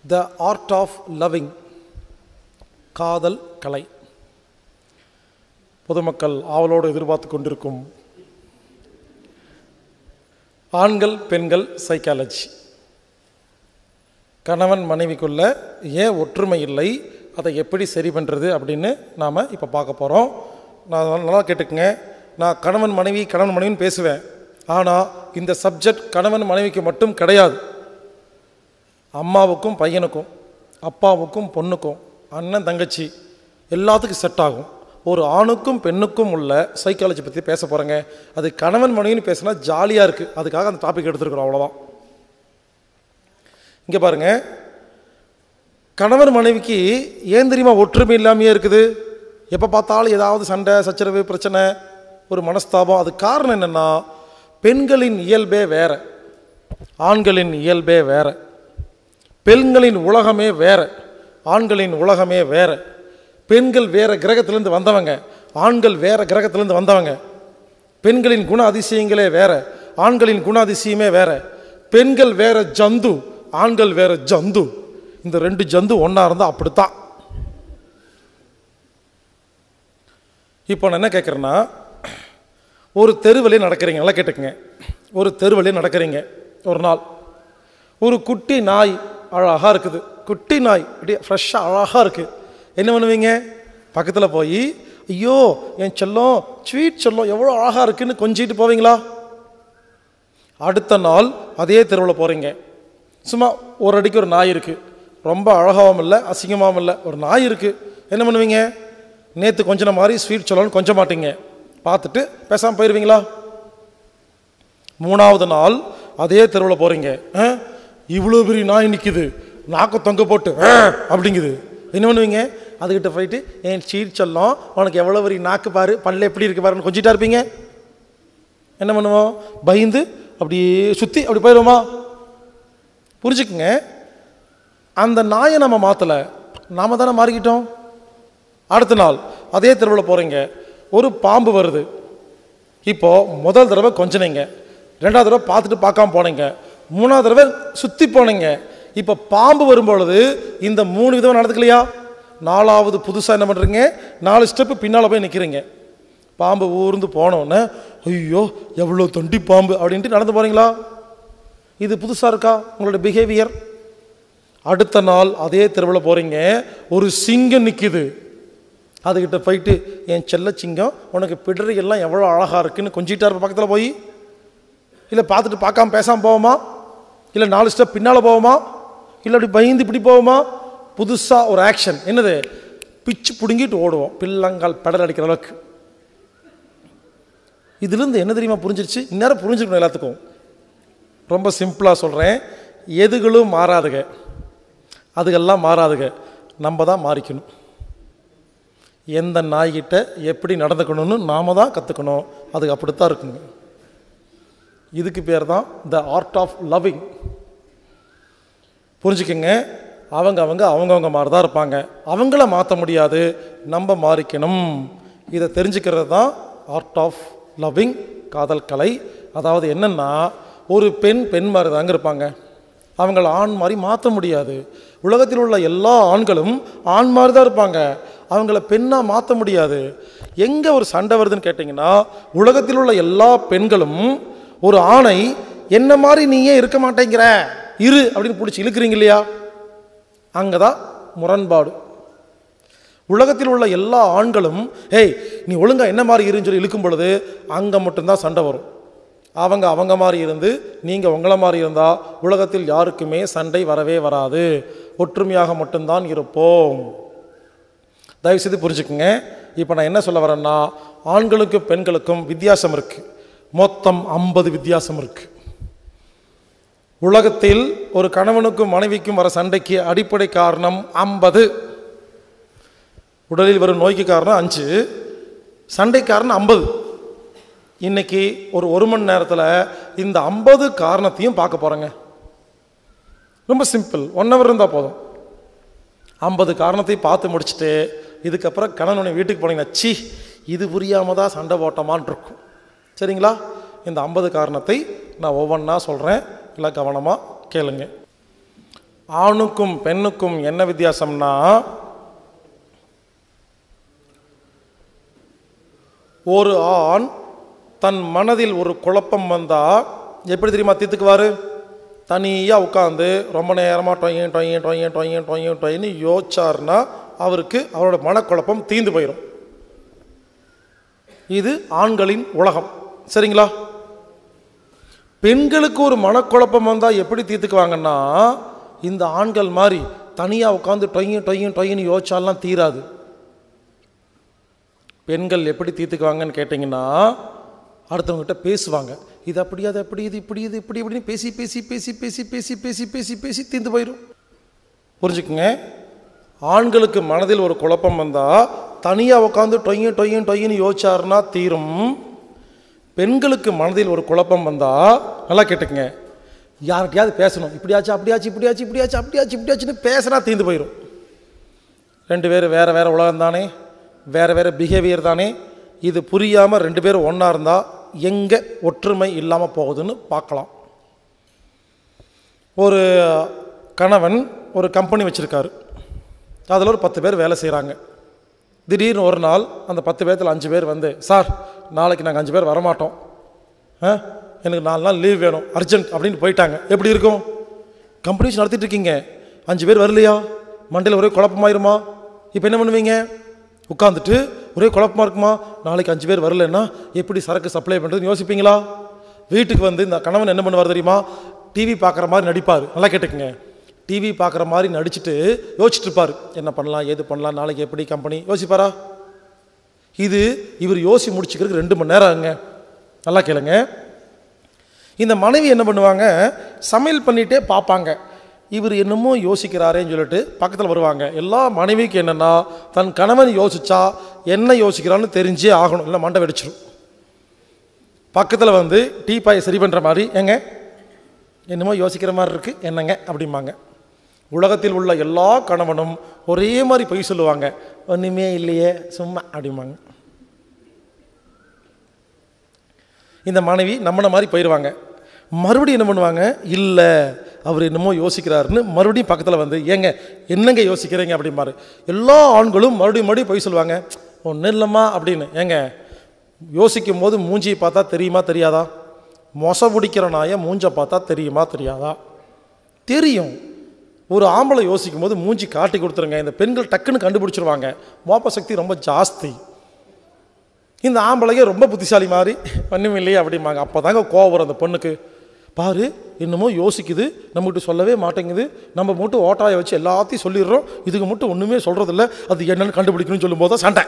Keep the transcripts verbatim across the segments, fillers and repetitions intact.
The art of loving, காதல் கலை. பொதுமக்கள் ஆவலோடு எதிர்பார்த்து கொண்டிருக்கும் ஆண்கள் பெண்கள் சைக்காலஜி. கணவன் மனைவிக்குள்ள ஏன் ஒற்றுமை இல்லை, அதை எப்படி சரி பண்ணுறது அப்படின்னு நாம் இப்போ பார்க்க போகிறோம். நான் நல்லா கேட்டுக்குங்க. நான் கணவன் மனைவி கணவன் மனைவின்னு பேசுவேன், ஆனால் இந்த சப்ஜெக்ட் கணவன் மனைவிக்கு மட்டும் கிடையாது. அம்மாவுக்கும் பையனுக்கும், அப்பாவுக்கும் பொண்ணுக்கும், அண்ணன் தங்கச்சி எல்லாத்துக்கும் செட் ஆகும். ஒரு ஆணுக்கும் பெண்ணுக்கும் உள்ள சைக்காலஜி பற்றி பேச போகிறேங்க. அது கணவன் மனைவின்னு பேசினா ஜாலியாக இருக்குது, அதுக்காக அந்த டாபிக் எடுத்துருக்குறோம், அவ்வளோதான். இங்கே பாருங்கள், கணவன் மனைவிக்கு ஏன் தெரியுமா ஒற்றுமை இல்லாமையே இருக்குது? எப்போ பார்த்தாலும் ஏதாவது சண்டை சச்சரவு பிரச்சனை, ஒரு மனஸ்தாபம். அது காரணம் என்னென்னா, பெண்களின் இயல்பே வேறு, ஆண்களின் இயல்பே வேறு. பெண்களின் உலகமே வேறு, ஆண்களின் உலகமே வேறு. பெண்கள் வேறு கிரகத்திலேருந்து வந்தவங்க, ஆண்கள் வேறு கிரகத்திலேருந்து வந்தவங்க. பெண்களின் குண அதிசயங்களே வேறு, ஆண்களின் குண அதிசயமே வேறு. பெண்கள் வேறு ஜந்து, ஆண்கள் வேறு ஜந்து. இந்த ரெண்டு ஜந்து ஒன்றா இருந்தால் அப்படித்தான். இப்போ நான் என்ன கேட்குறேன்னா, ஒரு தெருவழியே நடக்கிறீங்க, நல்லா கேட்டுக்குங்க. ஒரு தெருவழியே நடக்கிறீங்க. ஒரு நாள் ஒரு குட்டி நாய் அழகாக இருக்குது. குட்டி நாய் அப்படியே ஃப்ரெஷ்ஷாக அழகாக இருக்குது. என்ன பண்ணுவீங்க? பக்கத்தில் போய், ஐயோ என் செல்லம், ஸ்வீட் செல்லம் எவ்வளோ அழகாக இருக்குன்னு கொஞ்சிட்டு போவீங்களா? அடுத்த நாள் அதே தெருவில் போகிறீங்க. சும்மா ஒரு அடிக்கு ஒரு நாய் இருக்குது, ரொம்ப அழகாகவும் இல்லை அசிங்கமாகவும் இல்லை, ஒரு நாய் இருக்குது. என்ன பண்ணுவீங்க? நேற்று கொஞ்சம் மாதிரி ஸ்வீட் சொல்லணும்னு கொஞ்சம் மாட்டீங்க, பார்த்துட்டு பேசாமல் போயிடுவீங்களா? மூணாவது நாள் அதே தெருவில் போகிறீங்க. இவ்வளோ பெரிய நாய் நிற்கிது, நாக்கு தொங்க போட்டு அப்படிங்குது. என்ன பண்ணுவீங்க? அதுக்கிட்ட போயிட்டு, என் ஸ்வீட் சொல்லலாம், உனக்கு எவ்வளோ பெரிய நாக்கு பாரு, பல்ல எப்படி இருக்கு பாருன்னு கொஞ்சிட்டா இருப்பீங்க. என்ன பண்ணுவோம்? பயந்து அப்படியே சுற்றி அப்படி போயிடுவோமா? புரிஞ்சுக்குங்க, அந்த நாயை நம்ம மாற்றலை, நாம் தானே மாறிக்கிட்டோம். அடுத்த நாள் அதே தெருவில் போகிறீங்க, ஒரு பாம்பு வருது. இப்போது முதல் தடவை கொஞ்சனீங்க, ரெண்டாவது தடவை பார்த்துட்டு பார்க்காம போனீங்க, மூணாவது தடவை சுற்றி போனீங்க. இப்போ பாம்பு வரும்பொழுது இந்த மூணு விதமாக நடந்துக்கலையா? நாலாவது புதுசாக என்ன பண்ணுறீங்க? நாலு ஸ்டெப்பு பின்னால் போய் நிற்கிறீங்க. பாம்பு ஊர்ந்து போனோன்னே, ஐயோ எவ்வளோ தொண்டி பாம்பு அப்படின்ட்டு நடந்து போகிறீங்களா? இது புதுசாக இருக்கா உங்களோட பிஹேவியர்? அடுத்த நாள் அதே தெருவில் போகிறீங்க, ஒரு சிங்கம் நிற்கிது. அதுக்கிட்ட போயிட்டு, என் செல்ல சிங்கம், உனக்கு பிடரி எல்லாம் எவ்வளோ அழகாக இருக்குன்னு கொஞ்சிட்டா இருப்ப பக்கத்தில் போய். இல்லை பார்த்துட்டு பார்க்காம பேசாமல் போவோமா? இல்லை நாலு ஸ்டெப் பின்னால் போவோமா? இல்லை அப்படி பயந்து இப்படி போவோமா? புதுசாக ஒரு ஆக்ஷன். என்னது? பிச்சு பிடுங்கிட்டு ஓடுவோம், பிள்ளங்கால் பெடல் அடிக்கிற அளவுக்கு. இதுலேருந்து என்ன தெரியுமா புரிஞ்சிருச்சு? இந்நேரம் புரிஞ்சுக்கணும் எல்லாத்துக்கும். ரொம்ப சிம்பிளாக சொல்கிறேன், எதுகளும் மாறாதுங்க, அதுகெல்லாம் மாறாதுங்க, நம்ம தான் மாறிக்கணும். எந்த நாய்கிட்ட எப்படி நடந்துக்கணும்னு நாம் தான் கற்றுக்கணும். அதுக்கு அப்படித்தான் இருக்குங்க. இதுக்கு பேர் தான் த ஆர்ட் ஆஃப் லவ்விங். புரிஞ்சுக்கங்க, அவங்க அவங்க அவங்கவுங்க மாதிரி தான் இருப்பாங்க, அவங்கள மாற்ற முடியாது, நம்ம மாறிக்கணும். இதை தெரிஞ்சுக்கிறது தான் ஆர்ட் ஆஃப் லவ்விங், காதல் கலை. அதாவது என்னென்னா, ஒரு பெண் பெண் மாதிரி தாங்க இருப்பாங்க, அவங்கள ஆண் மாதிரி மாற்ற முடியாது. உலகத்தில் உள்ள எல்லா ஆண்களும் ஆண் மாதிரி தான் இருப்பாங்க, அவங்கள பெண்ணாக மாற்ற முடியாது. எங்கே ஒரு சண்டை வருதுன்னு கேட்டிங்கன்னா, உலகத்தில் உள்ள எல்லா பெண்களும் ஒரு ஆணை என்ன மாதிரி நீயே இருக்க மாட்டேங்கிற இரு அப்படின்னு பிடிச்சி இழுக்கிறீங்க இல்லையா? அங்கே தான் முரண்பாடு. உலகத்தில் உள்ள எல்லா ஆண்களும், ஏய் நீ ஒழுங்கா என்ன மாதிரி இருன்னு சொல்லி இழுக்கும் பொழுது அங்கே மட்டும்தான் சண்டை வரும். அவங்க அவங்க மாதிரி இருந்து நீங்கள் உங்களை மாதிரி இருந்தால் உலகத்தில் யாருக்குமே சண்டை வரவே வராது, ஒற்றுமையாக மட்டும்தான் இருப்போம். தயவுசெய்து புரிஞ்சுக்குங்க. இப்போ நான் என்ன சொல்ல வரேன்னா, ஆண்களுக்கும் பெண்களுக்கும் வித்தியாசம் இருக்குது, மொத்தம் ஐம்பது வித்தியாசம் இருக்குது. உலகத்தில் ஒரு கணவனுக்கும் மனைவிக்கும் வர சண்டைக்கு அடிப்படை காரணம் ஐம்பது. உடலில் வரும் நோய்க்கு காரணம் அஞ்சு, சண்டை காரணம் ஐம்பது. இன்னைக்கு ஒரு ஒரு மணி நேரத்தில் இந்த ஐம்பது காரணத்தையும் பார்க்க போகிறேங்க. ரொம்ப சிம்பிள், ஒன் ஹவர் இருந்தால் போதும். ஐம்பது காரணத்தையும் பார்த்து முடிச்சுட்டு இதுக்கப்புறம் கணவனை வீட்டுக்கு போனீங்கன்னா, சி இது புரியாமல் தான் சண்டை போட்டோமான் இருக்கும். சரிங்களா? இந்த ஐம்பது காரணத்தை நான் ஒவ்வொன்றா சொல்கிறேன், இல்லை கவனமாக கேளுங்க. ஆணுக்கும் பெண்ணுக்கும் என்ன வித்தியாசம்னா, ஒரு ஆண் தன் மனதில் ஒரு குழப்பம் வந்தால் எப்படி தெரியுமா தீர்த்துக்குவார்? தனியாக உட்காந்து ரொம்ப நேரமாக டொய்யன் டொய்யன் டொய்யன் டொய்யன் டொய்யன் டொய்ன்னு யோசிச்சார்னா அவருக்கு அவரோட மனக்குழப்பம் தீர்ந்து போயிடும். இது ஆண்களின் உலகம். சரிங்களா? பெண்களுக்கு ஒரு மனக்குழப்பம் வந்தால் எப்படி தீர்த்துக்குவாங்கன்னா, இந்த ஆண்கள் மாதிரி தனியாக உட்காந்து டொய்யும் டொய்யும் டொய்ன்னு யோசிச்சாலாம் தீராது. பெண்கள் எப்படி தீர்த்துக்குவாங்கன்னு கேட்டிங்கன்னா, அடுத்தவங்ககிட்ட பேசுவாங்க. இது அப்படி, அது அப்படி, இது இப்படி, இது இப்படி இப்படின்னு பேசி பேசி பேசி பேசி பேசி பேசி பேசி பேசி தீர்ந்து போயிடும். புரிஞ்சுக்குங்க. ஆண்களுக்கு மனதில் ஒரு குழப்பம் வந்தால் தனியாக உட்காந்து டொய்யும் டொய்யும் டொய்ன்னு யோசிச்சாருன்னா தீரும். பெண்களுக்கு மனதில் ஒரு குழப்பம் வந்தால் நல்லா கேட்டுக்குங்க, யார்கிட்டையாவது பேசணும். இப்படியாச்சு அப்படியாச்சு இப்படியாச்சு இப்படியாச்சு அப்படியாச்சு இப்படியாச்சுன்னு பேசினா தீர்ந்து போயிடும். ரெண்டு பேரும் வேறு வேறு உலகம் தானே, வேறு வேறு பிஹேவியர் தானே. இது புரியாமல் ரெண்டு பேரும் ஒன்றா இருந்தால் எங்கே ஒற்றுமை இல்லாமல் போகுதுன்னு பார்க்கலாம். ஒரு கணவன் ஒரு கம்பெனி வச்சுருக்காரு. அதில் ஒரு பத்து பேர் வேலை செய்கிறாங்க. திடீர்னு ஒரு நாள் அந்த பத்து பேர்த்தில் அஞ்சு பேர் வந்து, சார் நாளைக்கு நாங்கள் அஞ்சு பேர் வரமாட்டோம், ஆ எனக்கு நாலு நாள் லீவ் வேணும் அர்ஜென்ட் அப்படின்னு போயிட்டாங்க. எப்படி இருக்கும்? கம்பெனி வச்சு நடத்திட்டு இருக்கீங்க, அஞ்சு பேர் வரலையா, மண்டையில் ஒரே குழப்பமாயிருமா? இப்போ என்ன பண்ணுவீங்க? உட்காந்துட்டு ஒரே குழப்பமாக இருக்குமா? நாளைக்கு அஞ்சு பேர் வரலன்னா எப்படி சரக்கு சப்ளை பண்ணுறதுன்னு யோசிப்பீங்களா? வீட்டுக்கு வந்து இந்த கணவன் என்ன பண்ணுவார் தெரியுமா? டிவி பார்க்குற மாதிரி நடிப்பார். நல்லா கேட்டுக்குங்க. டிவி பார்க்குற மாதிரி நடிச்சுட்டு யோசிச்சுட்டு இருப்பார், என்ன பண்ணலாம் ஏது பண்ணலாம், நாளைக்கு எப்படி கம்பெனி யோசிப்பாரா? இது இவர் யோசி முடிச்சுக்கிறதுக்கு ரெண்டு மணி நேரம் ஆகுங்க. நல்லா கேளுங்க. இந்த மனைவி என்ன பண்ணுவாங்க, சமையல் பண்ணிகிட்டே பார்ப்பாங்க. இவர் என்னமோ யோசிக்கிறாரேன்னு சொல்லிட்டு பக்கத்தில் வருவாங்க. எல்லா மனைவிக்கு என்னென்னா, தன் கணவன் யோசிச்சா என்ன யோசிக்கிறான்னு தெரிஞ்சே ஆகணும், இல்லை மண்டை வெடிச்சிடும். பக்கத்தில் வந்து டீ பாயை சரி பண்ணுற மாதிரி, ஏங்க என்னமோ யோசிக்கிற மாதிரி இருக்குது என்னங்க அப்படிம்பாங்க. உலகத்தில் உள்ள எல்லா கணவனும் ஒரே மாதிரி பொய் சொல்லுவாங்க, ஒன்றுமே இல்லையே சும்மா அப்படிம்பாங்க. இந்த மனைவி நம்மளை மாதிரி போயிடுவாங்க. மறுபடியும் என்ன பண்ணுவாங்க, இல்லை அவர் என்னமோ யோசிக்கிறாருன்னு மறுபடியும் பக்கத்தில் வந்து, ஏங்க என்னங்க யோசிக்கிறீங்க அப்படிம்பாரு. எல்லா ஆண்களும் மறுபடியும் மறுபடியும் பொய் சொல்லுவாங்க, ஒன்றும் இல்லைம்மா அப்படின்னு. ஏங்க யோசிக்கும் போது மூஞ்சியை பார்த்தா தெரியுமா தெரியாதா? மொசை பிடிக்கிற நாயை மூஞ்சை பார்த்தா தெரியுமா தெரியாதா? தெரியும். ஒரு ஆம்பளை யோசிக்கும் போது மூஞ்சி காட்டி கொடுத்துருங்க, இந்த பெண்கள் டக்குன்னு கண்டுபிடிச்சிருவாங்க. மோப்ப சக்தி ரொம்ப ஜாஸ்தி. இந்த ஆம்பளைங்க ரொம்ப புத்திசாலி மாதிரி ஒன்றும் இல்லையே அப்படிம்பாங்க. அப்போ தாங்க கோவம் வரும் அந்த பொண்ணுக்கு. பாரு என்னமோ யோசிக்குது, நம்மகிட்ட சொல்லவே மாட்டேங்குது, நம்ம மட்டும் ஓட்டாயை வச்சு எல்லாத்தையும் சொல்லிடுறோம், இதுக்கு மட்டும் ஒன்றுமே சொல்கிறதில்ல, அது என்னென்னு கண்டுபிடிக்கணும்னு சொல்லும்போது தான் சண்டை.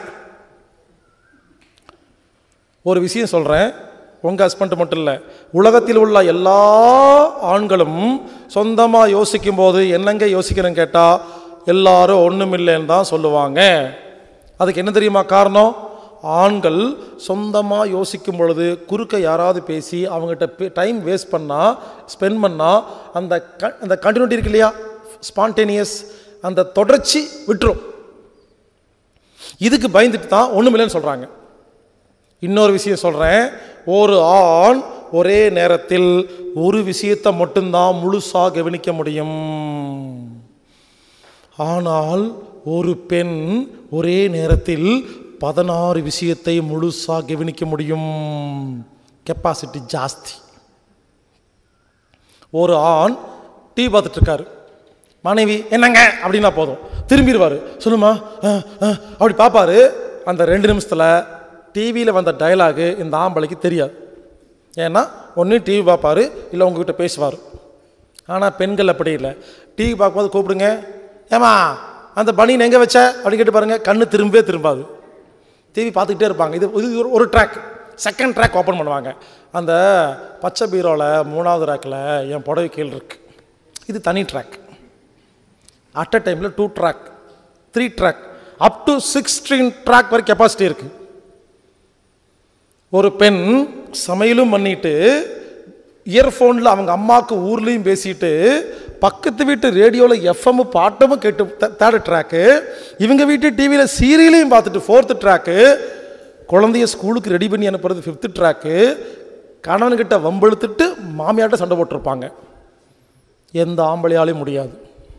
ஒரு விஷயம் சொல்கிறேன், உங்கள் ஹஸ்பண்ட் மட்டும் இல்லை, உலகத்தில் உள்ள எல்லா ஆண்களும் சொந்தமாக யோசிக்கும் போது என்னங்க யோசிக்கிறேன்னு கேட்டால் எல்லாரும் ஒன்றும் இல்லைன்னு தான் சொல்லுவாங்க. அதுக்கு என்ன தெரியுமா காரணம்? ஆண்கள் சொந்தமாக யோசிக்கும் பொழுது குறுக்க யாராவது பேசி அவங்ககிட்ட டைம் வேஸ்ட் பண்ணால், ஸ்பெண்ட் பண்ணால், அந்த க அந்த கண்டினியூட்டி இருக்கு இல்லையா, ஸ்பான்டேனியஸ், அந்த தொடர்ச்சி விட்டுரும். இதுக்கு பயந்துட்டு தான் ஒன்றும் இல்லைன்னு சொல்கிறாங்க. இன்னொரு விஷயம் சொல்கிறேன், ஒரு ஆண் ஒரே நேரத்தில் ஒரு விஷயத்தை மட்டும்தான் முழுசாக கவனிக்க முடியும். ஆனால் ஒரு பெண் ஒரே நேரத்தில் பதினாறு விஷயத்தை முழுசாக கவனிக்க முடியும். கெப்பாசிட்டி ஜாஸ்தி. ஒரு ஆண் டீ பார்த்துட்டு இருக்காரு, மனைவி என்னங்க அப்படின்னா போதும் திரும்பிடுவார். சொல்லுமா அப்படி பார்ப்பாரு. அந்த ரெண்டு நிமிஷத்தில் டிவியில் வந்த டைலாகு இந்த ஆம்பளைக்கு தெரியாது. ஏன்னா ஒன்று டிவி பார்ப்பார், இல்லை உங்ககிட்ட பேசுவார். ஆனால் பெண்கள் அப்படி இல்லை. டிவி பார்க்கும்போது கூப்பிடுங்க, ஏமா அந்த பனியன் எங்கே வச்ச அப்படின்னு கேட்டு பாருங்கள், கண்ணு திரும்பவே திரும்பாது. டிவி பார்த்துக்கிட்டே இருப்பாங்க. இது இது ஒரு ட்ராக். செகண்ட் ட்ராக் ஓப்பன் பண்ணுவாங்க. அந்த பச்சை பீரோவில் மூணாவது ரேக்கில் என் புடவை கீழ் இருக்குது, இது தனி ட்ராக். அட் அ டைமில் two track, three track, up to sixteen track வரை கெப்பாசிட்டி இருக்குது. ஒரு பெண் சமையலும் பண்ணிட்டு இயர்ஃபோனில் அவங்க அம்மாவுக்கு ஊர்லேயும் பேசிட்டு பக்கத்து வீட்டு ரேடியோவில் எஃப்எம் பாட்டமும் கேட்டு தேர்டு ட்ராக்கு, இவங்க வீட்டு டிவியில் சீரியலையும் பார்த்துட்டு ஃபோர்த்து ட்ராக்கு, குழந்தைய ஸ்கூலுக்கு ரெடி பண்ணி அனுப்புறது ஃபிஃப்த்து ட்ராக்கு, கணவன்கிட்ட வம்பெழுத்துட்டு மாமியார்ட்ட சண்டை போட்டிருப்பாங்க. எந்த ஆம்பளையாலையும் முடியாது.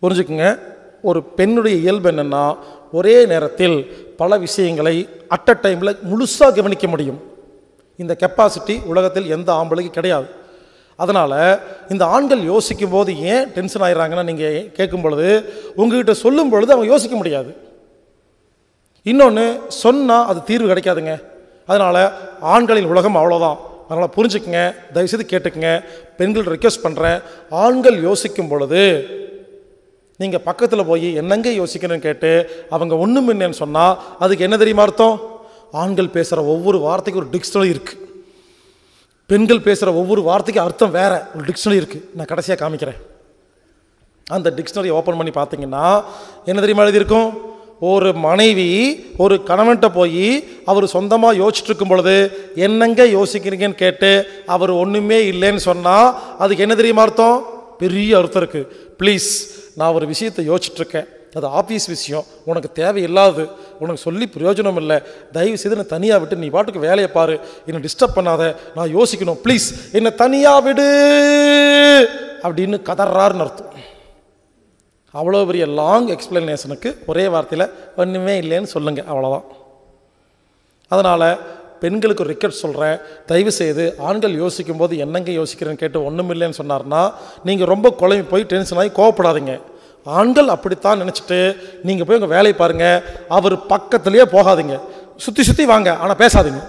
புரிஞ்சுக்குங்க, ஒரு பெண்ணுடைய இயல்பு என்னென்னா ஒரே நேரத்தில் பல விஷயங்களை அட் அ டைமில் முழுசாக கவனிக்க முடியும். இந்த கெப்பாசிட்டி உலகத்தில் எந்த ஆம்பளைக்கு கிடையாது. அதனால் இந்த ஆண்கள் யோசிக்கும் போது ஏன் டென்ஷன் ஆகிடுறாங்கன்னா, நீங்கள் கேட்கும் பொழுது உங்ககிட்ட சொல்லும் பொழுது அவங்க யோசிக்க முடியாது. இன்னொன்று சொன்னால் அது தீர்வு கிடைக்காதுங்க. அதனால் ஆண்களின் உலகம் அவ்வளோதான். அதனால் புரிஞ்சுக்குங்க, தயவுசெய்து கேட்டுக்குங்க. பெண்கள் ரெக்வெஸ்ட் பண்ணுறேன், ஆண்கள் யோசிக்கும் பொழுது நீங்கள் பக்கத்தில் போய் என்னங்க யோசிக்கணும்னு கேட்டு அவங்க ஒன்றும் இல்லைன்னு சொன்னால் அதுக்கு என்ன தெரியுமா அர்த்தம்? ஆண்கள் பேசுகிற ஒவ்வொரு வார்த்தைக்கும் ஒரு டிக்ஷனரி இருக்குது, பெண்கள் பேசுகிற ஒவ்வொரு வார்த்தைக்கும் அர்த்தம் வேறு ஒரு டிக்ஷனரி இருக்குது. நான் கடைசியாக காமிக்கிறேன். அந்த டிக்ஷனரி ஓப்பன் பண்ணி பார்த்தீங்கன்னா என்ன தெரியுமா எழுதியிருக்கும்? ஒரு மனைவி ஒரு கணவன்கிட்ட போய் அவர் சொந்தமாக யோசிச்சுட்டு இருக்கும் பொழுது என்னங்க யோசிக்கிறீங்கன்னு கேட்டு அவர் ஒன்றுமே இல்லைன்னு சொன்னால் அதுக்கு என்ன தெரியுமா அர்த்தம்? பெரிய அர்த்தம் இருக்குது. ப்ளீஸ், நான் ஒரு விஷயத்தை யோசிச்சுட்ருக்கேன், அது ஆஃபீஸ் விஷயம், உனக்கு தேவையில்லாது, உனக்கு சொல்லி பிரயோஜனம் இல்லை, தயவு செய்து என்னை தனியாக விட்டு நீ பாட்டுக்கு வேலையை பாரு, என்னை டிஸ்டர்ப் பண்ணாத, நான் யோசிக்கணும், ப்ளீஸ் என்னை தனியாக விடு அப்படின்னு கதறாருன்னு அர்த்தம். அவ்வளோ பெரிய லாங் எக்ஸ்பிளனேஷனுக்கு ஒரே வார்த்தையில் ஒன்றுமே இல்லைன்னு சொல்லுங்கள், அவ்வளோதான். அதனால் பெண்களுக்கு ஒரு ரிக்வெஸ்ட் சொல்கிறேன், தயவுசெய்து ஆண்கள் யோசிக்கும் போது என்னங்க யோசிக்கிறேன்னு கேட்டு ஒன்றும் இல்லைன்னு சொன்னார்னா நீங்கள் ரொம்ப குழம்பி போய் டென்ஷன் ஆகி கோவப்படாதீங்க. ஆண்கள் அப்படித்தான் நினச்சிட்டு நீங்கள் போய் உங்கள் வேலையை பாருங்கள், அவர் பக்கத்துலேயே போகாதீங்க, சுற்றி சுற்றி வாங்க, ஆனால் பேசாதீங்க.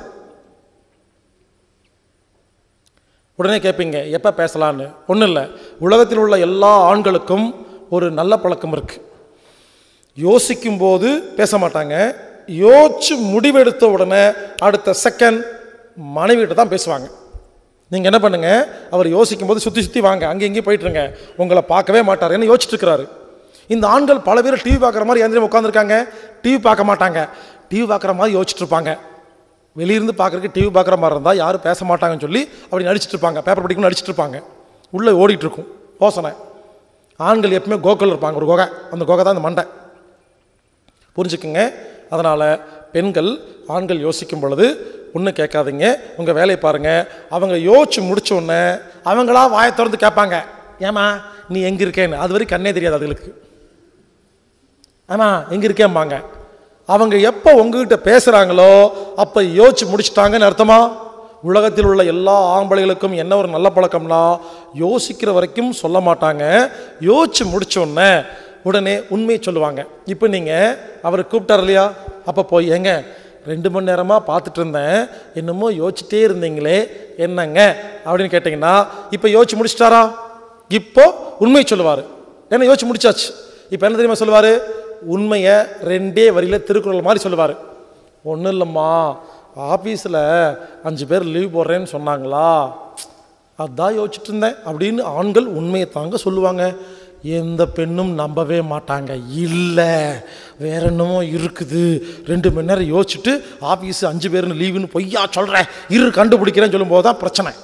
உடனே கேட்பீங்க எப்போ பேசலான்னு. ஒன்றும் இல்லை, உலகத்தில் உள்ள எல்லா ஆண்களுக்கும் ஒரு நல்ல பழக்கம் இருக்குது. யோசிக்கும்போது பேச மாட்டாங்க, யோசிச்சு முடிவெடுத்த உடனே அடுத்த செகண்ட் மனைவிகிட்ட தான் பேசுவாங்க. நீங்கள் என்ன பண்ணுங்கள், அவர் யோசிக்கும் போது சுற்றி சுற்றி வாங்க, அங்கே இங்கேயும் போயிட்டுருங்க, உங்களை பார்க்கவே மாட்டார், என்ன யோசிச்சுட்டு இருக்கிறாரு. இந்த ஆண்கள் பல பேர் டிவி பார்க்குற மாதிரி எந்திரம் உட்காந்துருக்காங்க, டிவி பார்க்க மாட்டாங்க, டிவி பார்க்குற மாதிரி யோசிச்சுட்டு இருப்பாங்க. வெளியிருந்து பார்க்குறதுக்கு டிவி பார்க்குற மாதிரி இருந்தால் யாரும் பேச மாட்டாங்கன்னு சொல்லி அப்படி நடிச்சிட்டு இருப்பாங்க, பேப்பர் படிக்கணும் நடிச்சிட்டு இருப்பாங்க, உள்ளே ஓடிட்டுருக்கும் யோசனை. ஆண்கள் எப்பவுமே கோகுல் இருப்பாங்க, ஒரு குகை, அந்த குகை தான் இந்த மண்டை, புரிஞ்சுக்குங்க. அதனால் பெண்கள் ஆண்கள் யோசிக்கும் பொழுது ஒன்றும் கேட்காதீங்க, உங்கள் வேலையை பாருங்கள். அவங்க யோசிச்சு முடிச்சோடனே அவங்களா வாயை திறந்து கேட்பாங்க, ஏமா நீ எங்கே இருக்கேன்னு. அது வரைக்கும் கண்ணே தெரியாது அதுகளுக்கு. ஆமாம் எங்கே இருக்கேம்பாங்க. அவங்க எப்போ உங்ககிட்ட பேசுகிறாங்களோ அப்போ யோசிச்சு முடிச்சுட்டாங்கன்னு அர்த்தமா? உலகத்தில் உள்ள எல்லா ஆம்பளைகளுக்கும் என்ன ஒரு நல்ல பழக்கம்னா யோசிக்கிற வரைக்கும் சொல்ல மாட்டாங்க, யோசிச்சு முடிச்சோடனே உடனே உண்மையை சொல்லுவாங்க. இப்போ நீங்கள் அவர் கூப்பிட்டார் இல்லையா, அப்போ போய் ஏங்க ரெண்டு மணி நேரமாக பார்த்துட்டு இருந்தேன், என்னமோ யோசிச்சுட்டே இருந்தீங்களே என்னங்க அப்படின்னு கேட்டிங்கன்னா இப்போ யோசிச்சு முடிச்சிட்டாரா? இப்போ உண்மையை சொல்லுவார். ஏன்னா யோசிச்சு முடிச்சாச்சு. இப்போ என்ன தெரியுமா சொல்லுவார்? உண்மையை ரெண்டே வரியில் திருக்குறள் மாதிரி சொல்லுவார். ஒன்றும் இல்லைம்மா, ஆஃபீஸில் அஞ்சு பேர் லீவ் போடுறேன்னு சொன்னாங்களா, அதான் யோசிச்சுட்டு இருந்தேன் அப்படின்னு ஆண்கள் உண்மையை தாங்க சொல்லுவாங்க. எந்த பெண்ணும் நம்பவே மாட்டாங்க, இல்லை வேற என்னமோ இருக்குது, ரெண்டு மணி நேரம் யோசிச்சுட்டு ஆஃபீஸ் அஞ்சு பேர்னு லீவுன்னு பொய்யா சொல்கிறேன், இரு கண்டுபிடிக்கிறேன்னு சொல்லும்போது தான் பிரச்சனை.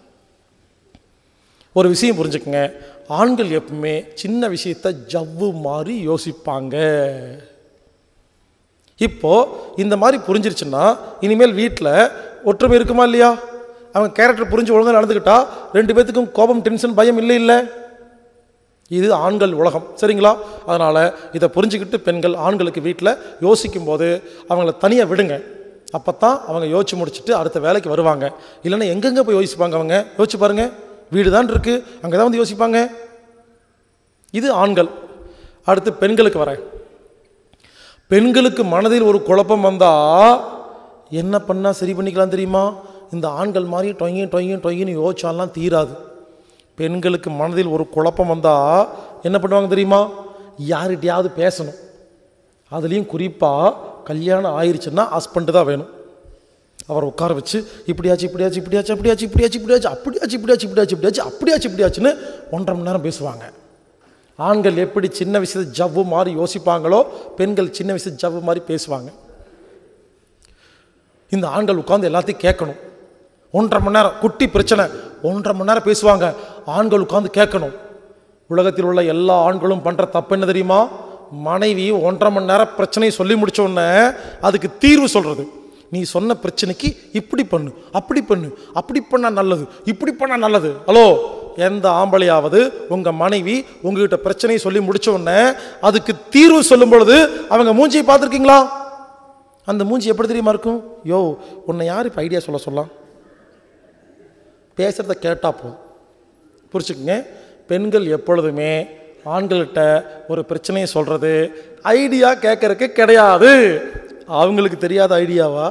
ஒரு விஷயம் புரிஞ்சுக்குங்க, ஆண்கள் எப்பவுமே சின்ன விஷயத்தை ஜவ்வு மாதிரி யோசிப்பாங்க. இப்போ இந்த மாதிரி புரிஞ்சிருச்சுன்னா இனிமேல் வீட்டில் ஒற்றுமை இருக்குமா இல்லையா? அவங்க கேரக்டர் புரிஞ்சு ஒழுங்காக நடந்துக்கிட்டா ரெண்டு பேர்த்துக்கும் கோபம், டென்ஷன், பயம் இல்லை இல்லை. இது ஆண்கள் உலகம், சரிங்களா? அதனால் இதை புரிஞ்சுக்கிட்டு பெண்கள் ஆண்களுக்கு வீட்டில் யோசிக்கும் போது அவங்கள தனியாக விடுங்க. அப்போ தான் அவங்க யோசிச்சு முடிச்சுட்டு அடுத்த வேலைக்கு வருவாங்க. இல்லைன்னா எங்கெங்கே போய் யோசிப்பாங்க அவங்க? யோசிச்சு பாருங்கள், வீடு தான் இருக்குது, அங்கே தான் வந்து யோசிப்பாங்க. இது ஆண்கள். அடுத்து பெண்களுக்கு வரேன். பெண்களுக்கு மனதில் ஒரு குழப்பம் வந்தால் என்ன பண்ணால் சரி பண்ணிக்கலாம் தெரியுமா? இந்த ஆண்கள் மாதிரி டொய்யும் டொய்யும் டொய்யின்னு யோசிச்சாலாம் தீராது. பெண்களுக்கு மனதில் ஒரு குழப்பம் வந்தால் என்ன பண்ணுவாங்க தெரியுமா? யார்கிட்டையாவது பேசணும். அதுலேயும் குறிப்பாக கல்யாணம் ஆயிடுச்சுன்னா ஹஸ்பண்டு தான் வேணும். அவர் உட்கார வச்சு இப்படியாச்சு இப்படியாச்சு இப்படியாச்சு அப்படியாச்சு இப்படியாச்சு இப்படியாச்சு அப்படியாச்சு இப்படியாச்சு இப்படியாச்சு இப்படியாச்சு அப்படியாச்சு இப்படியாச்சுன்னு ஒன்றரை மணி நேரம் பேசுவாங்க. ஆண்கள் எப்படி சின்ன விஷயத்தை ஜவ்வு மாதிரி யோசிப்பாங்களோ பெண்கள் சின்ன விஷயத்தை ஜவ்வு மாதிரி பேசுவாங்க. இந்த ஆண்கள் உட்கார்ந்து எல்லாத்தையும் கேட்கணும். ஒன்றரை மணி நேரம் குட்டி பிரச்சனை, ஒன்றரை மணி நேரம் பேசுவாங்க. ஆண்கள் உட்கார்ந்து கேட்கணும். உலகத்தில் உள்ள எல்லா ஆண்களும் பண்ணுற தப்பு என்ன தெரியுமா? மனைவி ஒன்றரை மணி நேரம் பிரச்சனையை சொல்லி முடிச்ச உடனே அதுக்கு தீர்வு சொல்கிறது. நீ சொன்ன பிரச்சனைக்கு இப்படி பண்ணு, அப்படி பண்ணு, அப்படி பண்ணால் நல்லது, இப்படி பண்ணால் நல்லது. ஹலோ, எந்த ஆம்பளையாவது உங்கள் மனைவி உங்ககிட்ட பிரச்சனையை சொல்லி முடிச்ச உடனே அதுக்கு தீர்வு சொல்லும் பொழுது அவங்க மூஞ்சியை பார்த்துருக்கீங்களா? அந்த மூஞ்சி எப்படி தெரியுமா இருக்கும்? யோ, உன்னை யார் இப்போ ஐடியா சொல்ல சொல்லலாம்? பேசுகிறத கேட்டா போதும். புரிச்சுக்குங்க. பெண்கள் எப்பொழுதுமே ஆண்கள்கிட்ட ஒரு பிரச்சனையை சொல்கிறது ஐடியா கேட்கறதுக்கு கிடையாது. அவங்களுக்கு தெரியாத ஐடியாவா?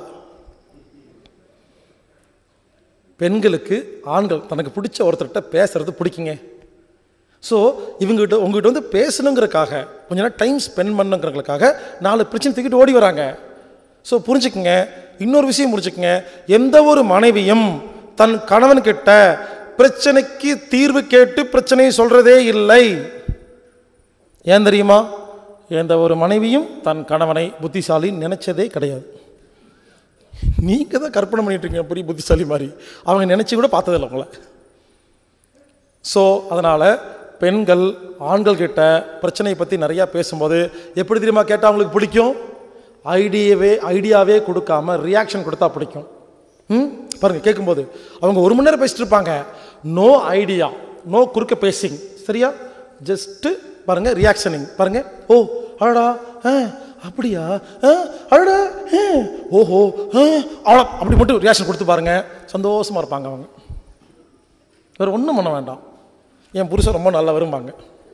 பெண்களுக்கு ஆண்கள் தனக்கு பிடிச்ச ஒருத்தர்கிட்ட பேசுறது பிடிக்குங்க. ஸோ இவங்ககிட்ட உங்ககிட்ட வந்து பேசணுங்கிறக்காக கொஞ்ச நேரம் டைம் ஸ்பெண்ட் பண்ணுங்கிறதுக்காக நாலு பிரச்சனை தூக்கிட்டு ஓடி வராங்க. ஸோ புரிஞ்சுக்குங்க. இன்னொரு விஷயம் புரிஞ்சுக்குங்க. எந்த ஒரு மனைவியும் தன் கணவன்கிட்ட பிரச்சனைக்கு தீர்வு கேட்டு பிரச்சனையை சொல்றதே இல்லை. ஏன் தெரியுமா? எந்த ஒரு மனைவியும் தன் கணவனை புத்திசாலி நினைச்சதே கிடையாது. நீங்கள் தான் கற்பனை பண்ணிட்டு இருக்கீங்க பெரிய புத்திசாலி மாதிரி. அவங்க நினச்சி கூட பார்த்ததில்லை உங்களை. ஸோ அதனால் பெண்கள் ஆண்கள் கிட்ட பிரச்சனையை பற்றி நிறையா பேசும்போது எப்படி தெரியுமா கேட்டால் அவங்களுக்கு பிடிக்கும்? ஐடியாவே ஐடியாவே கொடுக்காம ரியாக்ஷன் கொடுத்தா பிடிக்கும். ம் பாருங்கள், கேட்கும்போது அவங்க ஒரு மணி நேரம் பேசிட்டு இருப்பாங்க. நோ ஐடியா, நோ குறுக்க பேசிங், சரியா? ஜஸ்ட்டு பாருங்கள் ரியாக்ஷனிங். பாருங்கள், ஓ அடடா, ஆ அப்படியா, அடடா, ஓஹோ, அவ்வளோ அப்படி மட்டும் ரியாக்ஷன் கொடுத்து பாருங்கள். சந்தோஷமாக இருப்பாங்க அவங்க. வேறு ஒன்றும் பண்ண வேண்டாம். என் புருஷன் ரொம்ப நல்லா வரும்பாங்க.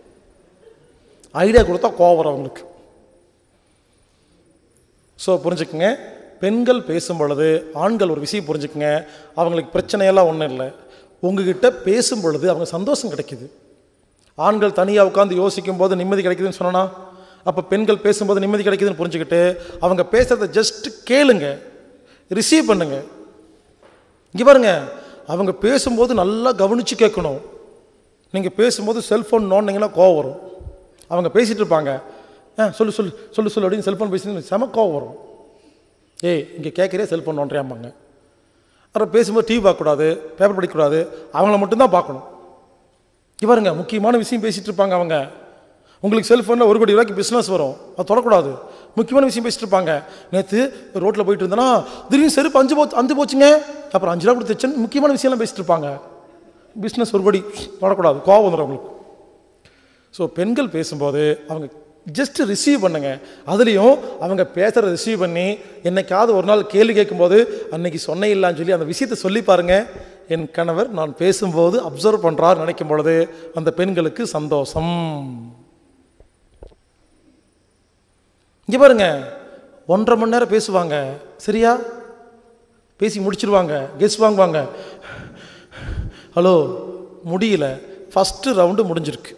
ஐடியா கொடுத்தா கோவம் வரும் அவங்களுக்கு. ஸோ புரிஞ்சுக்குங்க. பெண்கள் பேசும் பொழுது ஆண்கள் ஒரு விஷயம் புரிஞ்சுக்குங்க. அவங்களுக்கு பிரச்சனையெல்லாம் ஒன்றும் இல்லை. உங்ககிட்ட பேசும் பொழுது அவங்க சந்தோஷம் கிடைக்குது. ஆண்கள் தனியாக உட்காந்து யோசிக்கும் போது நிம்மதி கிடைக்குதுன்னு சொன்னா, அப்போ பெண்கள் பேசும்போது நிம்மதி கிடைக்குதுன்னு புரிஞ்சுக்கிட்டு அவங்க பேசுகிறத ஜஸ்ட் கேளுங்க, ரிசீவ் பண்ணுங்க. இங்கே பாருங்க, அவங்க பேசும்போது நல்லா கவனித்து கேட்கணும். நீங்கள் பேசும்போது செல்ஃபோன் நோண்டிங்கன்னா கோவம் வரும். அவங்க பேசிகிட்டு இருப்பாங்க, ஆ சொல்லு சொல்லு சொல்லு சொல்லு அப்படின்னு செல்ஃபோன் பேசி செம கோவம் வரும். ஏய் இங்கே கேட்குறே செல்ஃபோன் நோண்டுறியாம்பாங்க. அப்புறம் பேசும்போது டிவி பார்க்கக்கூடாது, பேப்பர் படிக்கக்கூடாது, அவங்கள மட்டும்தான் பார்க்கணும். இவருங்க முக்கியமான விஷயம் பேசிகிட்டு இருப்பாங்க அவங்க. உங்களுக்கு செல்ஃபோனில் ஒரு கோடி ரூபாய்க்கு பிஸ்னஸ் வரும், அது தொடக்கூடாது. முக்கியமான விஷயம் பேசிட்டு இருப்பாங்க. நேற்று ரோட்டில் போயிட்டு இருந்தேன்னா திடீர்னு செருப்பு அஞ்சு போச்சு அஞ்சு போச்சுங்க, அப்புறம் அஞ்சு ரூபா கொடுத்து வச்சேன்னு முக்கியமான விஷயம்லாம் பேசிட்டு இருப்பாங்க. பிஸ்னஸ் ஒரு கோடி தொடக்கூடாது, கோவம் வந்துடும் அவங்களுக்கு. ஸோ பெண்கள் பேசும்போது அவங்க ஜஸ்ட் ரிசீவ் பண்ணுங்க. அதுலேயும் அவங்க பேசுகிறத ரிசீவ் பண்ணி என்னைக்காவது ஒரு நாள் கேள்வி கேட்கும்போது அன்னைக்கு சொன்ன இல்லான்னு சொல்லி அந்த விஷயத்தை சொல்லி பாருங்க. என் கணவர் நான் பேசும்போது அப்சர்வ் பண்ணுறார் நினைக்கும் பொழுது அந்த பெண்களுக்கு சந்தோஷம். இங்கே பாருங்க, ஒன்றரை மணி நேரம் பேசுவாங்க, சரியா? பேசி முடிச்சிருவாங்க, கெஸ் வாங்குவாங்க. ஹலோ முடியல, ஃபஸ்ட்டு ரவுண்டு முடிஞ்சிருக்கு.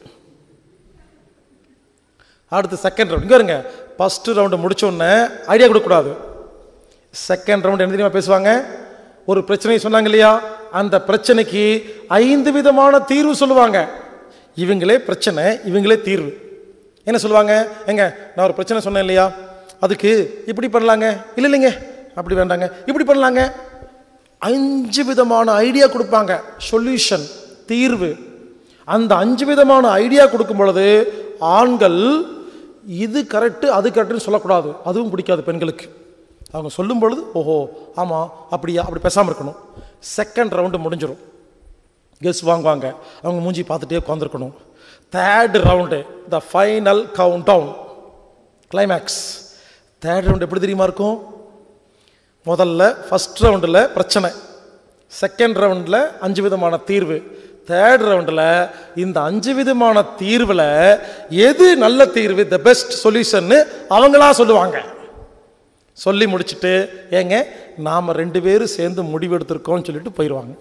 அடுத்து செகண்ட் ரவுண்ட். இங்கே வருங்க, ஃபஸ்ட்டு ரவுண்டு முடிச்சோடனே ஐடியா கொடுக்கக்கூடாது. செகண்ட் ரவுண்டு என்ன தெரியுமா பேசுவாங்க? ஒரு பிரச்சனை சொன்னாங்க இல்லையா, அந்த பிரச்சனைக்கு ஐந்து விதமான தீர்வு சொல்லுவாங்க. இவங்களே பிரச்சனை, இவங்களே தீர்வு. என்ன சொல்லுவாங்க? எங்க நான் ஒரு பிரச்சனை சொன்னேன் இல்லையா, அதுக்கு இப்படி பண்ணலாங்க, இல்லை இல்லைங்க அப்படி வேண்டாங்க, இப்படி பண்ணலாங்க. அஞ்சு விதமான ஐடியா கொடுப்பாங்க, சொல்யூஷன், தீர்வு. அந்த அஞ்சு விதமான ஐடியா கொடுக்கும் பொழுது ஆண்கள் இது கரெக்டு அது கரெக்டுன்னு சொல்லக்கூடாது. அதுவும் பிடிக்காது பெண்களுக்கு. அவங்க சொல்லும் பொழுது ஓஹோ ஆமாம் அப்படியா அப்படி பேசாமல் இருக்கணும். செகண்ட் ரவுண்டு முடிஞ்சிடும், கெஸ் வாங்குவாங்க, அவங்க மூஞ்சி பார்த்துட்டே உட்காந்துருக்கணும். Third round, the final countdown, climax. Third round எப்படி தெரியுமா இருக்கும்? முதல்ல ஃபஸ்ட் ரவுண்டில் பிரச்சனை, செகண்ட் ரவுண்டில் அஞ்சு விதமான தீர்வு, தேர்ட் ரவுண்டில் இந்த அஞ்சு விதமான தீர்வில் எது நல்ல தீர்வு, த பெஸ்ட் சொல்யூஷன்னு அவங்களா சொல்லுவாங்க. சொல்லி முடிச்சுட்டு ஏங்க நாம் ரெண்டு பேரும் சேர்ந்து முடிவெடுத்திருக்கோம்னு சொல்லிட்டு போயிடுவாங்க.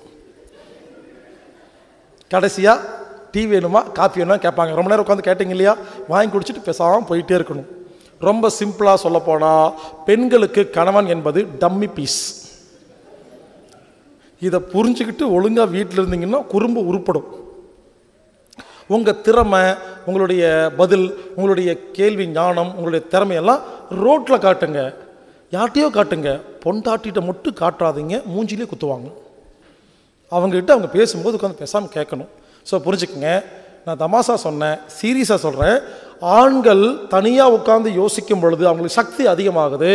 கடைசியாக டீ வேணுமா காஃபி வேணுமா கேட்பாங்க. ரொம்ப நேரம் உட்காந்து கேட்டீங்க இல்லையா, வாங்கி குடிச்சிட்டு பேசாமல் போயிட்டே இருக்கணும். ரொம்ப சிம்பிளாக சொல்லப்போனால் பெண்களுக்கு கணவன் என்பது டம்மி பீஸ். இதை புரிஞ்சுக்கிட்டு ஒழுங்காக வீட்டில் இருந்தீங்கன்னா குறும்பு உருப்படும். உங்கள் திறமை, உங்களுடைய பதில், உங்களுடைய கேள்வி ஞானம், உங்களுடைய திறமையெல்லாம் ரோட்டில் காட்டுங்க, யார்ட்டையோ காட்டுங்க. பொண்டாட்டிகிட்ட மட்டும் காட்டாதீங்க, மூஞ்சிலே குத்துவாங்க. அவங்ககிட்ட அவங்க பேசும்போது உட்காந்து பேசாமல் கேட்கணும். ஸோ புரிஞ்சுக்குங்க, நான் தமாசா சொன்னேன், சீரியஸாக சொல்கிறேன். ஆண்கள் தனியாக உட்காந்து யோசிக்கும் பொழுது அவங்களுக்கு சக்தி அதிகமாகுது.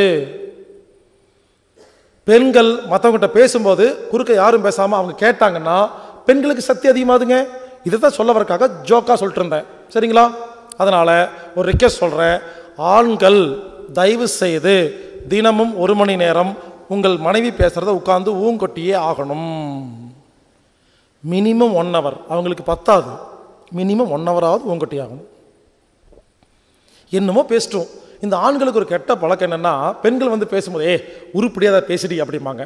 பெண்கள் மற்றவங்ககிட்ட பேசும்போது குறுக்க யாரும் பேசாமல் அவங்க கேட்டாங்கன்னா பெண்களுக்கு சக்தி அதிகமாகுதுங்க. இதை தான் சொல்ல வரக்காக ஜோக்காக சொல்லிட்டு இருந்தேன், சரிங்களா? அதனால் ஒரு ரிக்வெஸ்ட் சொல்கிறேன், ஆண்கள் தயவு செய்து தினமும் ஒரு மணி நேரம் உங்கள் மனைவி பேசுகிறத உட்காந்து ஊங்கொட்டியே ஆகணும். மினிமம் ஒன் ஹவர், அவங்களுக்கு பத்தாது, மினிமம் ஒன் ஹவராவது ஊங்கொட்டி ஆகணும். என்னமோ பேசிட்டோம். இந்த ஆண்களுக்கு ஒரு கெட்ட பழக்கம் என்னென்னா, பெண்கள் வந்து பேசும்போது ஏ உருப்படியாக பேசிடி அப்படிம்பாங்க.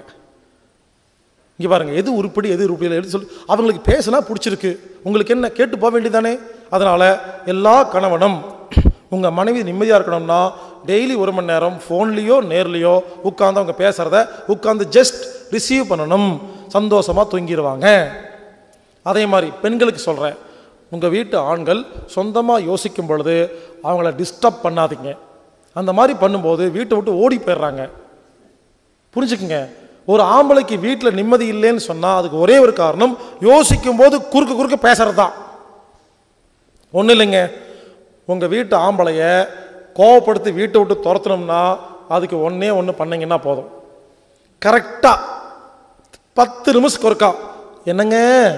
இங்கே பாருங்கள், எது உருப்படி எது உருப்படி எடுத்து சொல்லி அவங்களுக்கு பேசினா பிடிச்சிருக்கு, உங்களுக்கு என்ன கேட்டு போக வேண்டியதானே? அதனால் எல்லா கணவனும் உங்கள் மனைவி நிம்மதியாக இருக்கணும்னா டெய்லி ஒரு மணி நேரம் ஃபோன்லேயோ நேர்லேயோ உட்காந்து அவங்க பேசுகிறத உட்காந்து ஜஸ்ட் ரிசீவ் பண்ணணும், சந்தோஷமாக தூங்கிடுவாங்க. அதே மாதிரி பெண்களுக்கு சொல்கிறேன், உங்கள் வீட்டு ஆண்கள் சொந்தமாக யோசிக்கும் பொழுது அவங்கள டிஸ்டர்ப் பண்ணாதீங்க. அந்த மாதிரி பண்ணும்போது வீட்டை விட்டு ஓடி போயிடுறாங்க. புரிஞ்சுக்குங்க, ஒரு ஆம்பளைக்கு வீட்டில் நிம்மதி இல்லைன்னு சொன்னால் அதுக்கு ஒரே ஒரு காரணம், யோசிக்கும் போது குறுக்க குறுக்க பேசுறது தான். ஒன்றும் இல்லைங்க, உங்கள் வீட்டு ஆம்பளைய கோவப்படுத்தி வீட்டை விட்டு துரத்தணும்னா அதுக்கு ஒன்றே ஒன்று பண்ணிங்கன்னா போதும். கரெக்டாக பத்து நிமிஷத்துக்கு ஒருக்கா என்னங்க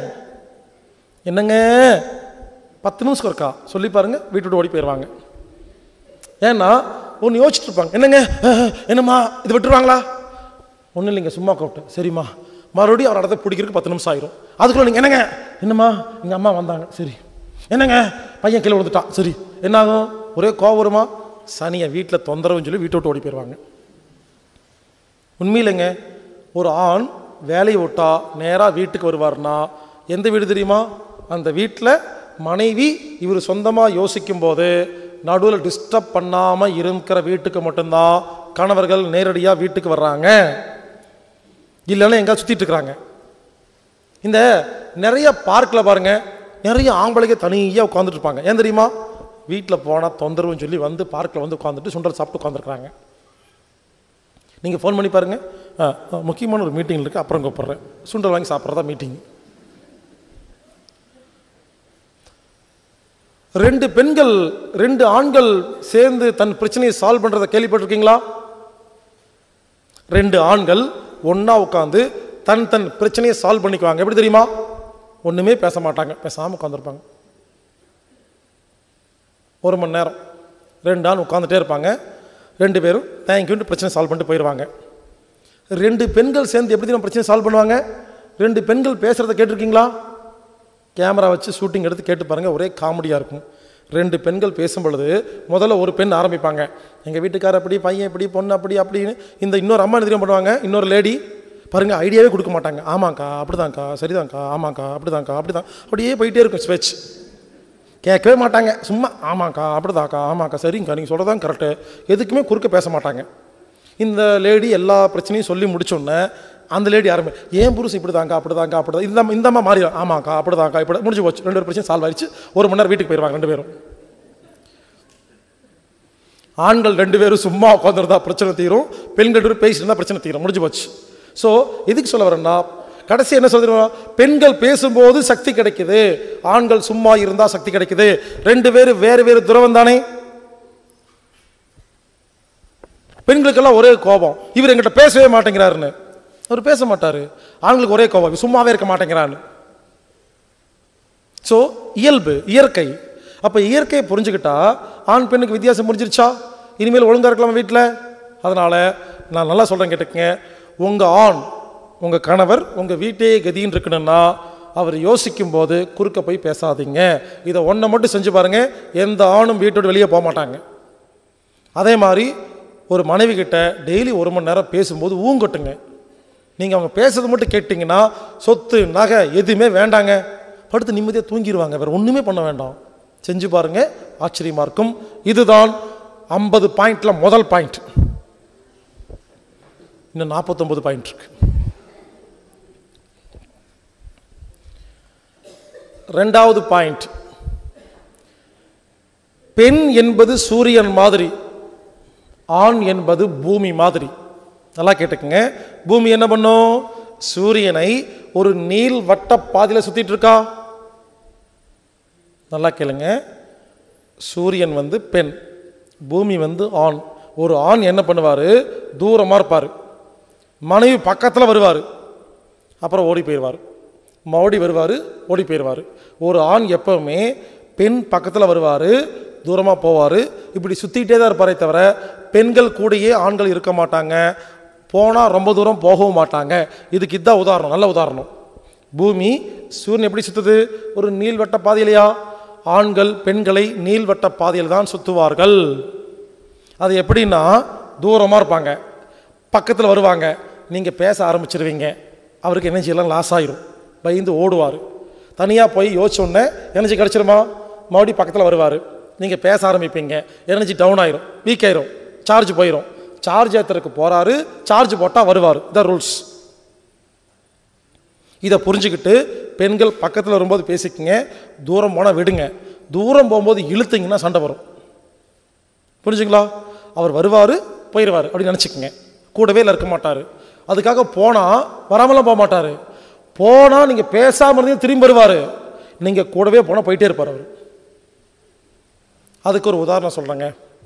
என்னங்க பத்து நிமிஷத்துக்கு ஒருக்கா சொல்லி பாருங்க, வீட்டு விட்டு ஓடி போயிடுவாங்க. ஏன்னா ஒன்று யோசிச்சுட்டு இருப்பாங்க, என்னங்க என்னம்மா இது விட்டுருவாங்களா? ஒன்றும் இல்லைங்க, சும்மா கூப்பிட்டேன், சரிம்மா. மறுபடியும் அவர் இடத்த பிடிக்கிறதுக்கு பத்து நிமிஷம் ஆயிரும். அதுக்குள்ள நீங்கள் என்னங்க என்னம்மா எங்கள் அம்மா வந்தாங்க, சரி. என்னங்க பையன் கீழே விழுந்துட்டான், சரி. என்னாகும்? ஒரே கோவம் வருமா? சனியை வீட்டில் தொந்தரவுன்னு சொல்லி வீட்டை விட்டு ஓடி போயிடுவாங்க. உண்மையில்லைங்க, ஒரு ஆண் வேலையை விட்டா நேராக வீட்டுக்கு வருவார்னா எந்த வீடு தெரியுமா? அந்த வீட்டில் மனைவி இவர் சொந்தமாக யோசிக்கும் போது நடுவில் டிஸ்டர்ப் பண்ணாமல் இருக்கிற வீட்டுக்கு மட்டும்தான் கணவர்கள் நேரடியாக வீட்டுக்கு வர்றாங்க. இல்லைன்னா எங்கே சுற்றிட்டு இருக்கிறாங்க. இந்த நிறைய பார்க்கில் பாருங்கள், நிறைய ஆம்பளைக்கு தனியாக உட்காந்துட்டு இருப்பாங்க. ஏன் தெரியுமா? வீட்டில் போனால் தொந்தரவுன்னு சொல்லி வந்து பார்க்கில் வந்து உட்காந்துட்டு சுண்டல் சாப்பிட்டு உட்காந்துருக்குறாங்க. நீங்கள் ஃபோன் பண்ணி பாருங்கள், முக்கியமான ஒரு மீட்டிங் இருக்குது, அப்புறம் கூப்பிட்றேன், சுண்டல் வாங்கி சாப்பிட்றதா மீட்டிங். ரெண்டு பெண்கள் ரெண்டு ஆண்கள் சேர்ந்து தன் பிரச்சனையை சால்வ் பண்ணுறதை கேள்விப்பட்டிருக்கீங்களா? ரெண்டு ஆண்கள் ஒன்றா உட்காந்து தன் தன் பிரச்சனையை சால்வ் பண்ணிக்குவாங்க. எப்படி தெரியுமா? ஒன்றுமே பேச மாட்டாங்க, பேசாமல் உட்காந்துருப்பாங்க. ஒரு மணி நேரம் ரெண்டு ஆள் உட்காந்துட்டே இருப்பாங்க. ரெண்டு பேரும் தேங்க்யூன்ட்டு பிரச்சனை சால்வ் பண்ணிட்டு போயிடுவாங்க. ரெண்டு பெண்கள் சேர்ந்து எப்படி நம்ம பிரச்சனை சால்வ் பண்ணுவாங்க? ரெண்டு பெண்கள் பேசுகிறத கேட்டிருக்கீங்களா? கேமரா வச்சு ஷூட்டிங் எடுத்து கேட்டு பாருங்கள், ஒரே காமெடியாக இருக்கும். ரெண்டு பெண்கள் பேசும் பொழுது முதல்ல ஒரு பெண் ஆரம்பிப்பாங்க, எங்கள் வீட்டுக்கார அப்படி, பையன் இப்படி, பொண்ணு அப்படி அப்படின்னு. இந்த இன்னொரு அம்மா என்ன பண்ணுவாங்க, இன்னொரு லேடி பாருங்கள், ஐடியாவே கொடுக்க மாட்டாங்க. ஆமாங்க்கா அப்படிதான்க்கா, சரிதான்க்கா, ஆமாங்க்கா அப்படிதான்க்கா, அப்படி தான், அப்படியே போயிட்டே இருக்கும் ஸ்பெச். கேட்கவே மாட்டாங்க, சும்மா ஆமாங்க்கா அப்படிதான்க்கா, ஆமாக்கா சரிங்கக்கா, நீங்கள் சொல்கிறதான் கரெக்டு, எதுக்குமே குறுக்க பேச மாட்டாங்க. இந்த லேடி எல்லா பிரச்சனையும் சொல்லி முடிச்சோன்னே அந்த லேடி யாருமே ஏன் புருஷன் இப்படி தாங்க அப்படி தாங்க அப்படி தான், இந்த இந்தம்மா மாறி ஆமாக்கா அப்படி தாங்க்கா இப்படி முடிஞ்சு போச்சு. ரெண்டு பேரும் பிரச்சனை சால்வ் ஆயிடுச்சு. ஒரு மணி நேரம் வீட்டுக்கு போயிடுவாங்க ரெண்டு பேரும். ஆண்கள் ரெண்டு பேரும் சும்மா உட்காந்துருந்தா பிரச்சனை தீரும், பெண்கள் ரெண்டு பேரும் பேசிட்டு இருந்தால் பிரச்சனை தீரும், முடிஞ்சு போச்சு. ஸோ எதுக்கு சொல்ல வரேன்னா, கடைசி என்ன சொல்லிடுவோம், பெண்கள் பேசும்போது சக்தி கிடைக்குது, ஆண்கள் சும்மா இருந்தால் சக்தி கிடைக்குது. ரெண்டு பேரும் வேறு வேறு துறவம் தானே. பெண்களுக்கெல்லாம் ஒரே கோபம், இவர் எங்கிட்ட பேசவே மாட்டேங்கிறாருன்னு. அவர் பேச மாட்டார். ஆண்களுக்கு ஒரே கோபம், சும்மாவே இருக்க மாட்டேங்கிறான்னு. ஸோ இயல்பு, இயற்கை. அப்போ இயற்கையை புரிஞ்சுக்கிட்டா ஆண் பெண்ணுக்கு வித்தியாசம் புரிஞ்சிருச்சா? இனிமேல் ஒழுங்காக இருக்கலாம் வீட்டில். அதனால் நான் நல்லா சொல்கிறேன், கேட்டுக்கங்க. உங்கள் ஆண், உங்கள் கணவர் உங்கள் வீட்டே கதின்னு இருக்கணும்னா அவர் யோசிக்கும் போது குறுக்க போய் பேசாதீங்க. இதை ஒன்றை மட்டும் செஞ்சு பாருங்கள், எந்த ஆணும் வீட்டோடு வெளியே போக மாட்டாங்க. அதே மாதிரி ஒரு மனைவி கிட்ட டெய்லி ஒரு மணி நேரம் பேசும்போது ஊங்கட்டுங்க. நீங்கள் அவங்க பேசுறது மட்டும் கேட்டிங்கன்னா சொத்து நகை எதுவுமே வேண்டாங்க, படுத்து நிம்மதியாக தூங்கிடுவாங்க, வேறு ஒன்றுமே பண்ண வேண்டாம். செஞ்சு பாருங்கள், ஆச்சரியமாக இருக்கும். இதுதான் ஐம்பது பாயிண்டில் முதல் பாயிண்ட். இன்னும் நாற்பத்தொம்பது பாயிண்ட் இருக்கு. ரெண்டாவது பாயிண்ட், பெண் என்பது சூரியன் மாதிரி, ஆண் என்பது பூமி மாதிரி. நல்லா கேட்டுக்குங்க. பூமி என்ன பண்ணும்? சூரியனை ஒரு நீள் வட்ட பாதையில் சுத்திட்டு இருக்கா. நல்லா கேளுங்க, சூரியன் வந்து பெண், பூமி வந்து ஆண். ஒரு ஆண் என்ன பண்ணுவார், தூரமாக இருப்பார், மனைவி பக்கத்தில் வருவார், அப்புறம் ஓடி போயிடுவார். மறுபடி வருவார், ஓடி போயிடுவார். ஒரு ஆண் எப்பவுமே பெண் பக்கத்தில் வருவார், தூரமாக போவார், இப்படி சுற்றிக்கிட்டே தான் இருப்பாரே தவிர பெண்கள் கூடயே ஆண்கள் இருக்க மாட்டாங்க, போனால் ரொம்ப தூரம் போகவும் மாட்டாங்க. இதுக்கு இதுதான் உதாரணம், நல்ல உதாரணம். பூமி சூரியன் எப்படி சுற்றுது? ஒரு நீள்வட்ட பாதையிலையா? ஆண்கள் பெண்களை நீள்வட்ட பாதையில் தான் சுற்றுவார்கள். அது எப்படின்னா, தூரமாக இருப்பாங்க, பக்கத்தில் வருவாங்க, நீங்கள் பேச ஆரம்பிச்சிருவீங்க, அவருக்கு எனர்ஜியெல்லாம் லாஸ் ஆகிரும், பயந்து ஓடுவார். தனியாக போய் யோசிச்சோடனே எனர்ஜி கிடச்சிருமா, மறுபடியும் பக்கத்தில் வருவார், நீங்கள் பேச ஆரம்பிப்பீங்க, எனர்ஜி டவுன் ஆயிரும், வீக் ஆயிரும், சார்ஜ் போயிடும். சார்ஜ் ஏற்றுறதுக்கு போகிறாரு, சார்ஜ் போட்டால் வருவார். இதான் ரூல்ஸ். இதை புரிஞ்சுக்கிட்டு பெண்கள் பக்கத்தில் வரும்போது பேசிக்கங்க, தூரம் போனால் விடுங்க. தூரம் போகும்போது இழுத்தீங்கன்னா சண்டை வரும். புரிஞ்சுங்களா? அவர் வருவார், போயிடுவார் அப்படின்னு நினச்சிக்கங்க. கூடவே இருக்க மாட்டார். அதுக்காக போனால் வராமலாம் போக மாட்டார். போனால் நீங்கள் பேசாமல் இருந்தீங்க திரும்பி வருவார், நீங்கள் கூடவே போனால் போயிட்டே இருப்பார் அவர். அதுக்கு ஒரு உதாரணம் சொல்கிறேங்க.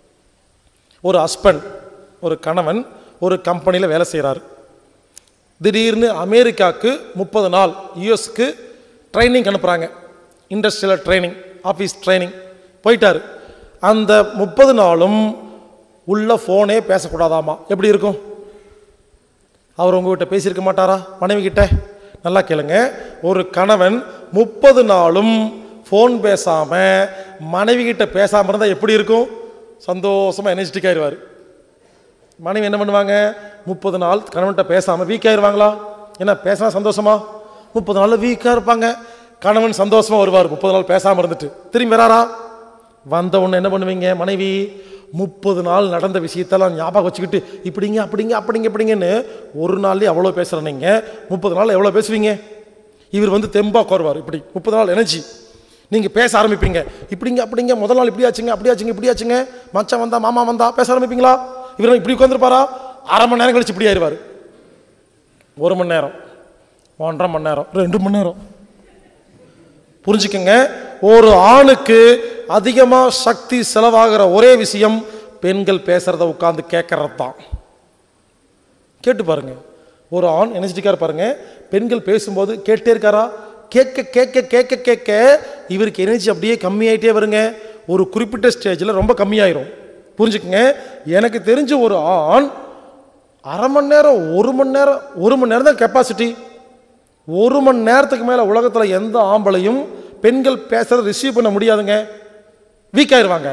ஒரு ஹஸ்பண்ட், ஒரு கணவன் ஒரு கம்பெனியில் வேலை செய்கிறார். திடீர்னு அமெரிக்காவுக்கு முப்பது நாள் யூஎஸ்க்கு ட்ரைனிங் அனுப்புகிறாங்க, இண்டஸ்ட்ரியல் ட்ரைனிங், ஆஃபீஸ் ட்ரைனிங். போயிட்டார். அந்த முப்பது நாளும் உள்ள ஃபோனே பேசக்கூடாதாமா. எப்படி இருக்கும்? அவர் உங்ககிட்ட பேசியிருக்க மாட்டாரா? மனைவி கிட்ட? நல்லா கேளுங்க. ஒரு கணவன் முப்பது நாளும் ஃபோன் பேசாமல் மனைவி கிட்ட பேசாமல் இருந்தால் எப்படி இருக்கும்? சந்தோஷமாக எனர்ஜெட்டிக் ஆயிடுவார். மனைவி என்ன பண்ணுவாங்க? முப்பது நாள் கணவன்கிட்ட பேசாமல் வீக் ஆயிடுவாங்களா? ஏன்னா பேசினா சந்தோஷமா? முப்பது நாள் வீக்காக இருப்பாங்க. கணவன் சந்தோஷமாக வருவார், முப்பது நாள் பேசாமல் இருந்துட்டு திரும்பி வராரா? வந்த உடனே என்ன பண்ணுவீங்க? மனைவி முப்பது நாள் நடந்த விஷயத்தெல்லாம் ஞாபகம் வச்சுக்கிட்டு இப்படிங்க அப்படிங்க அப்படிங்க இப்படிங்கன்னு ஒரு நாள்லேயே அவ்வளோ பேசுகிற நீங்கள் முப்பது நாள் எவ்வளோ பேசுவீங்க? இவர் வந்து தெம்பா கோருவார். இப்படி முப்பது நாள் எனர்ஜி நீங்கள் பேச ஆரம்பிப்பீங்க. இப்படிங்க அப்படிங்க, முதல் நாள் இப்படி ஆச்சுங்க, அப்படி ஆச்சுங்க, இப்படி ஆச்சுங்க, மச்சான் வந்தா மாமா வந்தா பேச ஆரம்பிப்பீங்களா? இவர் இப்படி உட்காந்துருப்பாரா? அரை மணி நேரம் கழிச்சு இப்படி ஆயிடுவார். ஒரு மணி நேரம், ஒன்றரை மணி நேரம், ரெண்டு மணி நேரம். புரிஞ்சுக்கங்க, ஒரு ஆணுக்கு அதிகமாக சக்தி செலவாகிற ஒரே விஷயம் பெண்கள் பேசுறத உட்காந்து கேட்கறது தான். கேட்டு பாருங்க. ஒரு ஆண் எனர்ஜெட்டிக்காக இருப்பாருங்க, பெண்கள் பேசும்போது கேட்டே இருக்காரா? கேட்க கேட்க கேட்க கேட்க இவருக்கு எனர்ஜி அப்படியே கம்மியாயிட்டே வருங்க. ஒரு குறிப்பிட்ட ஸ்டேஜில் ரொம்ப கம்மியாயிரும். புரிஞ்சுக்குங்க, எனக்கு தெரிஞ்ச ஒரு ஆண் அரை மணி நேரம், ஒரு மணி நேரம், ஒரு மணி நேரம் தான் கெப்பாசிட்டி. ஒரு மணி நேரத்துக்கு மேலே உலகத்தில் எந்த ஆம்பளையும் பெண்கள் பேசுறத ரிசீவ் பண்ண முடியாதுங்க, வீக் ஆயிடுவாங்க.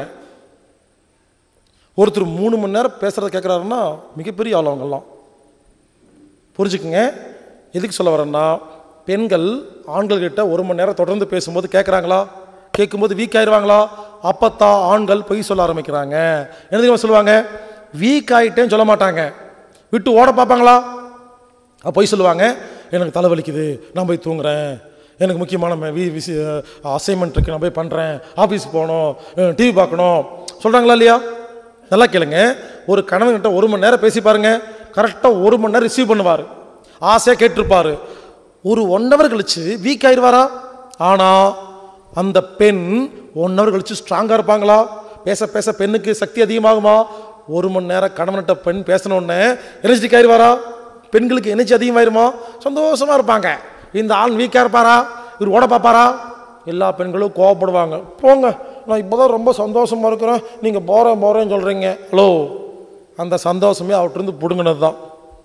ஒருத்தர் மூணு மணி நேரம் பேசுறத கேட்குறாருன்னா மிகப்பெரிய ஆள் அவங்கெல்லாம். புரிஞ்சுக்குங்க, எதுக்கு சொல்ல வரேன்னா, பெண்கள் ஆண்கள்கிட்ட ஒரு மணி நேரம் தொடர்ந்து பேசும்போது கேட்குறாங்களா? கேட்கும்போது வீக் ஆயிடுவாங்களா? அப்பத்தான் ஆண்கள் பொய் சொல்ல ஆரம்பிக்கிறாங்க. என்ன தெரியுமா சொல்லுவாங்க? வீக் ஆகிட்டேன்னு சொல்ல மாட்டாங்க, விட்டு ஓட பார்ப்பாங்களா? பொய் சொல்லுவாங்க. எனக்கு தலைவலிக்குது, நான் போய் தூங்குறேன், எனக்கு முக்கியமான அசைன்மெண்ட் இருக்குது, நான் போய் பண்ணுறேன், ஆஃபீஸுக்கு போகணும், டிவி பார்க்கணும் சொல்கிறாங்களா இல்லையா? நல்லா கேளுங்க. ஒரு கணவன்கிட்ட ஒரு மணி நேரம் பேசி பாருங்க, கரெக்டாக ஒரு மணி நேரம் ரிசீவ் பண்ணுவார், ஆசையாக கேட்டிருப்பார். ஒரு ஒன் ஹவர் கழிச்சு வீக் ஆயிடுவாரா? ஆனால் அந்த பெண் ஒன் ஹவர் கழிச்சு ஸ்ட்ராங்காக இருப்பாங்களா? பேச பேச பெண்ணுக்கு சக்தி அதிகமாகுமா? ஒரு மணி நேரம் கணவன்கிட்ட பெண் பேசணுன்னே எனர்ஜிட்டிக் ஆயிடுவாரா? பெண்களுக்கு எனர்ஜி அதிகமாயிருமா? சந்தோஷமாக இருப்பாங்க. இந்த ஆள் வீக்காக இருப்பாரா? இவர் ஓட பார்ப்பாரா? எல்லா பெண்களும் கோவப்படுவாங்க. போங்க, நான் இப்போ தான் ரொம்ப சந்தோஷமாக இருக்கிறேன், நீங்கள் போகிறேன் போகிறேன்னு சொல்கிறீங்க. ஹலோ, அந்த சந்தோஷமே அவர்கிட்டருந்து பிடுங்கினது தான்.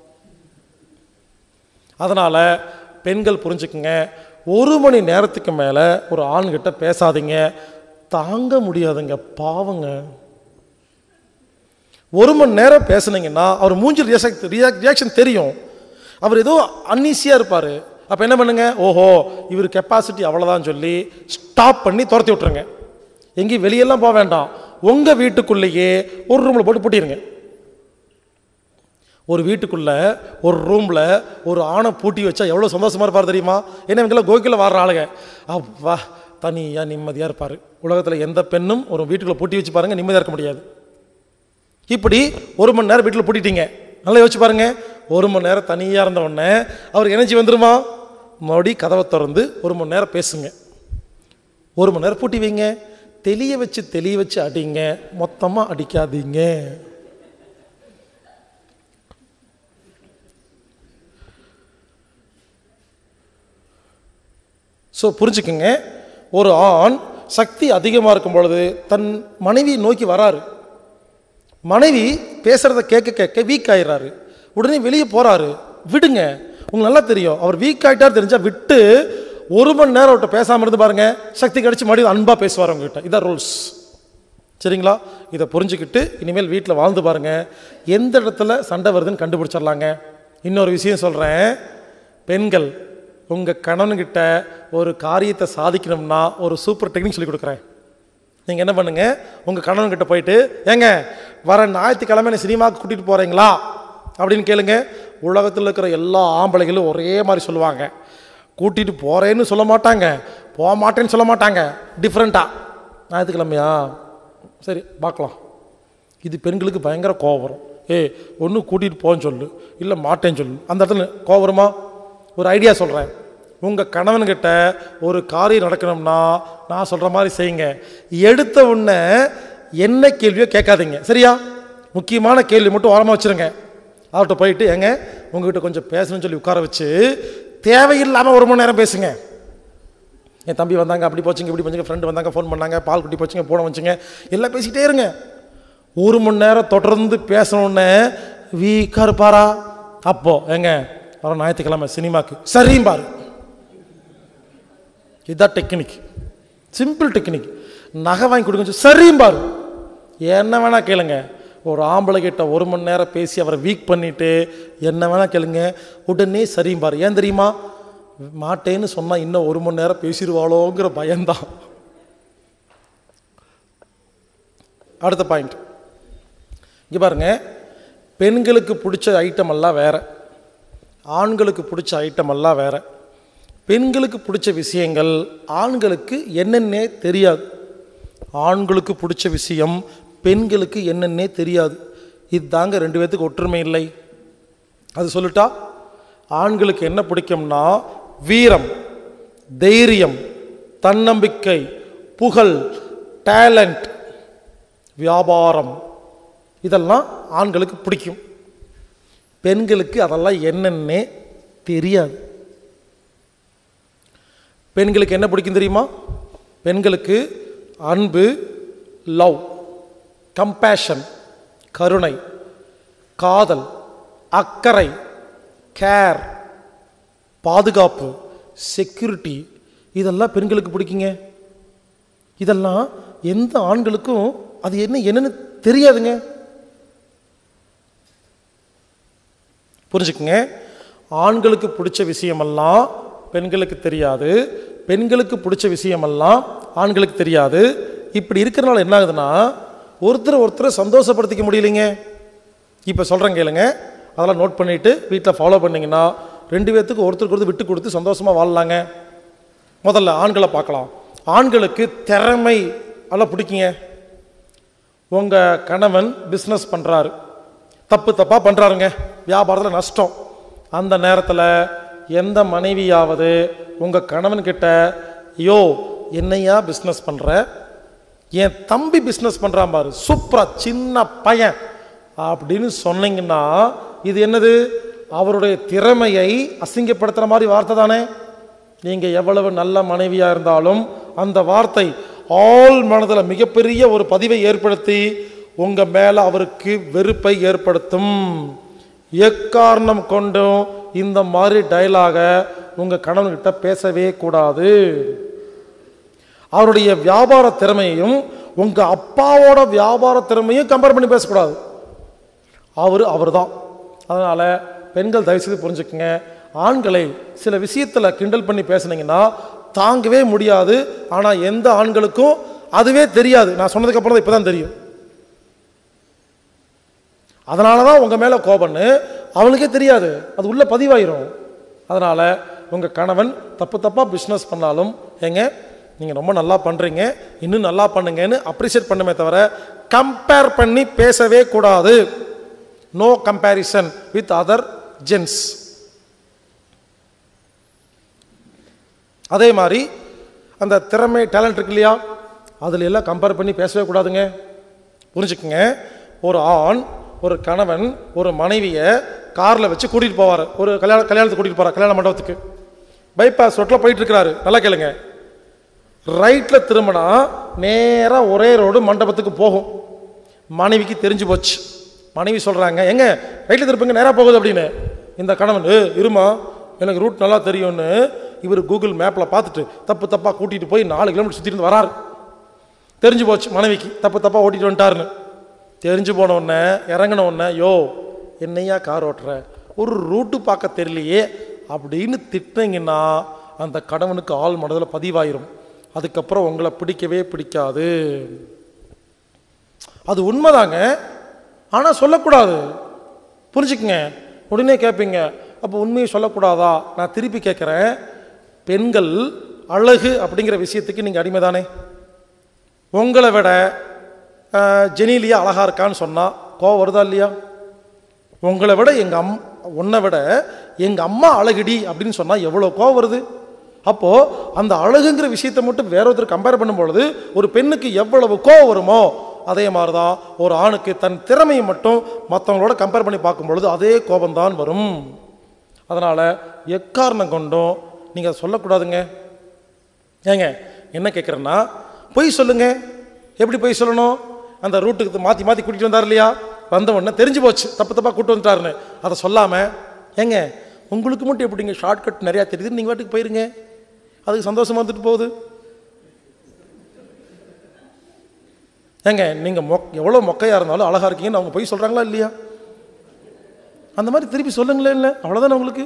அதனால் பெண்கள் புரிஞ்சுக்குங்க, ஒரு மணி நேரத்துக்கு மேலே ஒரு ஆண்கிட்ட பேசாதீங்க, தாங்க முடியாதுங்க, பாவங்க. ஒரு மணி நேரம் பேசுனீங்கன்னா அவர் மூஞ்சில் ரியாக்ட் ரியாக்ஷன் தெரியும், அவர் ஏதோ அன்ஈஸியாக இருப்பார். அப்போ என்ன பண்ணுங்க? ஓஹோ, இவர் கெப்பாசிட்டி அவ்வளோதான் சொல்லி ஸ்டாப் பண்ணி துரத்தி விட்டுருங்க. எங்கேயும் வெளியெல்லாம் போக வேண்டாம், உங்கள் வீட்டுக்குள்ளேயே ஒரு ரூமில் போட்டு பூட்டிடுங்க. ஒரு வீட்டுக்குள்ளே ஒரு ரூமில் ஒரு ஆணை பூட்டி வச்சா எவ்வளோ சந்தோஷமாக இருப்பார் தெரியுமா? ஏன்னா இவங்கெல்லாம் கோகில வாடுற ஆளுங்க, அப்பா தனியாக நிம்மதியாக இருப்பார். உலகத்தில் எந்த பெண்ணும் ஒரு வீட்டுக்குள்ளே பூட்டி வச்சு பாருங்கள், நிம்மதியாக இருக்க முடியாது. இப்படி ஒரு மணி நேரம் வீட்டில் பூட்டிட்டீங்க, நல்லா யோசிச்சு பாருங்க. ஒரு மணி நேரம் தனியாக இருந்த உடனே அவருக்கு எனர்ஜி வந்துடுமா? மறுபடி கதவை திறந்து ஒரு மணி நேரம் பேசுங்க. ஒரு மணி நேரம் பூட்டி வைங்க, தெளிய வச்சு தெளிய வச்சு அடிங்க, மொத்தமாக அடிக்காதீங்க. ஸோ புரிஞ்சுக்குங்க, ஒரு ஆண் சக்தி அதிகமாக இருக்கும் பொழுது தன் மனைவி நோக்கி வராரு. மனைவி பேசுகிறத கேட்க கேட்க வீக் ஆயிடுறாரு. உடனே வெளியே போகிறாரு. விடுங்க, உங்களுக்கு நல்லா தெரியும் அவர் வீக் ஆகிட்டார் தெரிஞ்சால் விட்டு ஒரு மணி நேரம் அவர்கிட்ட பேசாமல் இருந்து பாருங்க, சக்தி கிடச்சி மறுபடியும் அன்பாக பேசுவார் உங்ககிட்ட. இதான் ரூல்ஸ். சரிங்களா? இதை புரிஞ்சுக்கிட்டு இனிமேல் வீட்டில் வாழ்ந்து பாருங்கள். எந்த இடத்துல சண்டை வருதுன்னு கண்டுபிடிச்சிடலாங்க. இன்னொரு விஷயம் சொல்கிறேன், பெண்கள் உங்கள் கணவன்கிட்ட ஒரு காரியத்தை சாதிக்கணும்னா ஒரு சூப்பர் டெக்னிக் சொல்லி கொடுக்குறேன். நீங்கள் என்ன பண்ணுங்கள், உங்கள் கணவன்கிட்ட போயிட்டு, ஏங்க வர ஞாயிற்றுக்கிழமை என்னை சினிமாவுக்கு கூட்டிகிட்டு போகிறீங்களா அப்படின்னு கேளுங்க. உலகத்தில் இருக்கிற எல்லா ஆம்பளைகளும் ஒரே மாதிரி சொல்லுவாங்க. கூட்டிகிட்டு போகிறேன்னு சொல்ல மாட்டாங்க, போக மாட்டேன்னு சொல்ல மாட்டாங்க, டிஃப்ரெண்ட்டாக. ஞாயிற்றுக்கிழமையா, சரி பார்க்கலாம். இது பெண்களுக்கு பயங்கர கோவம் வரும். ஏ ஒன்று கூட்டிகிட்டு போன்னு சொல்லு, இல்லை மாட்டேன்னு சொல்லு. அந்த இடத்துல கோவம் வருமா? ஒரு ஐடியா சொல்கிறேன். உங்கள் கணவன்கிட்ட ஒரு காரியம் நடக்கணும்னா நான் சொல்கிற மாதிரி செய்யுங்க. எடுத்த உடனே என்ன கேள்வியோ கேட்காதீங்க, சரியா? முக்கியமான கேள்வி மட்டும் ஓரமாக வச்சுருங்க. அவர்கிட்ட போயிட்டு, ஏங்க உங்ககிட்ட கொஞ்சம் பேசணும்னு சொல்லி உட்கார வச்சு தேவையில்லாமல் ஒரு மணி நேரம் பேசுங்க. என் தம்பி வந்தாங்க, அப்படி போச்சுங்க, இப்படி போச்சுங்க, ஃப்ரெண்டு வந்தாங்க, ஃபோன் பண்ணாங்க, பால் குட்டி போச்சுங்க, போன வச்சுங்க, எல்லாம் பேசிக்கிட்டே இருங்க. ஒரு மணி நேரம் தொடர்ந்து பேசணுன்னு வீக்காக இருப்பாரா? அப்போ ஏங்க வர ஞாயிற்றுக்கிழமை சினிமாக்கு சரிம்பாரு. இதுதான் டெக்னிக், சிம்பிள் டெக்னிக். நகை வாங்கி கொடுங்க சரிம்பாரு. என்ன வேணா கேளுங்க. ஒரு ஆம்பளை கிட்ட ஒரு மணி நேரம் பேசி அவரை வீக் பண்ணிட்டு என்ன வேணா கேளுங்க, உடனே சரிம்பாரு. ஏன் தெரியுமா? மாட்டேன்னு சொன்னால் இன்னும் ஒரு மணி நேரம் பேசிடுவாளோங்கிற பயம்தான். அடுத்த பாயிண்ட் இங்கே பாருங்க. பெண்களுக்கு பிடிச்ச ஐட்டம் எல்லாம் வேற, ஆண்களுக்கு பிடிச்ச ஐட்டம் எல்லாம் வேற. பெண்களுக்கு பிடிச்ச விஷயங்கள் ஆண்களுக்கு என்னென்னே தெரியாது. ஆண்களுக்கு பிடிச்ச விஷயம் பெண்களுக்கு என்னென்னே தெரியாது. இதுதாங்க ரெண்டு பேர்த்துக்கு ஒற்றுமை இல்லை. அது சொல்லிட்டா, ஆண்களுக்கு என்ன பிடிக்கும்னா வீரம், தைரியம், தன்னம்பிக்கை, புகழ், டேலண்ட், வியாபாரம், இதெல்லாம் ஆண்களுக்கு பிடிக்கும். பெண்களுக்கு அதெல்லாம் என்னன்னே தெரியாது. பெண்களுக்கு என்ன பிடிக்கும் தெரியுமா? பெண்களுக்கு அன்பு, லவ், கம்பேஷன், கருணை, காதல், அக்கறை, கேர், பாதுகாப்பு, செக்யூரிட்டி, இதெல்லாம் பெண்களுக்கு பிடிக்குங்க. இதெல்லாம் எந்த ஆண்களுக்கும் அது என்ன என்னன்னு தெரியாதுங்க. புரிஞ்சுக்குங்க. ஆண்களுக்கு பிடிச்ச விஷயமெல்லாம் பெண்களுக்கு தெரியாது, பெண்களுக்கு பிடிச்ச விஷயமெல்லாம் ஆண்களுக்கு தெரியாது. இப்படி இருக்கிறனால என்ன ஆகுதுன்னா, ஒருத்தர் ஒருத்தரை சந்தோஷப்படுத்திக்க முடியலைங்க. இப்போ சொல்கிறேன் கேளுங்க, அதெல்லாம் நோட் பண்ணிவிட்டு வீட்டில் ஃபாலோ பண்ணிங்கன்னா ரெண்டு பேர்த்துக்கு ஒருத்தருக்கு ஒருத்தர் விட்டு கொடுத்து சந்தோஷமாக வாழலாங்க. முதல்ல ஆண்களை பார்க்கலாம். ஆண்களுக்கு திறமை எல்லாம் பிடிக்குங்க. உங்கள் கணவன் பிஸ்னஸ் பண்ணுறாரு, தப்பு தப்பாக பண்ணுறாருங்க, வியாபாரத்தில் நஷ்டம். அந்த நேரத்தில் எந்த மனைவியாவது உங்கள் கணவன்கிட்ட, ஐயோ என்னையா பிஸ்னஸ் பண்ணுற, என் தம்பி பிஸ்னஸ் பண்ணுறான் பாரு, சூப்பரா, சின்ன பையன் அப்படின்னு சொன்னீங்கன்னா இது என்னது? அவருடைய திறமையை அசிங்கப்படுத்துகிற மாதிரி வார்த்தை தானே. நீங்கள் எவ்வளவு நல்ல மனைவியாக இருந்தாலும் அந்த வார்த்தை ஆள் மனதில் மிகப்பெரிய ஒரு பதிவை ஏற்படுத்தி உங்கள் மேலே அவருக்கு வெறுப்பை ஏற்படுத்தும். எக்காரணம் கொண்டும் இந்த மாதிரி டயலாகை உங்கள் கணவன்கிட்ட பேசவே கூடாது. அவருடைய வியாபார திறமையையும் உங்கள் அப்பாவோட வியாபார திறமையும் கம்பேர் பண்ணி பேசக்கூடாது. அவர் அவர் தான். அதனால் பெண்கள் தயவுசெய்து புரிஞ்சுக்குங்க, ஆண்களை சில விஷயத்தில் கிண்டல் பண்ணி பேசுனீங்கன்னா தாங்கவே முடியாது. ஆனால் எந்த ஆண்களுக்கும் அதுவே தெரியாது. நான் சொன்னதுக்கப்புறம் தான் இப்போ தான் தெரியும். அதனால தான் உங்கள் மேலே கோபம்னு அவனுக்கே தெரியாது, அது உள்ள பதிவாயிரும். அதனால் உங்கள் கணவன் தப்பு தப்பாக பிஸ்னஸ் பண்ணாலும், ஏங்க நீங்கள் ரொம்ப நல்லா பண்ணுறீங்க, இன்னும் நல்லா பண்ணுங்கன்னு அப்ரிஷியேட் பண்ணுமே தவிர கம்பேர் பண்ணி பேசவே கூடாது. No comparison with other gents. அதே மாதிரி அந்த திறமை டேலண்ட் இருக்கு இல்லையா, அதில் எல்லாம் கம்பேர் பண்ணி பேசவே கூடாதுங்க. புரிஞ்சுக்குங்க. ஒரு ஆண், ஒரு கணவன் ஒரு மனைவியை காரில் வச்சு கூட்டிகிட்டு போவார். ஒரு கல்யாண கல்யாணத்துக்கு கூட்டிகிட்டு போகிறார், கல்யாண மண்டபத்துக்கு. பைபாஸ் ரோட்டில் போயிட்டு இருக்கிறாரு, நல்லா கேளுங்க. ரைட்டில் திரும்பினா நேராக ஒரே ரோடு மண்டபத்துக்கு போகும். மனைவிக்கு தெரிஞ்சு போச்சு. மனைவி சொல்கிறாங்க, எங்க ரைட்டில் திருப்புங்க நேராக போகுது அப்படின்னு. இந்த கணவன், ஏ இருமா எனக்கு ரூட் நல்லா தெரியும்னு இவர் கூகுள் மேப்பில் பார்த்துட்டு தப்பு தப்பாக கூட்டிகிட்டு போய் நாலு கிலோமீட்டர் சுற்றிட்டு வராரு. தெரிஞ்சு போச்சு மனைவிக்கு தப்பு தப்பாக ஓட்டிகிட்டு வந்துட்டாருன்னு. தெரிஞ்சு போன உடனே இறங்கின உடனே, யோ என்னையா கார் ஓட்டுற, ஒரு ரூட்டு பார்க்க தெரியலையே அப்படின்னு திட்டினீங்கன்னா அந்த கணவனுக்கு ஆள் மனதில் பதிவாயிரும். அதுக்கப்புறம் உங்களை பிடிக்கவே பிடிக்காது. அது உண்மைதாங்க, ஆனால் சொல்லக்கூடாது. புரிஞ்சுக்குங்க. உடனே கேட்பீங்க, அப்போ உண்மையை சொல்லக்கூடாதா? நான் திருப்பி கேட்குறேன், பெண்கள் அழகு அப்படிங்கிற விஷயத்துக்கு நீங்கள் அடிமை தானே? உங்களை விட ஜெனிலியா அழகா இருக்கான்னு சொன்னால் கோவம் வருதா இல்லையா? உங்களை விட எங்கள் அம் உன்னை விட எங்கள் அம்மா அழகுடி அப்படின்னு சொன்னால் எவ்வளோ கோவம் வருது? அப்போது அந்த அழகுங்கிற விஷயத்தை மட்டும் வேற ஒருத்தர் கம்பேர் பண்ணும்பொழுது ஒரு பெண்ணுக்கு எவ்வளவு கோவம் வருமோ அதே மாதிரி தான் ஒரு ஆணுக்கு தன் திறமையை மட்டும் மற்றவங்களோட கம்பேர் பண்ணி பார்க்கும்பொழுது அதே கோபம்தான் வரும். அதனால் எக்காரணம் கொண்டும் நீங்கள் சொல்லக்கூடாதுங்க. ஏங்க என்ன கேட்குறேன்னா, பொய் சொல்லுங்க. எப்படி பொய் சொல்லணும்? அந்த ரூட்டுக்கு மாற்றி மாற்றி கூட்டிகிட்டு வந்தார் இல்லையா, வந்த உடனே தெரிஞ்சு போச்சு தப்பு தப்பாக கூட்டு வந்துட்டாருன்னு. அதை சொல்லாமல், ஏங்க உங்களுக்கு மட்டும் எப்படிங்க ஷார்ட்கட் நிறையா தெரியுது, நீங்கள் வாட்டுக்கு போயிருங்க, அதுக்கு சந்தோஷமாக வந்துட்டு போகுது. ஏங்க நீங்கள் மொக் எவ்வளோ மொக்கையாக இருந்தாலும் அழகாக இருக்கீங்கன்னு அவங்க பொய் சொல்கிறாங்களா இல்லையா? அந்த மாதிரி திருப்பி சொல்லுங்களே. இல்லை அவ்வளோதானே உங்களுக்கு.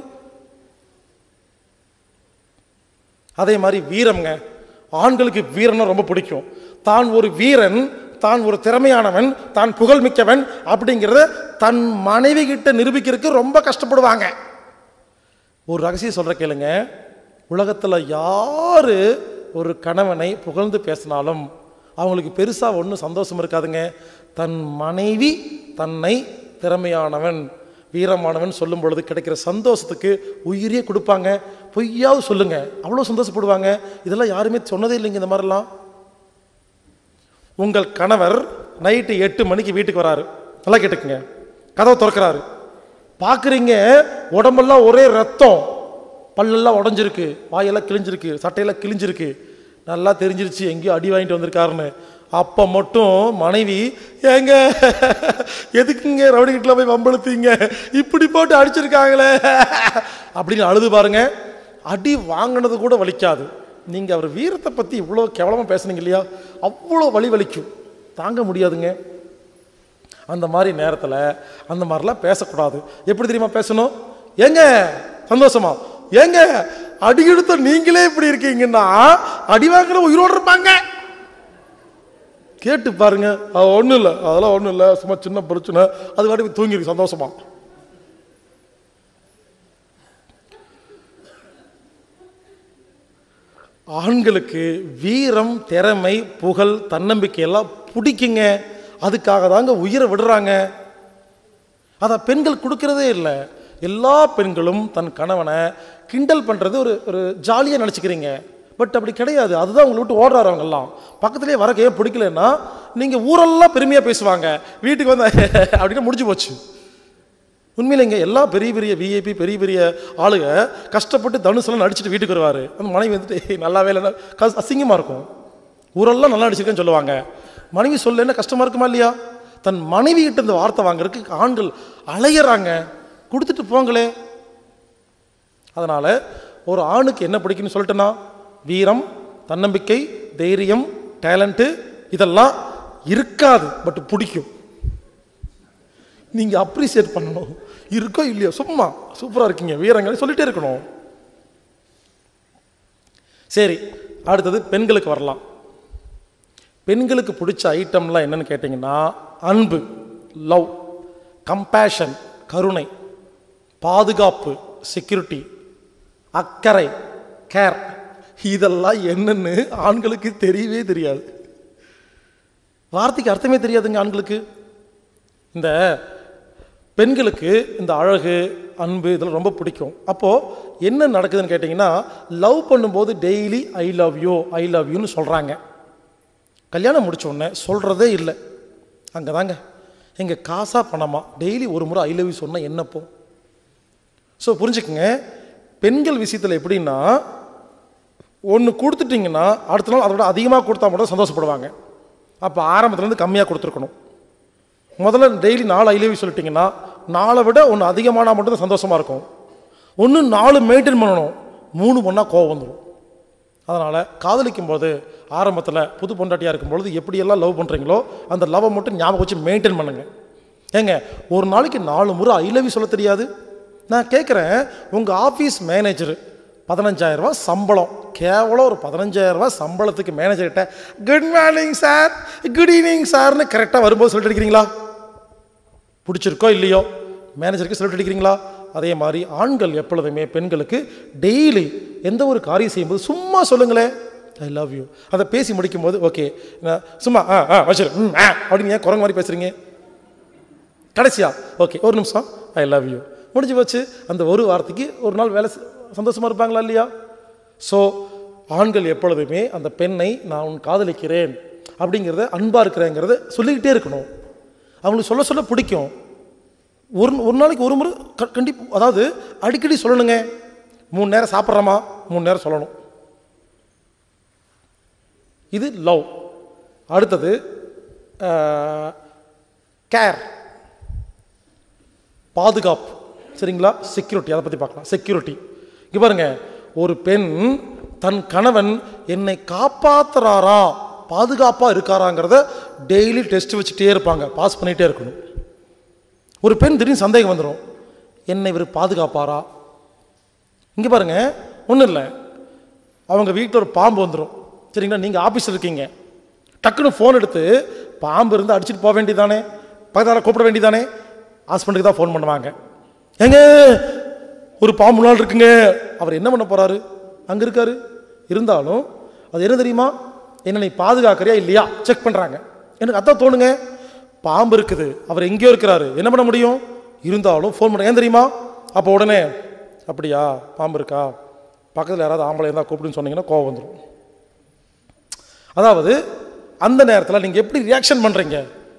அதே மாதிரி வீரம்ங்க. ஆண்களுக்கு வீரனை ரொம்ப பிடிக்கும். தான் ஒரு வீரன், தான் ஒரு திறமையானவன், தான் புகழ்மிக்கவன் அப்படிங்கிறத தன் மனைவி கிட்ட நிரூபிக்கிறதுக்கு ரொம்ப கஷ்டப்படுவாங்க. ஒரு ரகசியம் சொல்ற கேளுங்க, உலகத்தில் யாரு ஒரு கணவனை புகழ்ந்து பேசினாலும் அவங்களுக்கு பெருசாக ஒன்றும் சந்தோஷம் இருக்காதுங்க. தன் மனைவி தன்னை திறமையானவன் வீரமானவன் சொல்லும் பொழுது கிடைக்கிற சந்தோஷத்துக்கு உயிரியே கொடுப்பாங்க. பொய்யாவது சொல்லுங்க, அவ்வளோ சந்தோஷப்படுவாங்க. இதெல்லாம் யாருமே சொன்னதே இல்லைங்க இந்த மாதிரிலாம். உங்கள் கணவர் நைட்டு எட்டு மணிக்கு வீட்டுக்கு வராரு, நல்லா கேட்டுக்குங்க, கதவை திறக்கிறாரு, பார்க்குறீங்க உடம்பெல்லாம் ஒரே ரத்தம், பல்லெல்லாம் உடஞ்சிருக்கு, வாயெல்லாம் கிழிஞ்சிருக்கு, சட்டையெல்லாம் கிழிஞ்சிருக்கு, நல்லா தெரிஞ்சிருச்சு எங்கேயோ அடி வாங்கிட்டு வந்திருக்காருன்னு. அப்போ மட்டும் மனைவி, ஏங்க எதுக்குங்க ரவுடிக்கிட்டலாம் போய் வம்பளுத்தீங்க, இப்படி போட்டு அடிச்சிருக்காங்களே அப்படின்னு அழுது பாருங்க. அடி வாங்கினது கூட வலிக்காது. நீங்கள் அவர் வீரத்தை பற்றி இவ்வளோ கேவலமாக பேசுனீங்க இல்லையா, அவ்வளோ வலி வலிக்கும், தாங்க முடியாதுங்க. அந்த மாதிரி நேரத்தில் அந்த மாதிரிலாம் பேசக்கூடாது. எப்படி தெரியுமா பேசணும்? ஏங்க சந்தோஷமா, ஏங்க அடி எடுத்த நீங்களே இப்படி இருக்கீங்கன்னா அடி வாங்குற உயிரோடு இருப்பாங்க. கேட்டு பாருங்க. அது ஒன்றும் இல்லை, அதெல்லாம் ஒன்றும் இல்லை, சும்மா சின்ன பிரச்சனை, அது வாட்டி தூங்கிருக்கு சந்தோஷமா. ஆண்களுக்கு வீரம், திறமை, புகழ், தன்னம்பிக்கை எல்லாம் பிடிக்குங்க. அதுக்காக தாங்க உயிரை விடுறாங்க. அதை பெண்கள் கொடுக்கறதே இல்லை. எல்லா பெண்களும் தன் கணவனை கிண்டல் பண்ணுறது ஒரு ஒரு ஜாலியாக நினச்சிக்கிறீங்க. பட் அப்படி கிடையாது. அதுதான் உங்களை விட்டு ஓடுறாரு. அவங்கெல்லாம் பக்கத்துலேயே வரக்க ஏன் பிடிக்கலன்னா நீங்கள் ஊரெல்லாம் பெருமையாக பேசுவாங்க, வீட்டுக்கு வந்து அப்படின்னு முடிஞ்சு போச்சு. உண்மையிலேங்க எல்லா பெரிய பெரிய விஐபி பெரிய பெரிய ஆளுங்க கஷ்டப்பட்டு தனுசெல்லாம் நடிச்சுட்டு வீட்டுக்கு வருவார். அந்த மனைவி வந்துட்டு நல்லாவே இல்லைன்னா கஸ் அசிங்கமாக இருக்கும். ஊரெல்லாம் நல்லா நடிச்சிருக்கேன்னு சொல்லுவாங்க. மனைவி சொல்ல என்ன கஷ்டமாக இருக்குமா இல்லையா? தன் மனைவி கிட்ட இந்த வார்த்தை வாங்குறதுக்கு ஆண்கள் அலையிறாங்க. கொடுத்துட்டு போங்களே. அதனால் ஒரு ஆணுக்கு என்ன பிடிக்குன்னு சொல்லிட்டேன்னா, வீரம், தன்னம்பிக்கை, தைரியம், டேலண்ட்டு இதெல்லாம் இருக்காது, பட் பிடிக்கும். நீங்கள் அப்ரிசியேட் பண்ணணும். இருக்கோ இல்லையோ சும்மா சூப்பராக இருக்கீங்க வீரங்க சொல்லிட்டே இருக்கணும். சரி, அடுத்தது பெண்களுக்கு வரலாம். பெண்களுக்கு பிடிச்ச ஐட்டம்லாம் என்னன்னு கேட்டிங்கன்னா, அன்பு, லவ், கம்பேஷன், கருணை, பாதுகாப்பு, செக்யூரிட்டி, அக்கறை, கேர். இதெல்லாம் என்னன்னு ஆண்களுக்கு தெரியவே தெரியாது. வார்த்தைக்கு அர்த்தமே தெரியாதுங்க ஆண்களுக்கு. இந்த பெண்களுக்கு இந்த அழகு, அன்பு இதெல்லாம் ரொம்ப பிடிக்கும். அப்போது என்ன நடக்குதுன்னு கேட்டிங்கன்னா, லவ் பண்ணும்போது daily I love you I love யூன்னு சொல்கிறாங்க. கல்யாணம் முடிச்ச உடனே சொல்கிறதே இல்லை. அங்கே தாங்க எங்கள் காசாக பணமா டெய்லி ஒரு முறை ஐ லவ் யூ சொன்னால் என்னப்போ. ஸோ புரிஞ்சுக்குங்க, பெண்கள் விஷயத்தில் எப்படின்னா, ஒன்று கொடுத்துட்டிங்கன்னா அடுத்த நாள் அதோட அதிகமாக கொடுத்தா மட்டும் சந்தோஷப்படுவாங்க. அப்போ ஆரம்பத்துலேருந்து கம்மியாக கொடுத்துருக்கணும். முதல்ல டெய்லி நாலு ஐ லவ் யூ சொல்லிட்டிங்கன்னா நாளை விட ஒன்று அதிகமானால் மட்டும்தான் சந்தோஷமாக இருக்கும். ஒன்று நாலு மெயின்டைன் பண்ணணும், மூணு பண்ணால் கோவம் வந்துடும். அதனால் காதலிக்கும் போது ஆரம்பத்தில் புது பொண்டாட்டியாக இருக்கும்பொழுது எப்படியெல்லாம் லவ் பண்ணுறீங்களோ அந்த லவ்வை மட்டும் ஞாபகம் வச்சு மெயின்டைன் பண்ணுங்கள். ஏங்க ஒரு நாளைக்கு நாலு முறை ஐ லவ் யூ சொல்ல தெரியாது? நான் கேட்குறேன், உங்கள் ஆஃபீஸ் மேனேஜரு பதினஞ்சாயிரரூபா சம்பளம், கேவலம் ஒரு பதினஞ்சாயிரரூபா சம்பளத்துக்கு மேனேஜர்கிட்ட good morning sir, good evening சார்னு கரெக்டாக வரும்போது சொல்லிட்டு அடிக்கிறீங்களா? பிடிச்சிருக்கோ இல்லையோ மேனேஜருக்கு சொல்லிட்டு அடிக்கிறீங்களா? அதே மாதிரி ஆண்கள் எப்பொழுதுமே பெண்களுக்கு டெய்லி எந்த ஒரு காரியம் செய்யும்போது சும்மா சொல்லுங்களேன் ஐ லவ் யூ. அதை பேசி முடிக்கும்போது ஓகே சும்மா ஆ ஆ வச்சிரு ம் ஆ அப்படின்னு ஏன் குரங்கு மாதிரி பேசுகிறீங்க? கடைசியா ஓகே ஒரு நிமிஷம் ஐ லவ் யூ, முடிஞ்சு போச்சு. அந்த ஒரு வார்த்தைக்கு ஒரு நாள் வேலை சந்தோஷமாக இருப்பாங்களா இல்லையா? ஸோ ஆண்கள் எப்பொழுதுமே அந்த பெண்ணை நான் உன் காதலிக்கிறேன் அப்படிங்கிறத, அன்பாக இருக்கிறேங்கிறத சொல்லிக்கிட்டே இருக்கணும். அவங்களுக்கு சொல்ல சொல்ல பிடிக்கும். ஒரு ஒரு நாளைக்கு ஒரு முறை க கண்டிப்பாக அதாவது அடிக்கடி சொல்லணுங்க. மூணு நேரம் சாப்பிட்றோமா மூணு நேரம் சொல்லணும். இது லவ். அடுத்தது கேர், பாதுகாப்பு. சரிங்களா? செக்யூரிட்டி, அதை பற்றி பார்க்கலாம். செக்யூரிட்டி இங்கே பாருங்க, ஒரு பெண் தன் கணவன் என்னை காப்பாற்றுறாரா பாதுகாப்பாக இருக்காராங்கிறத டெய்லி டெஸ்ட் வச்சுட்டே இருப்பாங்க, பாஸ் பண்ணிகிட்டே இருக்கணும். ஒரு பெண் திடீர்னு சந்தேகம் வந்துடும், என்னை இவர் பாதுகாப்பாரா? இங்கே பாருங்கள், ஒன்றும் இல்லை, அவங்க வீட்டில் ஒரு பாம்பு வந்துடும். சரிங்களா? நீங்கள் ஆஃபீஸில் இருக்கீங்க, டக்குன்னு ஃபோன் எடுத்து பாம்பு இருந்து அடிச்சுட்டு போக வேண்டியதானே, பக்கத்தால் கூப்பிட வேண்டியதானே? ஹஸ்பண்டுக்கு தான் ஃபோன் பண்ணுவாங்க, ஏங்க ஒரு பாம்பு நாள் இருக்குங்க. அவர் என்ன பண்ண போகிறாரு? அங்கே இருக்காரு. இருந்தாலும் அது என்ன தெரியுமா, என்ன நீ பாதுகாக்கிறியா இல்லையா செக் பண்ணுறாங்க. எனக்கு அதான் தோணுங்க, பாம்பு இருக்குது, அவர் எங்கேயோ இருக்கிறாரு, என்ன பண்ண முடியும்? இருந்தாலும் ஃபோன் பண்ண, ஏன் தெரியுமா? அப்போ உடனே அப்படியா பாம்பு இருக்கா, பக்கத்தில் யாராவது ஆம்பளை இருந்தால் கூப்பிடுன்னு சொன்னீங்கன்னா கோவம் வந்துடும். அதாவது அந்த நேரத்தில் நீங்கள் எப்படி ரியாக்ஷன் பண்ணுறீங்க?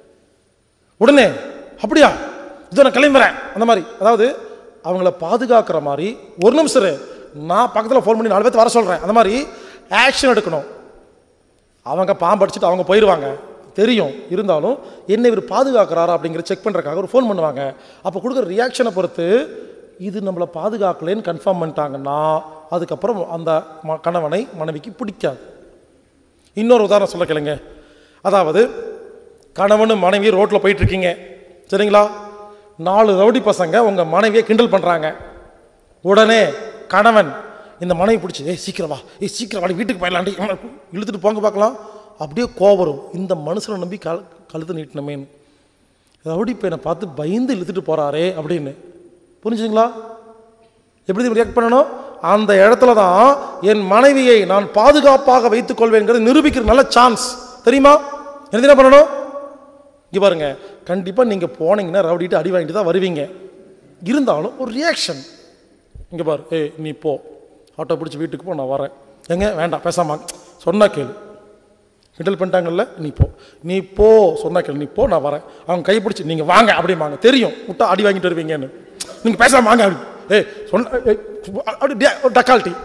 உடனே அப்படியா இதோ நான் கிளம்புறேன் அந்த மாதிரி. அதாவது அவங்கள பாதுகாக்கிற மாதிரி, ஒரு நிமிஷம் நான் பக்கத்தில் ஃபோன் பண்ணி நாலு பேர்த்து வர சொல்கிறேன், அந்த மாதிரி ஆக்ஷன் எடுக்கணும். அவங்க பாம்பு அடிச்சுட்டு அவங்க போயிடுவாங்க தெரியும், இருந்தாலும் என்ன இவர் பாதுகாக்கிறாரா அப்படிங்கிற செக் பண்ணுறக்காக ஒரு ஃபோன் பண்ணுவாங்க. அப்போ கொடுக்குற ரியாக்ஷனை பொறுத்து இது நம்மளை பாதுகாக்கலேன்னு கன்ஃபார்ம் பண்ணிட்டாங்கன்னா அதுக்கப்புறம் அந்த கணவனை மனைவிக்கு பிடிக்காது. இன்னொரு உதாரணம் சொல்ல கேளுங்க. அதாவது கணவனும் மனைவி ரோட்டில் போயிட்டுருக்கீங்க, சரிங்களா? நாலு ரவுடி பசங்க உங்கள் மனைவியை கிண்டல் பண்ணுறாங்க. உடனே கணவன் இந்த மனைவி பிடிச்சி ஏ சீக்கிரம் வா, ஏ சீக்கிரம் வாடி வீட்டுக்கு போயிடலாண்டி இழுத்துட்டு போங்க பார்க்கலாம். அப்படியே கோபம், இந்த மனுஷனை நம்பி கல் கழுத்து நீட்டினமேன்னு, ரவுடி பையனை பார்த்து பயந்து இழுத்துட்டு போகிறாரே அப்படின்னு. புரிஞ்சுங்களா? எப்படி ரியாக்ட் பண்ணணும்? அந்த இடத்துல தான் என் மனைவியை நான் பாதுகாப்பாக வைத்துக் கொள்வேங்கிறது நிரூபிக்கிற நல்ல சான்ஸ். தெரியுமா? என்ன பண்ணணும்? இங்கே பாருங்க, கண்டிப்பாக நீங்கள் போனீங்கன்னா ரவுடிட்டு அடி வாங்கிட்டு தான் வருவீங்க. இருந்தாலும் ஒரு ரியாக்ஷன், இங்கே பாரு, ஏய் நீ போ, ஆட்டோ பிடிச்சி வீட்டுக்கு போ, நான் வரேன். எங்க வேண்டாம் பேசாம சொன்னா கேளு, கிண்டல் பண்ணிட்டாங்கல்ல, நீ போ நீ போ சொன்னா கேளு, நீ போ நான் வரேன். அவங்க கை பிடிச்சி நீங்கள் வாங்க அப்படிம்பாங்க, தெரியும் விட்டா அடி வாங்கிட்டு வருவீங்கன்னு. நீங்கள் பேசாம வாங்க அப்படி, ஏய் சொன்ன அப்படி டக்கால்ட்டி,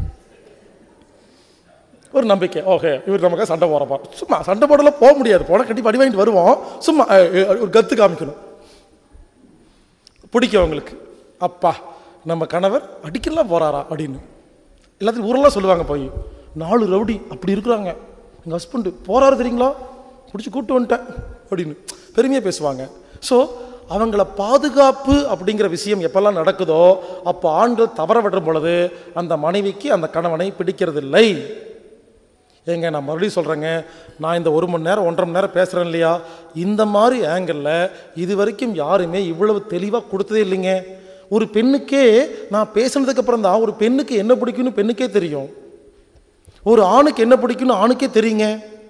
ஒரு நம்பிக்கை. ஓகே இவர் நமக்கு சண்டை போகிறப்பா, சும்மா சண்டை போடலாம் போக முடியாது, போனால் கண்டிப்பாக அடி வாங்கிட்டு வருவோம், சும்மா ஒரு கத்து காமிக்கணும். பிடிக்கும் அவங்களுக்கு, அப்பா நம்ம கணவர் அடிக்கலாம் போகிறாரா அப்படின்னு. எல்லாத்தையும் ஊரெல்லாம் சொல்லுவாங்க, போய் நாலு ரவுடி அப்படி இருக்கிறாங்க, எங்கள் ஹஸ்பண்டு போகிறாரு தெரியுங்களா, பிடிச்சி கூப்பிட்டு வந்துட்டேன் அப்படின்னு பெருமையாக பேசுவாங்க. ஸோ அவங்கள பாதுகாப்பு அப்படிங்கிற விஷயம் எப்பெல்லாம் நடக்குதோ அப்போ ஆண்கள் தவற விடுற பொழுது அந்த மனைவிக்கு அந்த கணவனை பிடிக்கிறதில்லை. ஏங்க நான் மறுபடியும் சொல்கிறேங்க, நான் இந்த ஒரு மணி நேரம் ஒன்றரை மணி நேரம் பேசுகிறேன் இல்லையா, இந்த மாதிரி ஆங்கிளில் இது வரைக்கும் யாருமே இவ்வளவு தெளிவாக கொடுத்ததே இல்லைங்க. ஒரு பெண்ணுக்கே நான் பேசுனதுக்கப்புறம் தான் ஒரு பெண்ணுக்கு என்ன பிடிக்கும்னு பெண்ணுக்கே தெரியும், ஒரு ஆணுக்கு என்ன பிடிக்கும்னு ஆணுக்கே தெரியுங்க.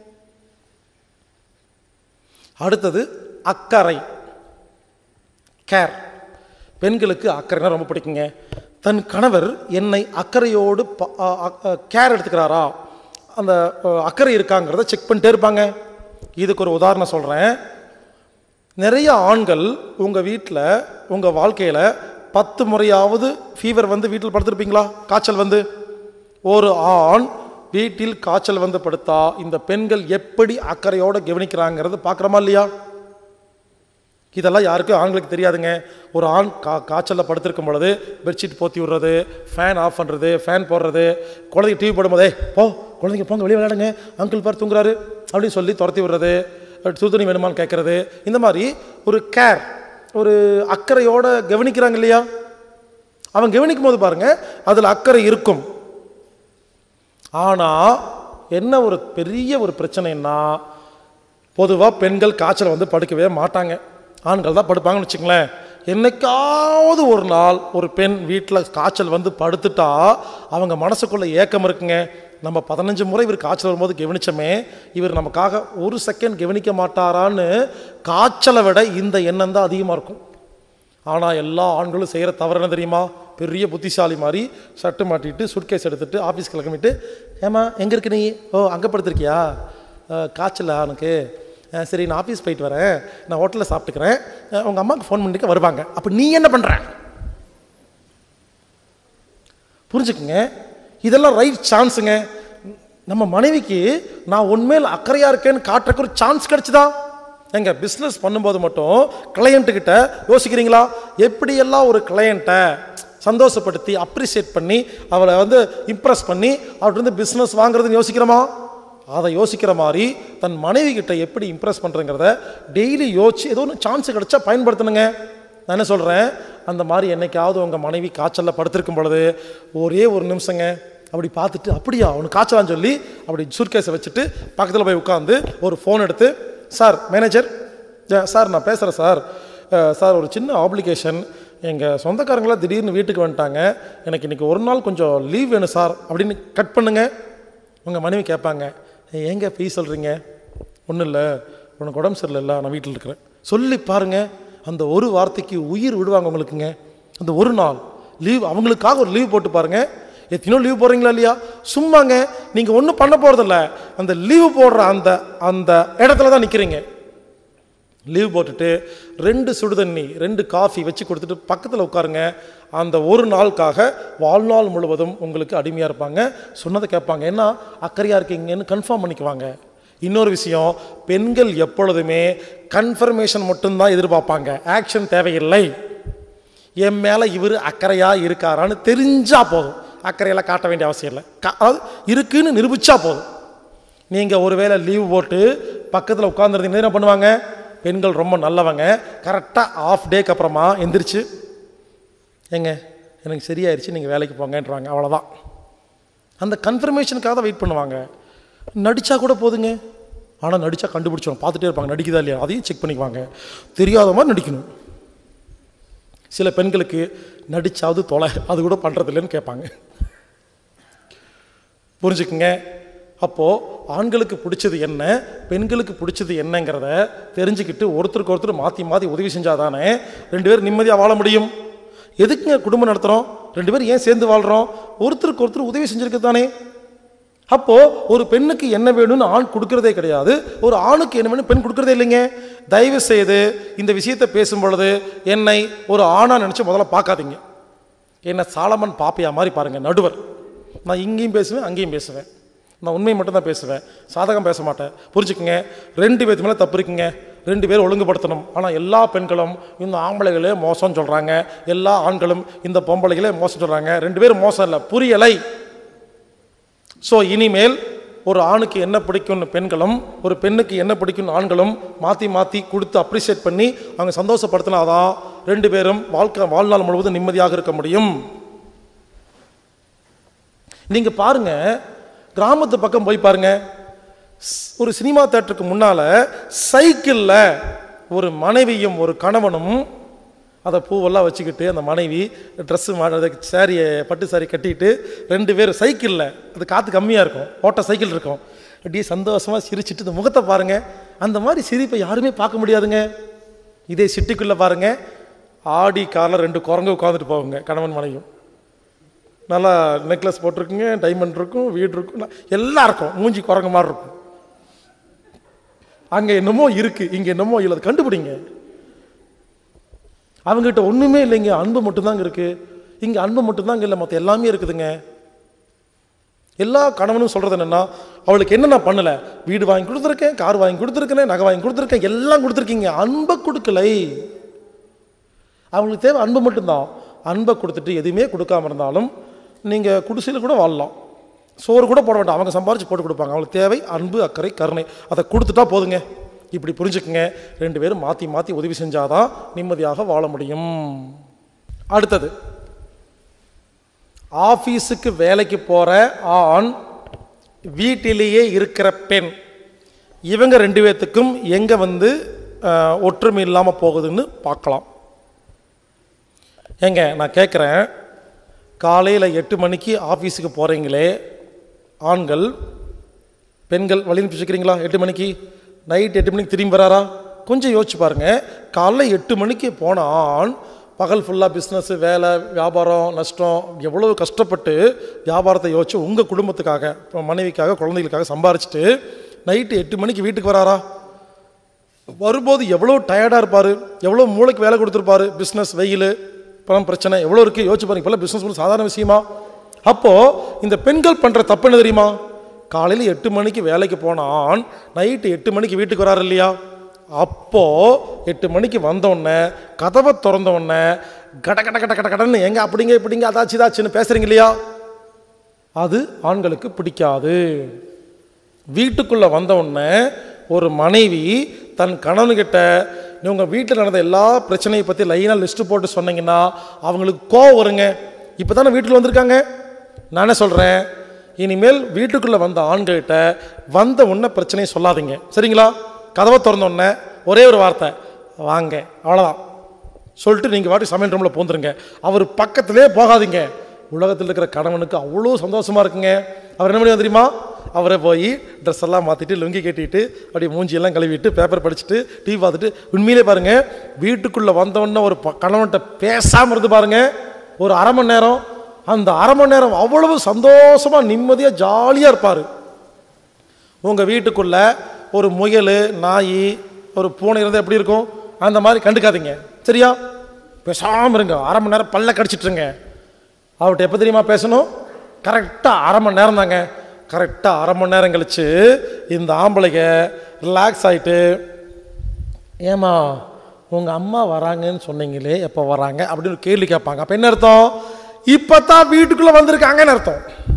அடுத்தது அக்கறை, கேர். பெண்களுக்கு அக்கறைனா ரொம்ப பிடிக்குங்க. தன் கணவர் என்னை அக்கறையோடு கேர் எடுத்துக்கிறாரா, அந்த அக்கறை இருக்காங்கிறத செக் பண்ணிட்டே இருப்பாங்க. இதுக்கு ஒரு உதாரணம் சொல்கிறேன். நிறைய ஆண்கள் உங்கள் வீட்டில் உங்கள் வாழ்க்கையில் பத்து முறையாவது ஃபீவர் வந்து வீட்டில் படுத்திருப்பீங்களா? காய்ச்சல் வந்து ஒரு ஆண் வீட்டில் காய்ச்சல் வந்து படுத்தா இந்த பெண்கள் எப்படி அக்கறையோடு கவனிக்கிறாங்கிறது பார்க்குறோமா இல்லையா? இதெல்லாம் யாருக்கும் ஆண்களுக்கு தெரியாதுங்க. ஒரு ஆண் கா காய்ச்சலில் படுத்திருக்கும் பொழுது பெட்ஷீட் போற்றி விடுறது, ஃபேன் ஆஃப் பண்ணுறது, ஃபேன் போடுறது, குழந்தைங்க டிவி போடும்போதே போ குழந்தைங்க போங்க வெளியே விளையாடுங்க, அங்கிள் பார் தூங்குறாரு அப்படின்னு சொல்லி துரத்தி விடுறது, சுடுதண்ணி வேணுமான்னு கேட்குறது, இந்த மாதிரி ஒரு கேர், ஒரு அக்கறையோடு கவனிக்கிறாங்க இல்லையா? அவன் கவனிக்கும் போது பாருங்கள் அதில் அக்கறை இருக்கும். ஆனால் என்ன ஒரு பெரிய ஒரு பிரச்சனைன்னா, பொதுவாக பெண்கள் காய்ச்சல் வந்து படுக்கவே மாட்டாங்க, ஆண்கள் தான் படுப்பாங்கன்னு வச்சுங்களேன். என்னைக்காவது ஒரு நாள் ஒரு பெண் வீட்டில் காய்ச்சல் வந்து படுத்துட்டா அவங்க மனசுக்குள்ளே ஏக்கம் இருக்குங்க. நம்ம பதினஞ்சு முறை இவர் காய்ச்சல் வரும்போது கவனிச்சோமே, இவர் நமக்காக ஒரு செகண்ட் கவனிக்க மாட்டாரான்னு காய்ச்சலை விட இந்த எண்ணம் தான் அதிகமாக இருக்கும். ஆனால் எல்லா ஆண்களும் செய்கிற தவறு என்ன தெரியுமா? பெரிய புத்திசாலி மாதிரி ஷர்ட்டு மாட்டிட்டு சுட்கேஸ் எடுத்துகிட்டு ஆஃபீஸ் கிளம்பிட்டு, ஏமா எங்கே இருக்கு நீ? ஓ அங்கே படுத்துருக்கியா? காய்ச்சலா உனக்கு? சரி நான் ஆஃபீஸ் போயிட்டு வரேன், நான் ஹோட்டலில் சாப்பிட்டுக்கிறேன், உங்கள் அம்மாவுக்கு ஃபோன் பண்ணிட்டு வருவாங்க. அப்போ நீ என்ன பண்ணுற? புரிஞ்சுக்குங்க, இதெல்லாம் ரைட் சான்ஸுங்க. நம்ம மனைவிக்கு நான் உண்மையில் அக்கறையாக இருக்கேன்னு காட்டுறக்கு ஒரு சான்ஸ் கிடச்சிதா? எங்கள் பிஸ்னஸ் பண்ணும்போது மட்டும் கிளையண்ட்டுக்கிட்ட யோசிக்கிறீங்களா? எப்படியெல்லாம் ஒரு கிளையண்ட்டை சந்தோஷப்படுத்தி அப்ரிஷியேட் பண்ணி அவளை வந்து இம்ப்ரெஸ் பண்ணி அவர்கிட்ட வந்து பிஸ்னஸ் வாங்குறதுன்னு யோசிக்கிறோமா? அதை யோசிக்கிற மாதிரி தன் மனைவி கிட்ட எப்படி இம்ப்ரெஸ் பண்ணுறங்கிறத டெய்லி யோசிச்சு ஏதோ ஒன்று சான்ஸ் கிடச்சா பயன்படுத்தணுங்க. நான் என்ன சொல்கிறேன், அந்த மாதிரி என்னைக்காவது உங்கள் மனைவி காய்ச்சலில் படுத்திருக்கும் பொழுது ஒரே ஒரு நிமிஷங்க அப்படி பார்த்துட்டு, அப்படியா அவனுக்கு காய்ச்சலான்னு சொல்லி அப்படி சூட்கேஸை வச்சுட்டு பக்கத்தில் போய் உட்காந்து ஒரு ஃபோன் எடுத்து, சார் மேனேஜர் சார் நான் பேசுகிறேன் சார், சார் ஒரு சின்ன ஆப்ளிகேஷன், எங்கள் சொந்தக்காரங்களாம் திடீர்னு வீட்டுக்கு வந்துட்டாங்க, எனக்கு இன்றைக்கி ஒரு நாள் கொஞ்சம் லீவ் வேணும் சார் அப்படின்னு கட் பண்ணுங்க. உங்கள் மனைவி கேட்பாங்க, ஏங்க ஃபீஸ் சொல்கிறீங்க? ஒன்றும் இல்லை, உனக்கு உடம்பு சரியில்லை, நான் வீட்டில் இருக்கிறேன் சொல்லி பாருங்கள். அந்த ஒரு வார்த்தைக்கு உயிர் விடுவாங்க உங்களுக்குங்க. அந்த ஒரு நாள் லீவ் அவங்களுக்காக ஒரு லீவ் போட்டு பாருங்கள். எத்தனையோ லீவ் போடுறீங்களா இல்லையா? சும்மாங்க நீங்கள் ஒன்றும் பண்ண போகிறதில்ல, அந்த லீவு போடுற அந்த அந்த இடத்துல தான் நிற்கிறீங்க. லீவ் போட்டுட்டு ரெண்டு சுடுதண்ணி ரெண்டு காஃபி வச்சு கொடுத்துட்டு பக்கத்தில் உட்காருங்க. அந்த ஒரு நாளுக்காக வாழ்நாள் முழுவதும் உங்களுக்கு அடிமையாக இருப்பாங்க. சொன்னதை கேட்பாங்க, என்ன அக்கறையாக இருக்கீங்கன்னு கன்ஃபார்ம் பண்ணிக்குவாங்க. இன்னொரு விஷயம், பெண்கள் எப்பொழுதுமே கன்ஃபர்மேஷன் மட்டும்தான் எதிர்பார்ப்பாங்க, ஆக்ஷன் தேவையில்லை. என் மேலே இவர் அக்கறையாக இருக்காரான்னு தெரிஞ்சால் போதும், அக்கறையெல்லாம் காட்ட வேண்டிய அவசியம் இல்லை. அதாவது இருக்குன்னு நிரூபித்தா போதும். நீங்கள் ஒருவேளை லீவ் போட்டு பக்கத்தில் உட்காந்துருந்தீங்கன்னா என்ன பண்ணுவாங்க? பெண்கள் ரொம்ப நல்லவங்க, கரெக்டாக ஆஃப் டேக்கு அப்புறமா எந்திரிச்சு, ஏங்க எனக்கு சரியாயிருச்சு நீங்கள் வேலைக்கு போங்கன்றாங்க. அவ்வளோதான். அந்த கன்ஃபர்மேஷனுக்காக தான் வெயிட் பண்ணுவாங்க. நடித்தா கூட போதுங்க, ஆனால் நடித்தா கண்டுபிடிச்சோம் பார்த்துட்டே இருப்பாங்க, நடிக்குதா இல்லையா அதையும் செக் பண்ணிக்குவாங்க. தெரியாத மாதிரி நடிக்கணும். சில பெண்களுக்கு நடிச்சாவது தொலை, அது கூட பண்ணுறதில்லைன்னு கேட்பாங்க. புரிஞ்சுக்குங்க. அப்போது ஆண்களுக்கு பிடிச்சது என்ன, பெண்களுக்கு பிடிச்சது என்னங்கிறத தெரிஞ்சுக்கிட்டு ஒருத்தருக்கு ஒருத்தர் மாற்றி மாற்றி உதவி செஞ்சால் தானே ரெண்டு பேரும் நிம்மதியாக வாழ முடியும். எதுக்குங்க குடும்பம் நடத்துகிறோம்? ரெண்டு பேரும் ஏன் சேர்ந்து வாழ்கிறோம்? ஒருத்தருக்கு ஒருத்தர் உதவி செஞ்சுருக்கு தானே. அப்போது ஒரு பெண்ணுக்கு என்ன வேணும்னு ஆண் கொடுக்கறதே கிடையாது, ஒரு ஆணுக்கு என்ன வேணும் பெண் கொடுக்கறதே இல்லைங்க. தயவு செய்து இந்த விஷயத்தை பேசும் பொழுது என்னை ஒரு ஆணாக நினச்சி முதல்ல பார்க்காதீங்க. என்னை சாலமன் பாப்பையா மாதிரி பாருங்கள், நடுவர். நான் இங்கேயும் பேசுவேன் அங்கேயும் பேசுவேன், நான் உண்மையை மட்டும்தான் பேசுவேன், சாதகம் பேச மாட்டேன். புரிஞ்சுக்குங்க. ரெண்டு பேருக்கு மேலே தப்பு இருக்குங்க, ரெண்டு பேரும் ஒழுங்குபடுத்தணும். ஆனால் எல்லா பெண்களும் இந்த ஆம்பளைகளே மோசம்னு சொல்கிறாங்க, எல்லா ஆண்களும் இந்த பொம்பளைகளே மோசம் சொல்கிறாங்க. ரெண்டு பேரும் மோசம் இல்லை, புரியலை. ஸோ இனிமேல் ஒரு ஆணுக்கு என்ன பிடிக்கும்னு பெண்களும், ஒரு பெண்ணுக்கு என்ன பிடிக்கும்னு ஆண்களும் மாற்றி மாற்றி கொடுத்து அப்ரிஷியேட் பண்ணி அவங்க சந்தோஷப்படுத்தினாதான் ரெண்டு பேரும் வாழ்க்கை வாழ்நாள் முழுவதும் நிம்மதியாக இருக்க முடியும். நீங்கள் பாருங்கள், கிராமத்து பக்கம் போய் பாருங்க, ஒரு சினிமா தியேட்டருக்கு முன்னால் சைக்கிளில் ஒரு மனைவியும் ஒரு கணவனும் அதை பூவெல்லாம் வச்சுக்கிட்டு, அந்த மனைவி ட்ரெஸ்ஸு மாட சாரியை பட்டு சாரி கட்டிக்கிட்டு ரெண்டு பேர் சைக்கிளில், அது காற்று கம்மியாக இருக்கும், ஓட்ட சைக்கிள் இருக்கும், அப்படியே சந்தோஷமாக சிரிச்சுட்டு இந்த முகத்தை பாருங்கள். அந்த மாதிரி சிரிப்பை யாருமே பார்க்க முடியாதுங்க. இதே சிட்டிக்குள்ளே பாருங்கள், ஆடி காரில் ரெண்டு குரங்கு உட்காந்துட்டு போவாங்க, கணவன் மனைவியும். நல்லா நெக்லஸ் போட்டிருக்குங்க, டைமண்ட் இருக்கும், வீடு இருக்கும், எல்லாம் இருக்கும், மூஞ்சி குரங்கு மாதிரி இருக்கும். அங்கே என்னமோ இருக்குது, இங்கே என்னமோ இல்லை, கண்டுபிடிங்க. அவங்ககிட்ட ஒன்றுமே இல்லைங்க, அன்பு மட்டும்தாங்க இருக்குது. இங்கே அன்பு மட்டும்தாங்க இல்லை, மற்ற எல்லாமே இருக்குதுங்க. எல்லா கணவனும் சொல்கிறது என்னென்னா, அவளுக்கு என்ன நான் பண்ணலை, வீடு வாங்கி கொடுத்துருக்கேன், கார் வாங்கி கொடுத்துருக்கேன், நகை வாங்கி கொடுத்துருக்கேன், எல்லாம் கொடுத்துருக்கீங்க, அன்பை கொடுக்கலை. அவங்களுக்கு தேவை அன்பு மட்டும்தான். அன்பை கொடுத்துட்டு எதுவுமே கொடுக்காம இருந்தாலும் நீங்கள் குடிசையில் கூட வாழலாம், சோறு கூட போட வேண்டாம், அவங்க சம்பாரித்து போட்டு கொடுப்பாங்க. அவங்களுக்கு தேவை அன்பு, அக்கறை, கருணை. அதை கொடுத்துட்டா போதுங்க. இப்படி புரிஞ்சுக்குங்க. ரெண்டு பேரும் மாற்றி மாற்றி உதவி செஞ்சாதான் நிம்மதியாக வாழ முடியும். அடுத்தது, ஆஃபீஸுக்கு வேலைக்கு போகிற ஆண், வீட்டிலேயே இருக்கிற பெண், இவங்க ரெண்டு பேர்த்துக்கும் எங்கே வந்து ஒற்றுமை இல்லாமல் போகுதுன்னு பார்க்கலாம். ஏங்க நான் கேட்குறேன், காலையில் எட்டு மணிக்கு ஆஃபீஸுக்கு போகிறீங்களே ஆண்கள், பெண்கள் வழி அனுப்பி வச்சுக்கிறீங்களா? எட்டு மணிக்கு நைட் எட்டு மணிக்கு திரும்பி வராரா? கொஞ்சம் யோசிச்சு பாருங்கள். காலைல எட்டு மணிக்கு போன ஆண் பகல் ஃபுல்லாக பிஸ்னஸ்ஸு, வேலை, வியாபாரம், நஷ்டம், எவ்வளோ கஷ்டப்பட்டு வியாபாரத்தை யோசிச்சு உங்கள் குடும்பத்துக்காக, மனைவிக்காக, குழந்தைகளுக்காக சம்பாரிச்சிட்டு நைட்டு எட்டு மணிக்கு வீட்டுக்கு வராரா? வரும்போது எவ்வளோ டயர்டாக இருப்பார், எவ்வளோ மூளைக்கு வேலை கொடுத்துருப்பாரு. பிஸ்னஸ், வெயில், பணம் பிரச்சனை எவ்வளோ இருக்குது யோசிச்சு பாருங்க. இப்போல்லாம் பிஸ்னஸ் பண்ண சாதாரண விஷயமா? அப்போது இந்த பெண்கள் பண்ணுற தப்பு என்ன தெரியுமா? காலையில் எட்டு மணிக்கு வேலைக்கு போனான், நைட்டு எட்டு மணிக்கு வீட்டுக்கு வராரு இல்லையா? அப்போது எட்டு மணிக்கு வந்தோடனே கதவை திறந்தோடனே கட கட கட கட கடன்னு எங்க அப்படிங்க இப்படிங்க அதாச்சு இதாச்சுன்னு பேசுகிறீங்க இல்லையா? அது ஆண்களுக்கு பிடிக்காது. வீட்டுக்குள்ளே வந்தவுடனே ஒரு மனைவி தன் கணவன்கிட்ட உங்கள் வீட்டில் நடந்த எல்லா பிரச்சனையை பற்றி லைனாக லிஸ்ட்டு போட்டு சொன்னீங்கன்னா அவங்களுக்கு கோவம் வருங்க. இப்போ தானே வீட்டுக்கு வந்திருக்காங்க. நான் என்ன சொல்கிறேன், இனிமேல் வீட்டுக்குள்ளே வந்த ஆண்கள்கிட்ட வந்த உடனே பிரச்சனையை சொல்லாதீங்க, சரிங்களா? கதவை திறந்தோடனே ஒரே ஒரு வார்த்தை வாங்க, அவ்வளோதான் சொல்லிட்டு நீங்கள் வாட்டி சமையல் ரூமில் போந்துருங்க. அவர் பக்கத்திலே போகாதீங்க. உலகத்தில் இருக்கிற கணவனுக்கு அவ்வளோ சந்தோஷமாக இருக்குங்க. அவர் என்ன பண்ணி தெரியுமா? அவரை போய் ட்ரெஸ் எல்லாம் மாற்றிட்டு லுங்கி கட்டிட்டு அப்படியே மூஞ்சியெல்லாம் கழுவிட்டு பேப்பர் படிச்சுட்டு டிவி பார்த்துட்டு, உண்மையிலே பாருங்கள், வீட்டுக்குள்ளே வந்தவொடனே ஒரு கணவன்கிட்ட பேசாமல் இருந்து பாருங்கள் ஒரு அரை மணி நேரம். அந்த அரை மணி நேரம் அவ்வளவு சந்தோஷமாக நிம்மதியாக ஜாலியாக இருப்பார். உங்கள் வீட்டுக்குள்ளே ஒரு முயல், நாய், ஒரு பூனை இருந்தால் எப்படி இருக்கும்? அந்த மாதிரி கண்டுக்காதீங்க, சரியா? பேசாமல் இருங்க. அரை மணி நேரம் பல்ல கடிச்சிட்ருங்க. அவர்கிட்ட எப்போ தெரியுமா பேசணும்? கரெக்டாக அரை மணி நேரம் தாங்க. கரெக்டாக அரை மணி நேரம் கழித்து இந்த ஆம்பளைங்க ரிலாக்ஸ் ஆகிட்டு, ஏமா உங்கள் அம்மா வராங்கன்னு சொன்னீங்களே எப்போ வராங்க அப்படின்னு ஒரு கேள்வி கேட்பாங்க. அப்போ என்ன அர்த்தம்? இப்போ தான் வீட்டுக்குள்ளே வந்திருக்காங்கன்னு அர்த்தம்.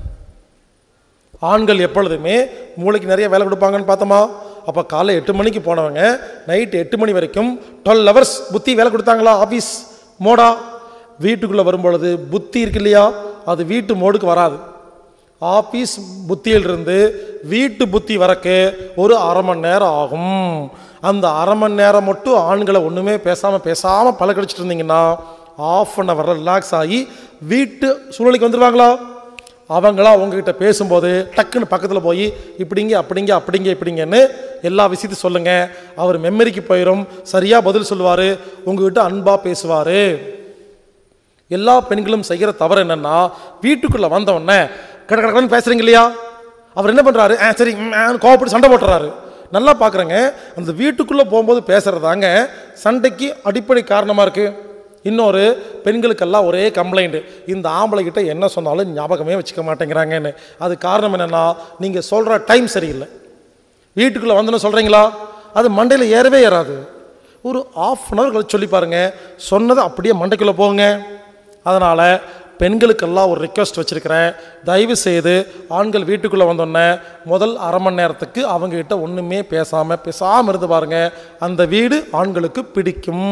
ஆண்கள் எப்பொழுதுமே மூளைக்கு நிறைய வேலை கொடுப்பாங்கன்னு பார்த்தோமா? அப்போ காலை எட்டு மணிக்கு போனவங்க நைட்டு எட்டு மணி வரைக்கும் டுவெல் ஹவர்ஸ் புத்தி வேலை கொடுத்தாங்களா? ஆஃபீஸ் மோடா. வீட்டுக்குள்ளே வரும்பொழுது புத்தி இருக்கு இல்லையா, அது வீட்டு மோடுக்கு வராது. ஆஃபீஸ் புத்தியிலிருந்து வீட்டு புத்தி வரக்கு ஒரு அரை மணி நேரம் ஆகும். அந்த அரை மணி நேரம் மட்டும் ஆண்களை ஒன்றுமே பேசாமல் பேசாமல் பல கழிச்சிட்டு இருந்தீங்கன்னா ஆஃப் அன் ஹவர் ரிலாக்ஸ் ஆகி வீட்டு சூழ்நிலைக்கு வந்துடுவாங்களா? அவங்களா உங்ககிட்ட பேசும்போது டக்குன்னு பக்கத்தில் போய் இப்படிங்க அப்படிங்க அப்படிங்க இப்படிங்கன்னு எல்லா விஷயத்தையும் சொல்லுங்கள். அவர் மெமரிக்கு போயிடும், சரியாக பதில் சொல்லுவார், உங்ககிட்ட அன்பாக பேசுவார். எல்லா பெண்களும் செய்கிற தவறு என்னென்னா, வீட்டுக்குள்ளே வந்தவுடனே கட கடன்னு பேசுகிறீங்க இல்லையா, அவர் என்ன பண்ணுறாரு? ஆ சரி கோவப்பட்டு சண்டை போட்டுறாரு. நல்லா பார்க்குறேங்க, அந்த வீட்டுக்குள்ளே போகும்போது பேசுகிறதாங்க சண்டைக்கு அடிப்படை காரணமாக இருக்குது. இன்னொரு பெண்களுக்கெல்லாம் ஒரே கம்ப்ளைண்ட், இந்த ஆம்பளைக்கிட்ட என்ன சொன்னாலும் ஞாபகமே வச்சுக்க மாட்டேங்கிறாங்கன்னு. அது காரணம் என்னென்னா, நீங்கள் சொல்கிற டைம் சரியில்லை. வீட்டுக்குள்ளே வந்தோன்னு சொல்கிறீங்களா, அது மண்டையில் ஏறவே ஏறாது. ஒரு ஆஃப் அன் ஹவர் கழிச்சு சொல்லி பாருங்கள், சொன்னதை அப்படியே மண்டைக்குள்ளே போங்க. அதனால் பெண்களுக்கெல்லாம் ஒரு ரிக்வெஸ்ட் வச்சுருக்கிறேன், தயவு செய்து ஆண்கள் வீட்டுக்குள்ளே வந்தோடனே முதல் அரை மணி நேரத்துக்கு அவங்ககிட்ட ஒன்றுமே பேசாமல் பேசாமல் இருந்து பாருங்கள், அந்த வீடு ஆண்களுக்கு பிடிக்கும்.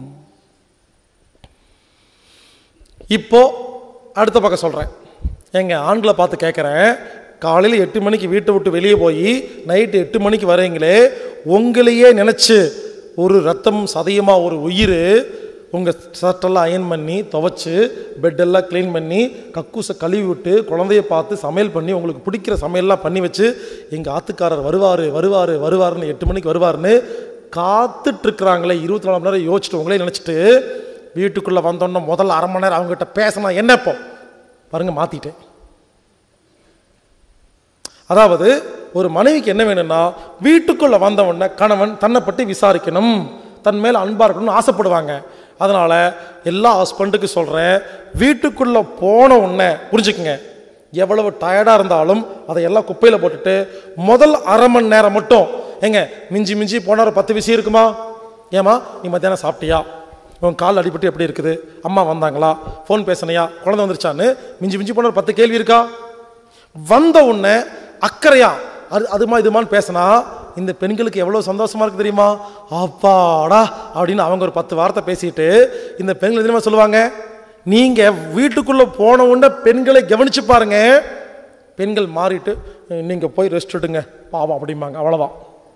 இப்போது அடுத்த பக்கம் சொல்கிறேன். எங்கள் ஆண்களை பார்த்து கேட்குறேன், காலையில் எட்டு மணிக்கு வீட்டை விட்டு வெளியே போய் நைட்டு எட்டு மணிக்கு வரீங்களே, உங்களையே நினச்சி ஒரு ரத்தம் சதயமாக ஒரு உயிர் உங்கள் ஷர்ட்டெல்லாம் அயன் பண்ணி துவைச்சி பெட்டெல்லாம் க்ளீன் பண்ணி கக்கூசை கழுவி விட்டு குழந்தைய பார்த்து சமையல் பண்ணி உங்களுக்கு பிடிக்கிற சமையல்லாம் பண்ணி வச்சு எங்கள் ஆத்துக்காரர் வருவார் வருவார் வருவாருன்னு எட்டு மணிக்கு வருவார்னு காத்துட்ருக்குறாங்களே, இருபத்தி நாலு மணி நேரம் யோசிச்சுட்டு உங்களே நினச்சிட்டு வீட்டுக்குள்ளே வந்தோன்னா முதல்ல அரை மணி நேரம் அவங்ககிட்ட பேசினா என்னப்போ பாருங்கள், மாற்றிட்டேன். அதாவது ஒரு மனைவிக்கு என்ன வேணும்னா, வீட்டுக்குள்ளே வந்தவுடனே கணவன் தன்னை பற்றி விசாரிக்கணும், தன் மேல் அன்பாக இருக்கணும்னு ஆசைப்படுவாங்க. அதனால் எல்லா ஹஸ்பண்டுக்கு சொல்கிறேன், வீட்டுக்குள்ளே போன உடனே புரிஞ்சுக்குங்க, எவ்வளவு டயர்டாக இருந்தாலும் அதை எல்லாம் குப்பையில் போட்டுட்டு முதல் அரை மணி நேரம் மட்டும் ஏங்க மிஞ்சி மிஞ்சி போனால் ஒரு பத்து விஷயம் இருக்குமா? ஏமா நீ மத்தியானம் சாப்பிட்டியா, உன் கால் அடிபட்டு எப்படி இருக்குது, அம்மா வந்தாங்களா, ஃபோன் பேசினியா, குழந்தை வந்துருச்சான்னு மிஞ்சி மிஞ்சி போன ஒரு பத்து கேள்வி இருக்கா? வந்த உடனே அக்கறையா அது அதுமா இதுமான்னு பேசினா இந்த பெண்களுக்கு எவ்வளோ சந்தோஷமா இருக்கு தெரியுமா? அப்பாடா அப்படின்னு அவங்க ஒரு பத்து வார்த்தை பேசிட்டு இந்த பெண்கள் தெரியுமா சொல்லுவாங்க, நீங்கள் வீட்டுக்குள்ளே போன உடனே பெண்களை கவனிச்சு பாருங்க, பெண்கள் மாறிட்டு நீங்கள் போய் ரெஸ்ட் எடுங்க பாவம் அப்படிம்பாங்க. அவ்வளோதான்.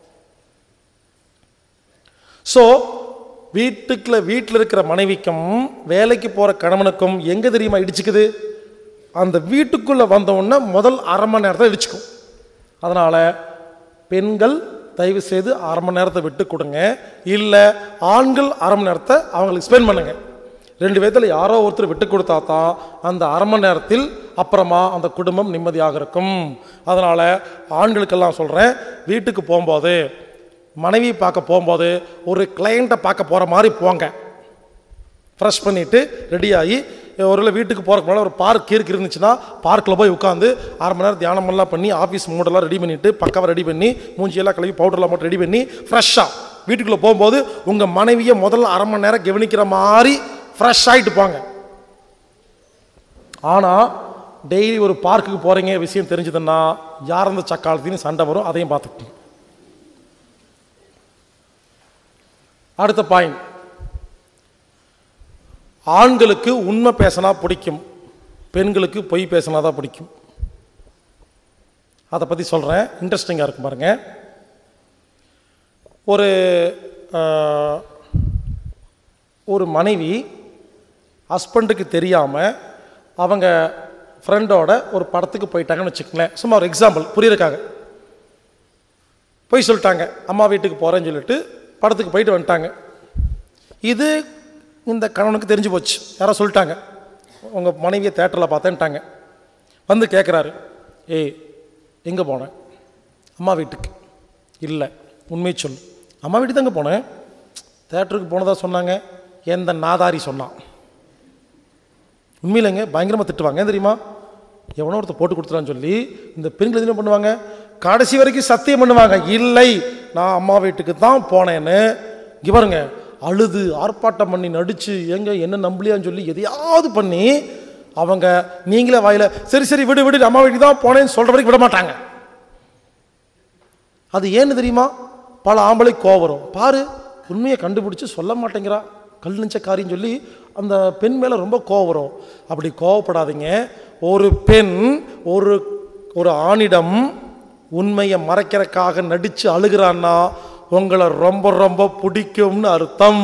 ஸோ வீட்டுக்குள்ள வீட்டில் இருக்கிற மனைவிக்கும் வேலைக்கு போகிற கணவனுக்கும் எங்கே தெரியுமா இடிச்சுக்குது? அந்த வீட்டுக்குள்ளே வந்தவுடனே முதல் அரை மணி நேரத்தை இடிச்சுக்கும். அதனால் பெண்கள் தயவு செய்து அரை மணி நேரத்தை விட்டு கொடுங்க, இல்லை ஆண்கள் அரை மணி நேரத்தை அவங்களுக்கு ஸ்பெண்ட் பண்ணுங்க. ரெண்டு பேர்த்தில் யாரோ ஒருத்தர் விட்டு கொடுத்தா தான் அந்த அரை மணி நேரத்தில் அப்புறமா அந்த குடும்பம் நிம்மதியாக இருக்கும். அதனால் ஆண்களுக்கெல்லாம் சொல்கிறேன், வீட்டுக்கு போகும்போது மனைவி பார்க்க போகும்போது ஒரு கிளையண்ட்டை பார்க்க போகிற மாதிரி போங்க. ஃப்ரெஷ் பண்ணிவிட்டு ரெடியாகி ஒரு வீட்டுக்கு போகிறக்கு முன்னாடி ஒரு பார்க் இருக்கு இருந்துச்சுன்னா பார்க்கில் போய் உட்காந்து அரை மணி நேரம் தியானமெல்லாம் பண்ணி ஆஃபீஸ் மூடெல்லாம் ரெடி பண்ணிவிட்டு பக்காவை ரெடி பண்ணி மூஞ்சியெல்லாம் கழுவி பவுடர்லாம் போட்டு ரெடி பண்ணி ஃப்ரெஷ்ஷாக வீட்டுக்குள்ளே போகும்போது உங்கள் மனைவியை முதல்ல அரை மணி நேரம் கவனிக்கிற மாதிரி ஃப்ரெஷ் ஆகிட்டு போங்க. ஆனால் டெய்லி ஒரு பார்க்குக்கு போகிறீங்க விஷயம் தெரிஞ்சதுன்னா யார் அந்த சக்காலத்தின்னு சண்டை வரும், அதையும் பார்த்துக்கிட்டீங்க. அடுத்த பாயிண்ட், ஆண்களுக்கு உண்மை பேசினா பிடிக்கும், பெண்களுக்கு பொய் பேசினா தான் பிடிக்கும். அதை பற்றி சொல்கிறேன், இன்ட்ரெஸ்டிங்காக இருக்கும் பாருங்க. ஒரு ஒரு மனைவி ஹஸ்பண்டுக்கு தெரியாமல் அவங்க ஃப்ரெண்டோட ஒரு படத்துக்கு போயிட்டாங்கன்னு வச்சுக்கங்களேன். சும்மா ஒரு எக்ஸாம்பிள் புரியறதுக்காக போய் சொல்லிட்டாங்க, அம்மா வீட்டுக்கு போகிறேன்னு சொல்லிட்டு படத்துக்கு போயிட்டு வந்துட்டாங்க. இது இந்த கணவனுக்கு தெரிஞ்சு போச்சு, யாரோ சொல்லிட்டாங்க உங்கள் மனைவியை தேட்டரில் பார்த்தேன்ட்டாங்க. வந்து கேட்குறாரு, ஏய் எங்கே போனேன்? அம்மா வீட்டுக்கு. இல்லை உண்மையை சொல்லு. அம்மா வீட்டுக்கு தாங்க போனேன். தேட்டருக்கு போனதா சொன்னாங்க. எந்த நாதாரி சொன்னான்? உண்மையிலங்க பயங்கரமாக திட்டுவாங்க தெரியுமா? எவனோ ஒருத்தர் போட்டு கொடுத்துறான்னு சொல்லி இந்த பெண்கள் என்ன பண்ணுவாங்க, கடைசி வரைக்கும் சத்தியம் பண்ணுவாங்க, இல்லை நான் அம்மா வீட்டுக்கு தான் போனேன்னு. இங்கே பாருங்க, அழுது ஆர்ப்பாட்டம் பண்ணி நடிச்சு எங்க என்ன நம்பலையான்னு சொல்லி எதையாவது பண்ணி அவங்க நீங்களே வாயில சரி சரி விடு விடு அம்மா வீட்டுக்கு தான் போனேன்னு சொல்ற வரைக்கும் விட மாட்டாங்க. அது ஏன்னு தெரியுமா? பல ஆம்பளை கோவம் வரும், பாரு உண்மையை கண்டுபிடிச்சு சொல்ல மாட்டேங்கிறா கல் நெஞ்ச காரின்னு சொல்லி அந்த பெண் மேலே ரொம்ப கோவம் வரும். அப்படி கோவப்படாதீங்க. ஒரு பெண் ஒரு ஒரு ஆணிடம் உண்மையை மறைக்கிறதுக்காக நடிச்சு அழுகிறான்னா உங்களை ரொம்ப ரொம்ப பிடிக்கும்னு அர்த்தம்.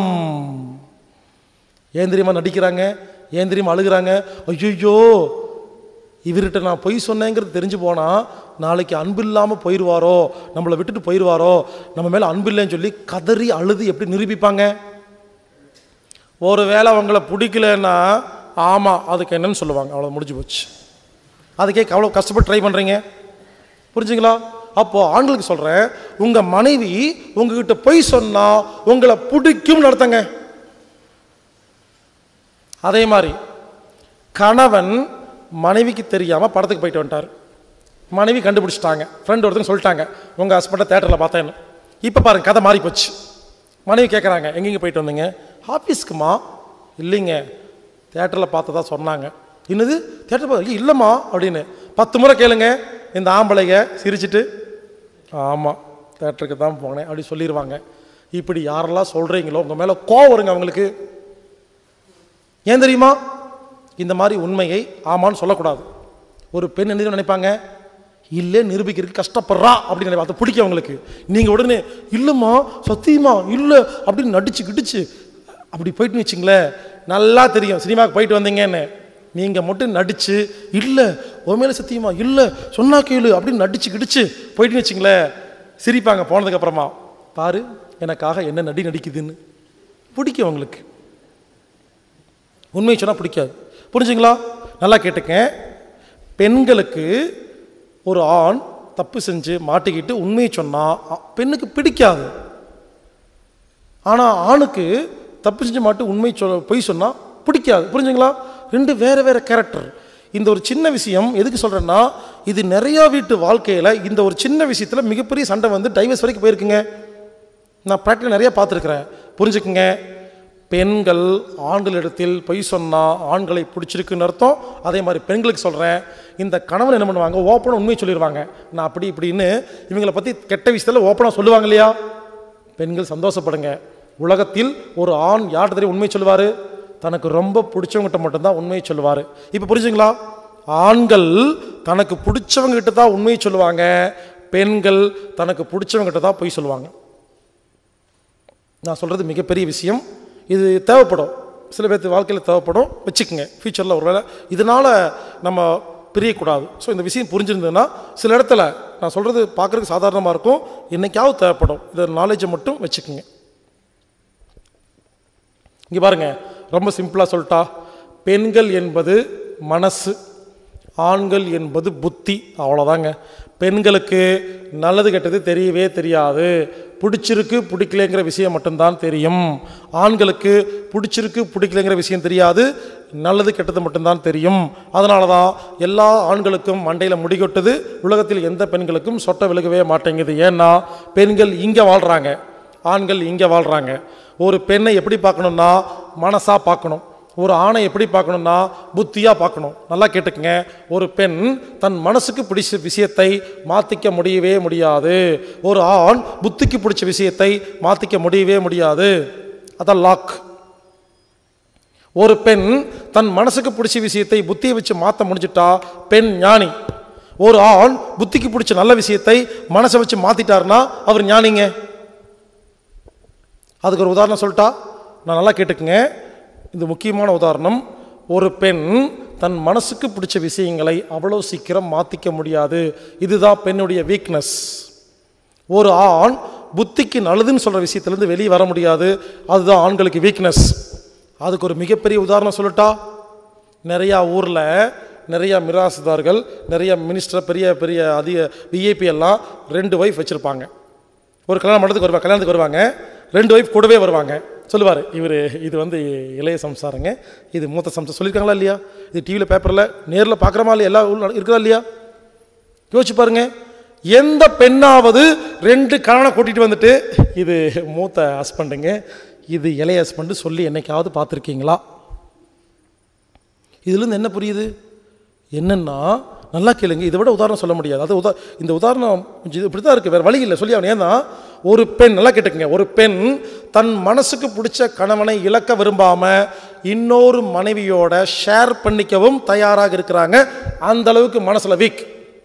ஏன் தெரியுமா நடிக்கிறாங்க, ஏன் தெரியுமா அழுகிறாங்க? ஐயோ இவர்கிட்ட நான் பொய் சொன்னேங்கிறது தெரிஞ்சு போனால் நாளைக்கு அன்பு இல்லாமல் போயிடுவாரோ, நம்மளை விட்டுட்டு போயிடுவாரோ, நம்ம மேலே அன்பு இல்லைன்னு சொல்லி கதறி அழுது எப்படி நிரூபிப்பாங்க? ஒரு வேளை அவங்கள பிடிக்கலன்னா ஆமாம் அதுக்கு என்னன்னு சொல்லுவாங்க, அவ்வளோ முடிஞ்சு போச்சு. அதுக்கே அவ்வளோ கஷ்டப்பட்டு ட்ரை பண்ணுறீங்க, புரிஞ்சுங்களா? அப்போது ஆண்களுக்கு சொல்கிறேன், உங்கள் மனைவி உங்ககிட்ட பொய் சொன்னால் உங்களை பிடிக்கும் நடத்துங்க. அதே மாதிரி கணவன் மனைவிக்கு தெரியாமல் படத்துக்கு போயிட்டு வந்துட்டார், மனைவி கண்டுபிடிச்சிட்டாங்க, ஃப்ரெண்ட் ஒருத்தங்க சொல்லிட்டாங்க உங்கள் ஹஸ்பண்டை தேட்டரில் பார்த்தேன்னு. இப்போ பாருங்க கதை மாறி போச்சு. மனைவி கேட்குறாங்க எங்கெங்கே போயிட்டு வந்தீங்க? ஆஃபீஸ்க்குமா. இல்லைங்க தேட்டரில் பார்த்ததா சொன்னாங்க. என்னது தேட்டர் பார்த்து? இல்லைம்மா அப்படின்னு பத்து முறை கேளுங்க. இந்த ஆம்பளைங்க சிரிச்சிட்டு ஆமாம் தேட்டருக்கு தான் போனேன் அப்படி சொல்லிடுவாங்க. இப்படி யாரெல்லாம் சொல்கிறீங்களோ உங்கள் மேலே கோவம் வருங்க அவங்களுக்கு. ஏன் தெரியுமா? இந்த மாதிரி உண்மையை ஆமான்னு சொல்லக்கூடாது. ஒரு பெண் என்ன நினைப்பாங்க, இல்லை நிரூபிக்கிறதுக்கு கஷ்டப்படுறா அப்படின்னு நினைப்பா, அதை பிடிக்கும் அவங்களுக்கு. நீங்கள் உடனே இல்லைம்மா சத்தியமா இல்லை அப்படின்னு நடிச்சு கிடிச்சு அப்படி போயிட்டு வச்சிங்களேன், நல்லா தெரியும் சினிமாவுக்கு போயிட்டு வந்தீங்கன்னு. நீங்கள் மட்டும் நடிச்சு இல்லை உண்மையில சத்தியமா இல்லை சொன்னா கேளு அப்படின்னு நடிச்சு கிடிச்சு போயிட்டு வச்சிங்களேன், சிரிப்பாங்க போனதுக்கப்புறமா. பாரு எனக்காக என்ன நடி நடிக்குதுன்னு. பிடிக்கும் அவங்களுக்கு, உண்மையை சொன்னால் பிடிக்காது. புரிஞ்சுங்களா? நல்லா கேட்டுக்க. பெண்களுக்கு ஒரு ஆண் தப்பு செஞ்சு மாட்டிக்கிட்டு உண்மையை சொன்னால் பெண்ணுக்கு பிடிக்காது. ஆனால் ஆணுக்கு தப்பு செஞ்ச மாட்டு உண்மை சொல் பொய் சொன்னால் பிடிக்காது. புரிஞ்சுங்களா? ரெண்டு வேறு வேறு கேரக்டர். இந்த ஒரு சின்ன விஷயம் எதுக்கு சொல்கிறேன்னா, இது நிறையா வீட்டு வாழ்க்கையில் இந்த ஒரு சின்ன விஷயத்தில் மிகப்பெரிய சண்டை வந்து டைவர்ஸ் வரைக்கும் போயிருக்குங்க. நான் ப்ராக்டிக்கல் நிறையா பார்த்துருக்குறேன். புரிஞ்சுக்குங்க, பெண்கள் ஆண்களிடத்தில் பொய் சொன்னால் ஆண்களை பிடிச்சிருக்குன்னு அர்த்தம். அதே மாதிரி பெண்களுக்கு சொல்கிறேன், இந்த கணவன் என்ன பண்ணுவாங்க, ஓப்பனாக உண்மையை சொல்லிடுவாங்க. நான் அப்படி இப்படின்னு இவங்களை பற்றி கெட்ட விஷயத்தில் ஓப்பனாக சொல்லுவாங்க இல்லையா? பெண்கள் சந்தோஷப்படுங்க. உலகத்தில் ஒரு ஆண் யார்கிட்ட தெரியும் உண்மை சொல்லுவார்? தனக்கு ரொம்ப பிடிச்சவங்ககிட்ட மட்டும்தான் உண்மையை சொல்லுவார். இப்போ புரிஞ்சுங்களா? ஆண்கள் தனக்கு பிடிச்சவங்ககிட்ட தான் உண்மையை சொல்லுவாங்க, பெண்கள் தனக்கு பிடிச்சவங்ககிட்ட தான் பொய் சொல்லுவாங்க. நான் சொல்கிறது மிகப்பெரிய விஷயம். இது தேவைப்படும், சில பேர்த்து வாழ்க்கையில் தேவைப்படும். வச்சுக்கோங்க, ஃபியூச்சரில் ஒரு வேளை இதனால் நம்ம பிரியக்கூடாது. ஸோ இந்த விஷயம் புரிஞ்சிருந்ததுன்னா சில இடத்துல நான் சொல்கிறது பார்க்குறதுக்கு சாதாரணமாக இருக்கும், என்றைக்காவது தேவைப்படும். இதை நாலேஜை மட்டும் வச்சுக்கோங்க. இங்கே பாருங்கள், ரொம்ப சிம்பிளாக சொல்லிட்டா, பெண்கள் என்பது மனசு, ஆண்கள் என்பது புத்தி. அவ்வளோதாங்க. பெண்களுக்கு நல்லது கெட்டது தெரியவே தெரியாது. பிடிச்சிருக்கு பிடிக்கலைங்கிற விஷயம் மட்டும்தான் தெரியும். ஆண்களுக்கு பிடிச்சிருக்கு பிடிக்கலைங்கிற விஷயம் தெரியாது, நல்லது கெட்டது மட்டும்தான் தெரியும். அதனால தான் எல்லா ஆண்களுக்கும் மண்டையில் முடிகொட்டுது, உலகத்தில் எந்த பெண்களுக்கும் சொட்ட விழுகவே மாட்டேங்குது. ஏன்னா பெண்கள் இங்கே வாழ்கிறாங்க, ஆண்கள் இங்கே வாழ்கிறாங்க. ஒரு பெண்ணை எப்படி பார்க்கணுன்னா மனசாக பார்க்கணும், ஒரு ஆணை எப்படி பார்க்கணுன்னா புத்தியாக பார்க்கணும். நல்லா கேட்டுக்குங்க, ஒரு பெண் தன் மனசுக்கு பிடிச்ச விஷயத்தை மாற்றிக்க முடியவே முடியாது. ஒரு ஆண் புத்திக்கு பிடிச்ச விஷயத்தை மாற்றிக்க முடியவே முடியாது. அதான் லாக். ஒரு பெண் தன் மனசுக்கு பிடிச்ச விஷயத்தை புத்தியை வச்சு மாற்ற முடிஞ்சிட்டா பெண் ஞானி. ஒரு ஆண் புத்திக்கு பிடிச்ச நல்ல விஷயத்தை மனசை வச்சு மாற்றிட்டாருன்னா அவர் ஞானிங்க. அதுக்கு ஒரு உதாரணம் சொல்லிட்டா, நான் நல்லா கேட்டுக்குங்க, இது முக்கியமான உதாரணம். ஒரு பெண் தன் மனசுக்கு பிடிச்ச விஷயங்களை அவ்வளோ சீக்கிரம் மாற்றிக்க முடியாது. இதுதான் பெண்ணுடைய வீக்னஸ். ஒரு ஆண் புத்திக்கு நல்லதுன்னு சொல்கிற விஷயத்துலேருந்து வெளியே வர முடியாது. அதுதான் ஆண்களுக்கு வீக்னஸ். அதுக்கு ஒரு மிகப்பெரிய உதாரணம் சொல்லிட்டா, நிறையா ஊரில் நிறையா மிராசுதார்கள், நிறைய மினிஸ்டர், பெரிய பெரிய அதிக விஐபி எல்லாம் ரெண்டு ஒய்ஃப் வச்சுருப்பாங்க. ஒரு கல்யாணம் மண்டபத்துக்கு வருவாங்க, கல்யாணத்துக்கு வருவாங்க, ரெண்டு ஒய்ஃப் கூடவே வருவாங்க. சொல்லுவார், இவர் இது வந்து இளைய சம்சாரங்க, இது மூத்த சம்சாரம். சொல்லியிருக்காங்களா இல்லையா? இது டிவியில் பேப்பரில் நேரில் பார்க்குறமா இல்லையா? எல்லா இருக்கிறா இல்லையா? யோசிச்சு பாருங்க. எந்த பெண்ணாவது ரெண்டு கணவனை கூட்டிகிட்டு வந்துட்டு இது மூத்த ஹஸ்பண்டுங்க, இது இளைய ஹஸ்பண்டு சொல்லி என்னைக்காவது பார்த்துருக்கீங்களா? இதுலேருந்து என்ன புரியுது? என்னென்னா, நல்லா கேளுங்க, இதை விட உதாரணம் சொல்ல முடியாது. அது உதா இந்த உதாரணம் இது இப்படி தான் இருக்குது, வேறு வழி இல்லை சொல்லி அவன். ஏன்னா ஒரு பெண், நல்லா கேட்டுக்குங்க, ஒரு பெண் தன் மனசுக்கு பிடிச்ச கணவனை இழக்க விரும்பாமல் இன்னொரு மனைவியோட ஷேர் பண்ணிக்கவும் தயாராக இருக்கிறாங்க. அந்த அளவுக்கு மனசில் வீக்.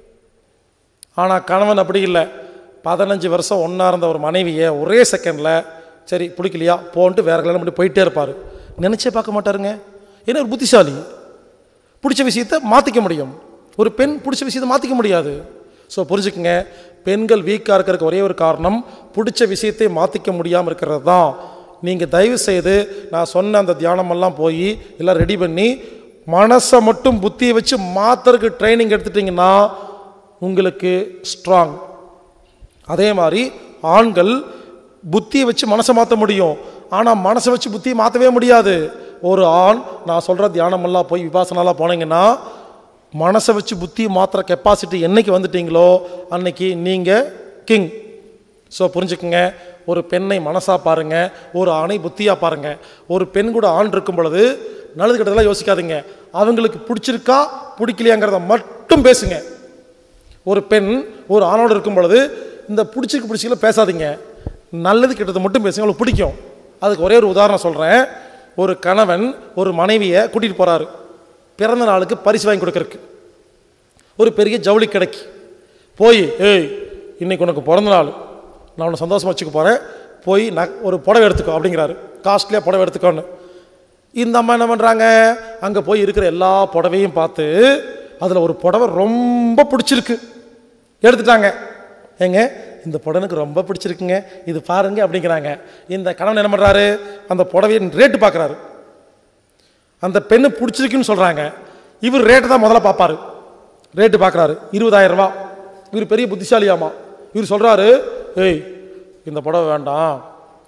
ஆனால் கணவன் அப்படி இல்லை. பதினஞ்சு வருஷம் ஒன்றா இருந்த ஒரு மனைவியை ஒரே செகண்டில் சரி பிடிக்கலையா போன்ட்டு வேறு கல்யாணம் பண்ணி போயிட்டே இருப்பார். நினச்சே பார்க்க மாட்டாருங்க. ஏன்னா ஒரு புத்திசாலி, பிடிச்ச விஷயத்தை மாற்றிக்க முடியும். ஒரு பெண் பிடிச்ச விஷயத்தை மாற்றிக்க முடியாது. ஸோ புரிஞ்சுக்குங்க, பெண்கள் வீக்காக இருக்கிறதுக்கு ஒரே ஒரு காரணம் பிடிச்ச விஷயத்தை மாற்றிக்க முடியாமல் இருக்கிறது தான். நீங்கள் தயவு செய்து நான் சொன்ன அந்த தியானமெல்லாம் போய் எல்லாம் ரெடி பண்ணி மனசை மட்டும் புத்தியை வச்சு மாற்றுறதுக்கு ட்ரைனிங் எடுத்துட்டிங்கன்னா உங்களுக்கு ஸ்ட்ராங். அதே மாதிரி ஆண்கள் புத்தியை வச்சு மனசை மாற்ற முடியும், ஆனால் மனசை வச்சு புத்தியை மாற்றவே முடியாது. ஒரு ஆண் நான் சொல்கிற தியானமெல்லாம் போய் விபாசனாலாம் போனீங்கன்னா மனசை வச்சு புத்தியை மாற்றுற கெப்பாசிட்டி என்னைக்கு வந்துட்டீங்களோ அன்னைக்கு நீங்கள் கிங். ஸோ புரிஞ்சுக்குங்க, ஒரு பெண்ணை மனசாக பாருங்கள், ஒரு ஆணை புத்தியாக பாருங்கள். ஒரு பெண் கூட ஆண் இருக்கும் பொழுது நல்லது கெட்டதெல்லாம் யோசிக்காதீங்க, அவங்களுக்கு பிடிச்சிருக்கா பிடிக்கலையாங்கிறத மட்டும் பேசுங்க. ஒரு பெண் ஒரு ஆணோடு இருக்கும் பொழுது இந்த பிடிச்சிருக்கு பிடிச்சிக்கல பேசாதீங்க, நல்லது கெட்டது மட்டும் பேசுங்க, அவங்களுக்கு பிடிக்கும். அதுக்கு ஒரே ஒரு உதாரணம் சொல்கிறேன். ஒரு கணவன் ஒரு மனைவியை கூட்டிகிட்டு போகிறாரு பிறந்த நாளுக்கு பரிசு வாங்கி கொடுக்கறக்கு. ஒரு பெரிய ஜவுளி கடைக்கு போய், ஏய் இன்னைக்கு உனக்கு பிறந்த நாள், நான் உன்னை சந்தோஷமாக வச்சுக்க போகிறேன், போய் நான் ஒரு புடவை எடுத்துக்கோ அப்படிங்கிறாரு. காஸ்ட்லியாக புடவை எடுத்துக்கோன்னு. இந்த அம்மா என்ன பண்ணுறாங்க, அங்கே போய் இருக்கிற எல்லா புடவையும் பார்த்து அதில் ஒரு புடவை ரொம்ப பிடிச்சிருக்கு, எடுத்துட்டாங்க. ஏங்க இந்த புடவைக்கு ரொம்ப பிடிச்சிருக்குங்க, இது பாருங்க அப்படிங்கிறாங்க. இந்த கணவன் என்ன பண்ணுறாரு, அந்த புடவையின் ரேட்டு பார்க்குறாரு. அந்த பெண்ணு பிடிச்சிருக்குன்னு சொல்கிறாங்க, இவர் ரேட்டை தான் முதல்ல பார்ப்பார். ரேட்டு பார்க்குறாரு, இருபதாயிரம் ரூபா. இவர் பெரிய புத்திசாலியாமா. இவர் சொல்கிறாரு, ஏய் இந்த புடவை வேண்டாம்,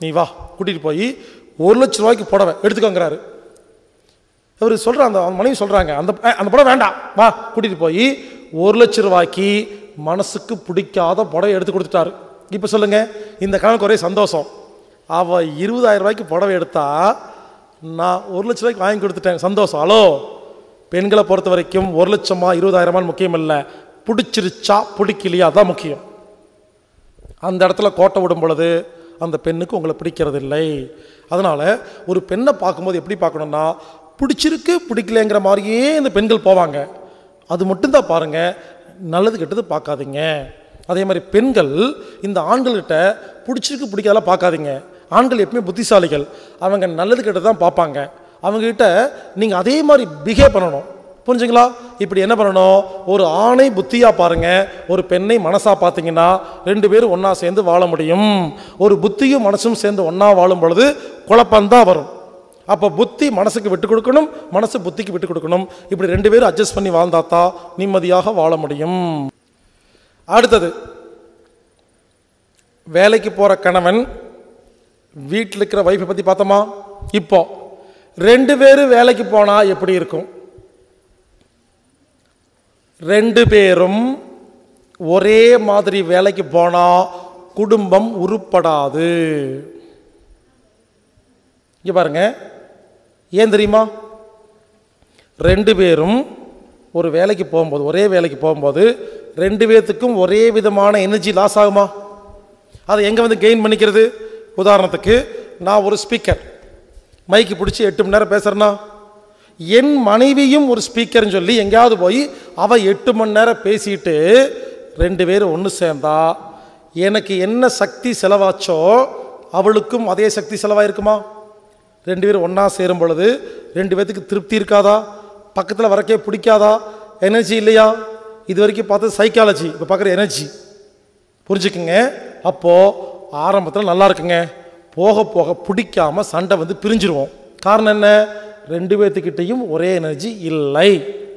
நீ வா கூட்டிகிட்டு போய் ஒரு லட்ச ரூபாய்க்கு புடவை எடுத்துக்கோங்கிறாரு. அவர் சொல்கிற அந்த மனைவி சொல்கிறாங்க, அந்த அந்த புடவை வேண்டாம், வா கூட்டிகிட்டு போய் ஒரு லட்ச ரூபாய்க்கு மனசுக்கு பிடிக்காத புடவை எடுத்து கொடுத்துட்டாரு. இப்போ சொல்லுங்கள், இந்த கணக்கு ஒரே சந்தோஷம். அவள் இருபதாயிரம் ரூபாய்க்கு புடவை எடுத்தா நான் ஒரு லட்ச ரூபாய்க்கு வாங்கி கொடுத்துட்டேன், சந்தோஷம். ஹலோ, பெண்களை பொறுத்த வரைக்கும் ஒரு லட்சமா இருபதாயிரமான்னு முக்கியம் இல்லை, பிடிச்சிருச்சா பிடிக்கலையா தான் முக்கியம். அந்த இடத்துல கோட்டை விடும் பொழுது அந்த பெண்ணுக்கு உங்களை பிடிக்கிறது இல்லை. அதனால் ஒரு பெண்ணை பார்க்கும்போது எப்படி பார்க்கணுன்னா, பிடிச்சிருக்கு பிடிக்கலைங்கிற மாதிரியே இந்த பெண்கள் போவாங்க. அது மட்டும்தான் பாருங்கள், நல்லது கெட்டது பார்க்காதீங்க. அதே மாதிரி பெண்கள் இந்த ஆண்கள்கிட்ட பிடிச்சிருக்கு பிடிக்காதெல்லாம் பார்க்காதீங்க. ஆண்கள் எப்பவுமே புத்திசாலிகள், அவங்க நல்லது கெட்டது தான் பார்ப்பாங்க. அவங்ககிட்ட நீங்கள் அதே மாதிரி பிஹேவ் பண்ணணும், புரிஞ்சுங்களா? இப்படி என்ன பண்ணணும், ஒரு ஆணை புத்தியாக பாருங்கள், ஒரு பெண்ணை மனசாக பார்த்தீங்கன்னா ரெண்டு பேரும் ஒன்றா சேர்ந்து வாழ முடியும். ஒரு புத்தியும் மனசும் சேர்ந்து ஒன்றா வாழும் பொழுது குழப்பம்தான் வரும். அப்போ புத்தி மனசுக்கு விட்டு கொடுக்கணும், மனசு புத்திக்கு விட்டு கொடுக்கணும். இப்படி ரெண்டு பேரும் அட்ஜஸ்ட் பண்ணி வாழ்ந்தாத்தா நிம்மதியாக வாழ முடியும். அடுத்தது, வேலைக்கு போகிற கணவன் வீட்டில் இருக்கிற வைஃபை பற்றி பார்த்தோமா? இப்போ ரெண்டு பேரும் வேலைக்கு போனால் எப்படி இருக்கும்? ரெண்டு பேரும் ஒரே மாதிரி வேலைக்கு போனால் குடும்பம் உருப்படாது. இங்கே பாருங்க, ஏன் தெரியுமா? ரெண்டு பேரும் ஒரு வேலைக்கு போகும்போது, ஒரே வேலைக்கு போகும்போது ரெண்டு பேர்த்துக்கும் ஒரே விதமான எனர்ஜி லாஸ் ஆகுமா? அதை எங்கே வந்து கெயின் பண்ணிக்கிறது? உதாரணத்துக்கு, நான் ஒரு ஸ்பீக்கர் மைக்கு பிடிச்சி எட்டு மணி நேரம் பேசுகிறேன்னா, என் மனைவியும் ஒரு ஸ்பீக்கர்னு சொல்லி எங்கேயாவது போய் அவள் எட்டு மணி நேரம் பேசிட்டு ரெண்டு பேரும் ஒன்று சேர்ந்தா எனக்கு என்ன சக்தி செலவாச்சோ அவளுக்கும் அதே சக்தி செலவாயிருக்குமா? ரெண்டு பேரும் ஒன்றா சேரும் பொழுது ரெண்டு பேர்த்துக்கு திருப்தி இருக்காதா? பக்கத்தில் வரக்கே பிடிக்காதா? எனர்ஜி இல்லையா? இது வரைக்கும் பார்த்தது சைக்காலஜி, இப்போ பார்க்குற எனர்ஜி. புரிஞ்சுக்குங்க. அப்போது ஆரம்பத்தில் நல்லா இருக்குங்க, போக போக பிடிக்காமல் சண்டை வந்து பிரிஞ்சிருவோம். காரணம் என்ன? ரெண்டு பேர்த்துக்கிட்டையும் ஒரே எனர்ஜி இல்லை.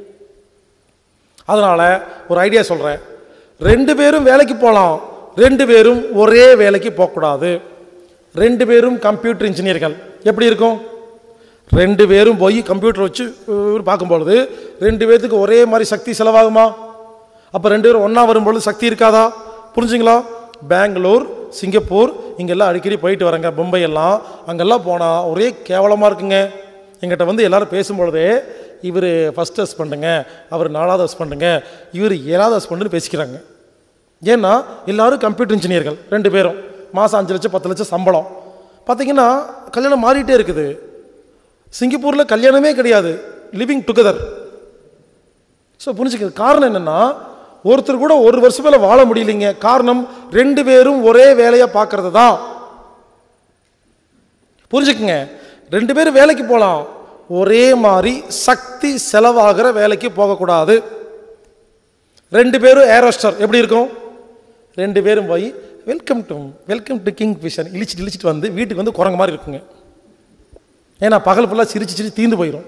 அதனால் ஒரு ஐடியா சொல்கிறேன், ரெண்டு பேரும் வேலைக்கு போகலாம், ரெண்டு பேரும் ஒரே வேலைக்கு போகக்கூடாது. ரெண்டு பேரும் கம்ப்யூட்டர் இன்ஜினியர்கள், எப்படி இருக்கும்? ரெண்டு பேரும் போய் கம்ப்யூட்டர் வச்சு பார்க்கும்பொழுது ரெண்டு பேர்த்துக்கு ஒரே மாதிரி சக்தி செலவாகுமா? அப்போ ரெண்டு பேரும் ஒன்றா வரும்பொழுது சக்தி இருக்காதா? புரிஞ்சுங்களா? பெங்களூர், சிங்கப்பூர் இங்கெல்லாம் அடிக்கடி போயிட்டு வரேங்க, மும்பை எல்லாம், அங்கெல்லாம் போனால் ஒரே கேவலமாக இருக்குங்க. எங்கிட்ட வந்து எல்லோரும் பேசும்பொழுதே இவர் ஃபஸ்ட் ஹஸ்பண்டுங்க, அவர் நாலாவது ஹஸ்பண்டுங்க, இவர் ஏழாவது ஹஸ்பண்டுன்னு பேசிக்கிறாங்க. ஏன்னா எல்லோரும் கம்ப்யூட்டர் இன்ஜினியர்கள், ரெண்டு பேரும் மாதம் அஞ்சு லட்சம் பத்து லட்சம் சம்பளம். பார்த்திங்கன்னா கல்யாணம் மாறிட்டே இருக்குது. சிங்கப்பூரில் கல்யாணமே கிடையாது, லிவிங் டுகெதர். ஸோ புரிஞ்சுக்கிறது காரணம் என்னென்னா, ஒருத்தர் கூட ஒரு வருஷம் மேலே வாழ முடியலைங்க. காரணம், ரெண்டு பேரும் ஒரே வேலையை பார்க்கறது தான். புரிஞ்சுக்குங்க, ரெண்டு பேரும் வேலைக்கு போகலாம், ஒரே மாதிரி சக்தி செலவாகிற வேலைக்கு போகக்கூடாது. ரெண்டு பேரும் ஏரோஸ்டர் எப்படி இருக்கும்? ரெண்டு பேரும் போய் welcome to welcome to Kingfisher இழிச்சிட்டு இழிச்சிட்டு வந்து வீட்டுக்கு வந்து குரங்கு மாதிரி இருக்குங்க. ஏன்னா பகல் ஃபுல்லாக சிரிச்சு சிரிச்சு தீர்ந்து போயிடும்.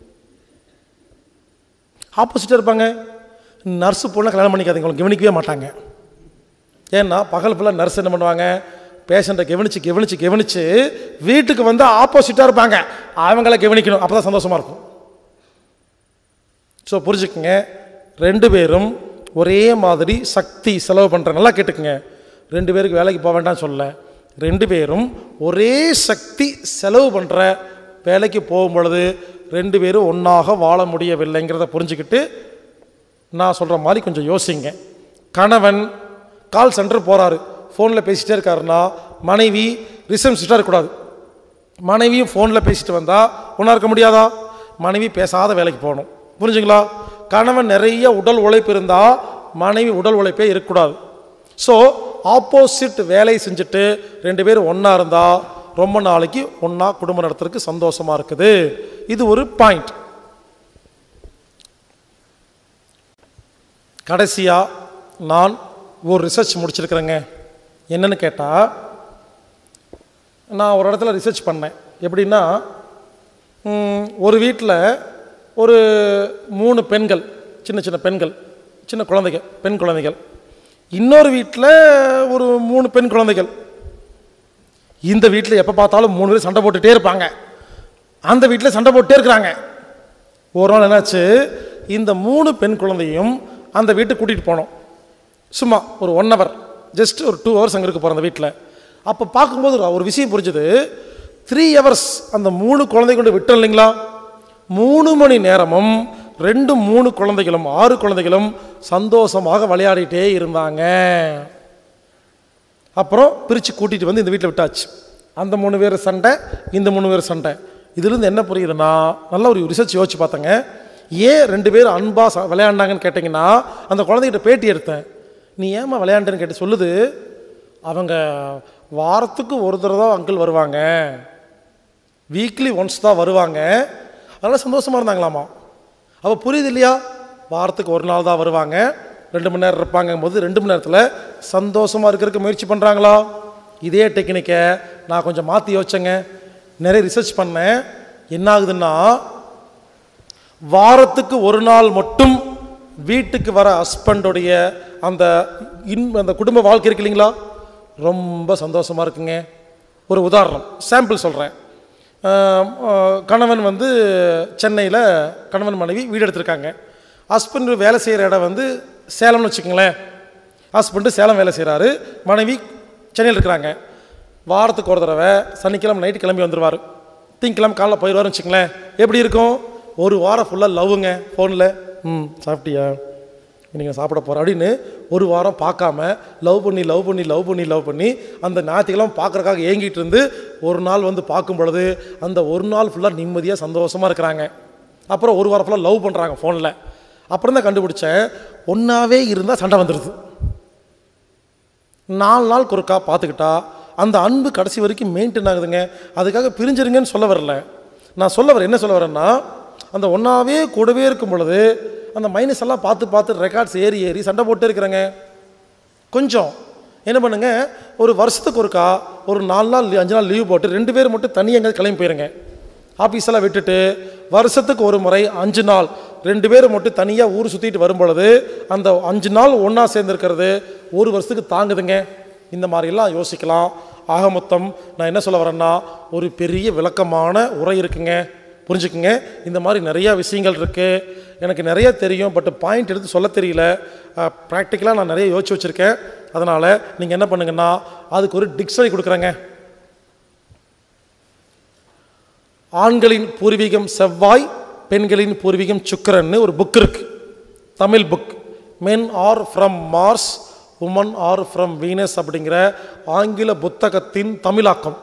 ஆப்போசிட்டாக இருப்பாங்க, நர்ஸு பொண்ணை கல்யாணம் பண்ணிக்காதீங்க, உங்களுக்கு கவனிக்கவே மாட்டாங்க. ஏன்னா பகல் ஃபுல்லாக நர்ஸ் என்ன பண்ணுவாங்க, பேஷண்ட்டை கவனிச்சு கவனிச்சு கவனிச்சு வீட்டுக்கு வந்து ஆப்போசிட்டாக இருப்பாங்க, அவங்கள கவனிக்கணும், அப்போ தான் சந்தோஷமாக இருக்கும். ஸோ புரிஞ்சுக்குங்க, ரெண்டு பேரும் ஒரே மாதிரி சக்தி செலவு பண்ணுற, நல்லா கேட்டுக்குங்க, ரெண்டு பேருக்கு வேலைக்கு போக வேண்டாம்னு சொல்ல, ரெண்டு பேரும் ஒரே சக்தி செலவு பண்ணுற வேலைக்கு போகும் பொழுது ரெண்டு பேரும் ஒன்றாக வாழ முடியவில்லைங்கிறத புரிஞ்சுக்கிட்டு நான் சொல்கிற மாதிரி கொஞ்சம் யோசிங்க. கணவன் கால் சென்டர் போகிறாரு, ஃபோனில் பேசிகிட்டே இருக்காருன்னா மனைவி ரிசப்ஷனிஸ்டாக இருக்கக்கூடாது. மனைவியும் ஃபோனில் பேசிட்டு வந்தால் ஒன்றா இருக்க முடியாதா? மனைவி பேசாத வேலைக்கு போகணும். புரிஞ்சுங்களா? கணவன் நிறைய உடல் உழைப்பு இருந்தால் மனைவி உடல் உழைப்பே இருக்கக்கூடாது. ஸோ ஆப்போசிட் வேலையை செஞ்சுட்டு ரெண்டு பேரும் ஒன்றா இருந்தால் ரொம்ப நாளைக்கு ஒன்றா குடும்பம் நடத்துறதுக்கு சந்தோஷமாக இருக்குது. இது ஒரு பாயிண்ட். கடைசியாக நான் ஒரு ரிசர்ச் முடிச்சிருக்கிறேங்க. என்னன்னு கேட்டால், நான் ஒரு இடத்துல ரிசர்ச் பண்ணேன். எப்படின்னா, ஒரு வீட்டில் ஒரு மூணு பெண்கள், சின்ன சின்ன பெண்கள், சின்ன குழந்தைகள், பெண் குழந்தைகள். இன்னொரு வீட்டில் ஒரு மூணு பெண் குழந்தைகள். இந்த வீட்டில் எப்போ பார்த்தாலும் மூணு பேர் சண்டை போட்டுகிட்டே இருப்பாங்க, அந்த வீட்டில் சண்டை போட்டுட்டே இருக்கிறாங்க. ஒரு நாள் என்னாச்சு, இந்த மூணு பெண் குழந்தையும் அந்த வீட்டுக்கு கூட்டிகிட்டு போனோம். சும்மா ஒரு ஒன் ஹவர், ஜஸ்ட் ஒரு டூ ஹவர்ஸ் அங்கே இருக்க போகிறோம் அந்த வீட்டில். அப்போ பார்க்கும்போது ஒரு விஷயம் புரிஞ்சுது. த்ரீ ஹவர்ஸ் அந்த மூணு குழந்தை கொண்டு விட்டோம் இல்லைங்களா, மூணு மணி நேரமும் ரெண்டு மூணு குழந்தைகளும் ஆறு குழந்தைகளும் சந்தோஷமாக விளையாடிட்டே இருந்தாங்க. அப்புறம் பிரித்து கூட்டிகிட்டு வந்து இந்த வீட்டில் விட்டாச்சு. அந்த மூணு பேர் சண்டை, இந்த மூணு பேர் சண்டை. இதுலேருந்து என்ன புரியுதுன்னா, நல்ல ஒரு ரிசர்ச் யோசிச்சு பார்த்தேங்க. ஏன் ரெண்டு பேரும் அன்பாக விளையாண்டாங்கன்னு கேட்டிங்கன்னா, அந்த குழந்தைகிட்ட பேட்டி எடுத்தேன். நீ ஏமா விளையாண்டுன்னு கேட்டு சொல்லுது, அவங்க வாரத்துக்கு ஒரு தடவை தான் அங்கிள் வருவாங்க, வீக்லி ஒன்ஸ் தான் வருவாங்க, அதனால் சந்தோஷமாக இருந்தாங்களாமா. அப்போ புரியுது இல்லையா, வாரத்துக்கு ஒரு நாள் தான் வருவாங்க, ரெண்டு மணி நேரம் இருப்பாங்கும் போது ரெண்டு மணி நேரத்தில் சந்தோஷமாக இருக்கிறதுக்கு முயற்சி பண்ணுறாங்களா. இதே டெக்னிக்கை நான் கொஞ்சம் மாற்றி யோசிச்சேங்க. நிறைய ரிசர்ச் பண்ணேன். என்ன ஆகுதுன்னா, வாரத்துக்கு ஒரு நாள் மட்டும் வீட்டுக்கு வர ஹஸ்பண்டுடைய அந்த இன் அந்த குடும்ப வாழ்க்கை இருக்கு இல்லைங்களா, ரொம்ப சந்தோஷமாக இருக்குங்க. ஒரு உதாரணம் சாம்பிள் சொல்கிறேன். கணவன் வந்து சென்னையில் கணவன் மனைவி வீடு எடுத்திருக்காங்க. ஹஸ்பண்டு வேலை செய்கிற இடம் வந்து சேலம்னு வச்சுக்கோங்களேன். ஹஸ்பண்டு சேலம் வேலை செய்கிறாரு, மனைவி சென்னையில் இருக்கிறாங்க. வாரத்துக்கு ஒரு தடவை சனிக்கிழமை நைட்டு கிளம்பி வந்துடுவார், திங்கக்கிழமை காலைல போயிடுவார்னு வச்சுங்களேன். எப்படி இருக்கும், ஒரு வாரம் ஃபுல்லாக லவ்வுங்க ஃபோனில். ம் சாப்பிட்டியா, நீங்கள் சாப்பிட போகிற அப்படின்னு ஒரு வாரம் பார்க்காம லவ் பண்ணி லவ் பண்ணி லவ் பண்ணி லவ் பண்ணி அந்த ஞாயிற்றுக்கிழமை பார்க்குறக்காக ஏங்கிட்டு இருந்து ஒரு நாள் வந்து பார்க்கும் பொழுது அந்த ஒரு நாள் ஃபுல்லாக நிம்மதியாக சந்தோஷமாக இருக்கிறாங்க. அப்புறம் ஒரு வாரம் ஃபுல்லாக லவ் பண்ணுறாங்க ஃபோனில். அப்புறம் தான் கண்டுபிடிச்சேன், ஒன்றாவே இருந்தால் சண்டை வந்துடுது. நாலு நாள் குறுக்கா பார்த்துக்கிட்டா அந்த அன்பு கடைசி வரைக்கும் மெயின்டைன் ஆகுதுங்க. அதுக்காக பிரிஞ்சிருங்கன்னு சொல்ல வரல. நான் சொல்ல வரேன், என்ன சொல்ல வரேன்னா, அந்த ஒன்றாவே கூடவே இருக்கும் பொழுது அந்த மைனஸ் எல்லாம் பார்த்து பார்த்து ரெக்கார்ட்ஸ் ஏறி ஏறி சண்டை போட்டு இருக்கிறேங்க. கொஞ்சம் என்ன பண்ணுங்க, ஒரு வருஷத்துக்கு ஒருக்கா ஒரு நாலு நாள் அஞ்சு நாள் லீவ் போட்டு ரெண்டு பேர் மட்டும் தனியாக எங்கேயாவது கிளம்பி போயிருங்க. ஆஃபீஸெல்லாம் விட்டுட்டு வருஷத்துக்கு ஒரு முறை அஞ்சு நாள் ரெண்டு பேரும் மட்டும் தனியாக ஊர் சுற்றிட்டு வரும் பொழுது அந்த அஞ்சு நாள் ஒன்றா சேர்ந்துருக்கிறது ஒரு வருஷத்துக்கு தாங்குதுங்க. இந்த மாதிரிலாம் யோசிக்கலாம். ஆக மொத்தம் நான் என்ன சொல்ல வரேன்னா, ஒரு பெரிய விளக்கமான உரை இருக்குங்க, புரிஞ்சுக்குங்க. இந்த மாதிரி நிறையா விஷயங்கள் இருக்குது, எனக்கு நிறைய தெரியும், பட் பாயிண்ட் எடுத்து சொல்ல தெரியல. ப்ராக்டிக்கலாக நான் நிறைய யோசிச்சு வச்சுருக்கேன். அதனால் நீங்கள் என்ன பண்ணுங்கன்னா, அதுக்கு ஒரு டிக்ஷனரி கொடுக்குறேங்க. ஆண்களின் பூர்வீகம் செவ்வாய், பெண்களின் பூர்வீகம் சுக்கிரன்னு ஒரு புக் இருக்குது, Tamil book. Men are from Mars, women are from Venus அப்படிங்கிற ஆங்கில புத்தகத்தின் தமிழாக்கம்.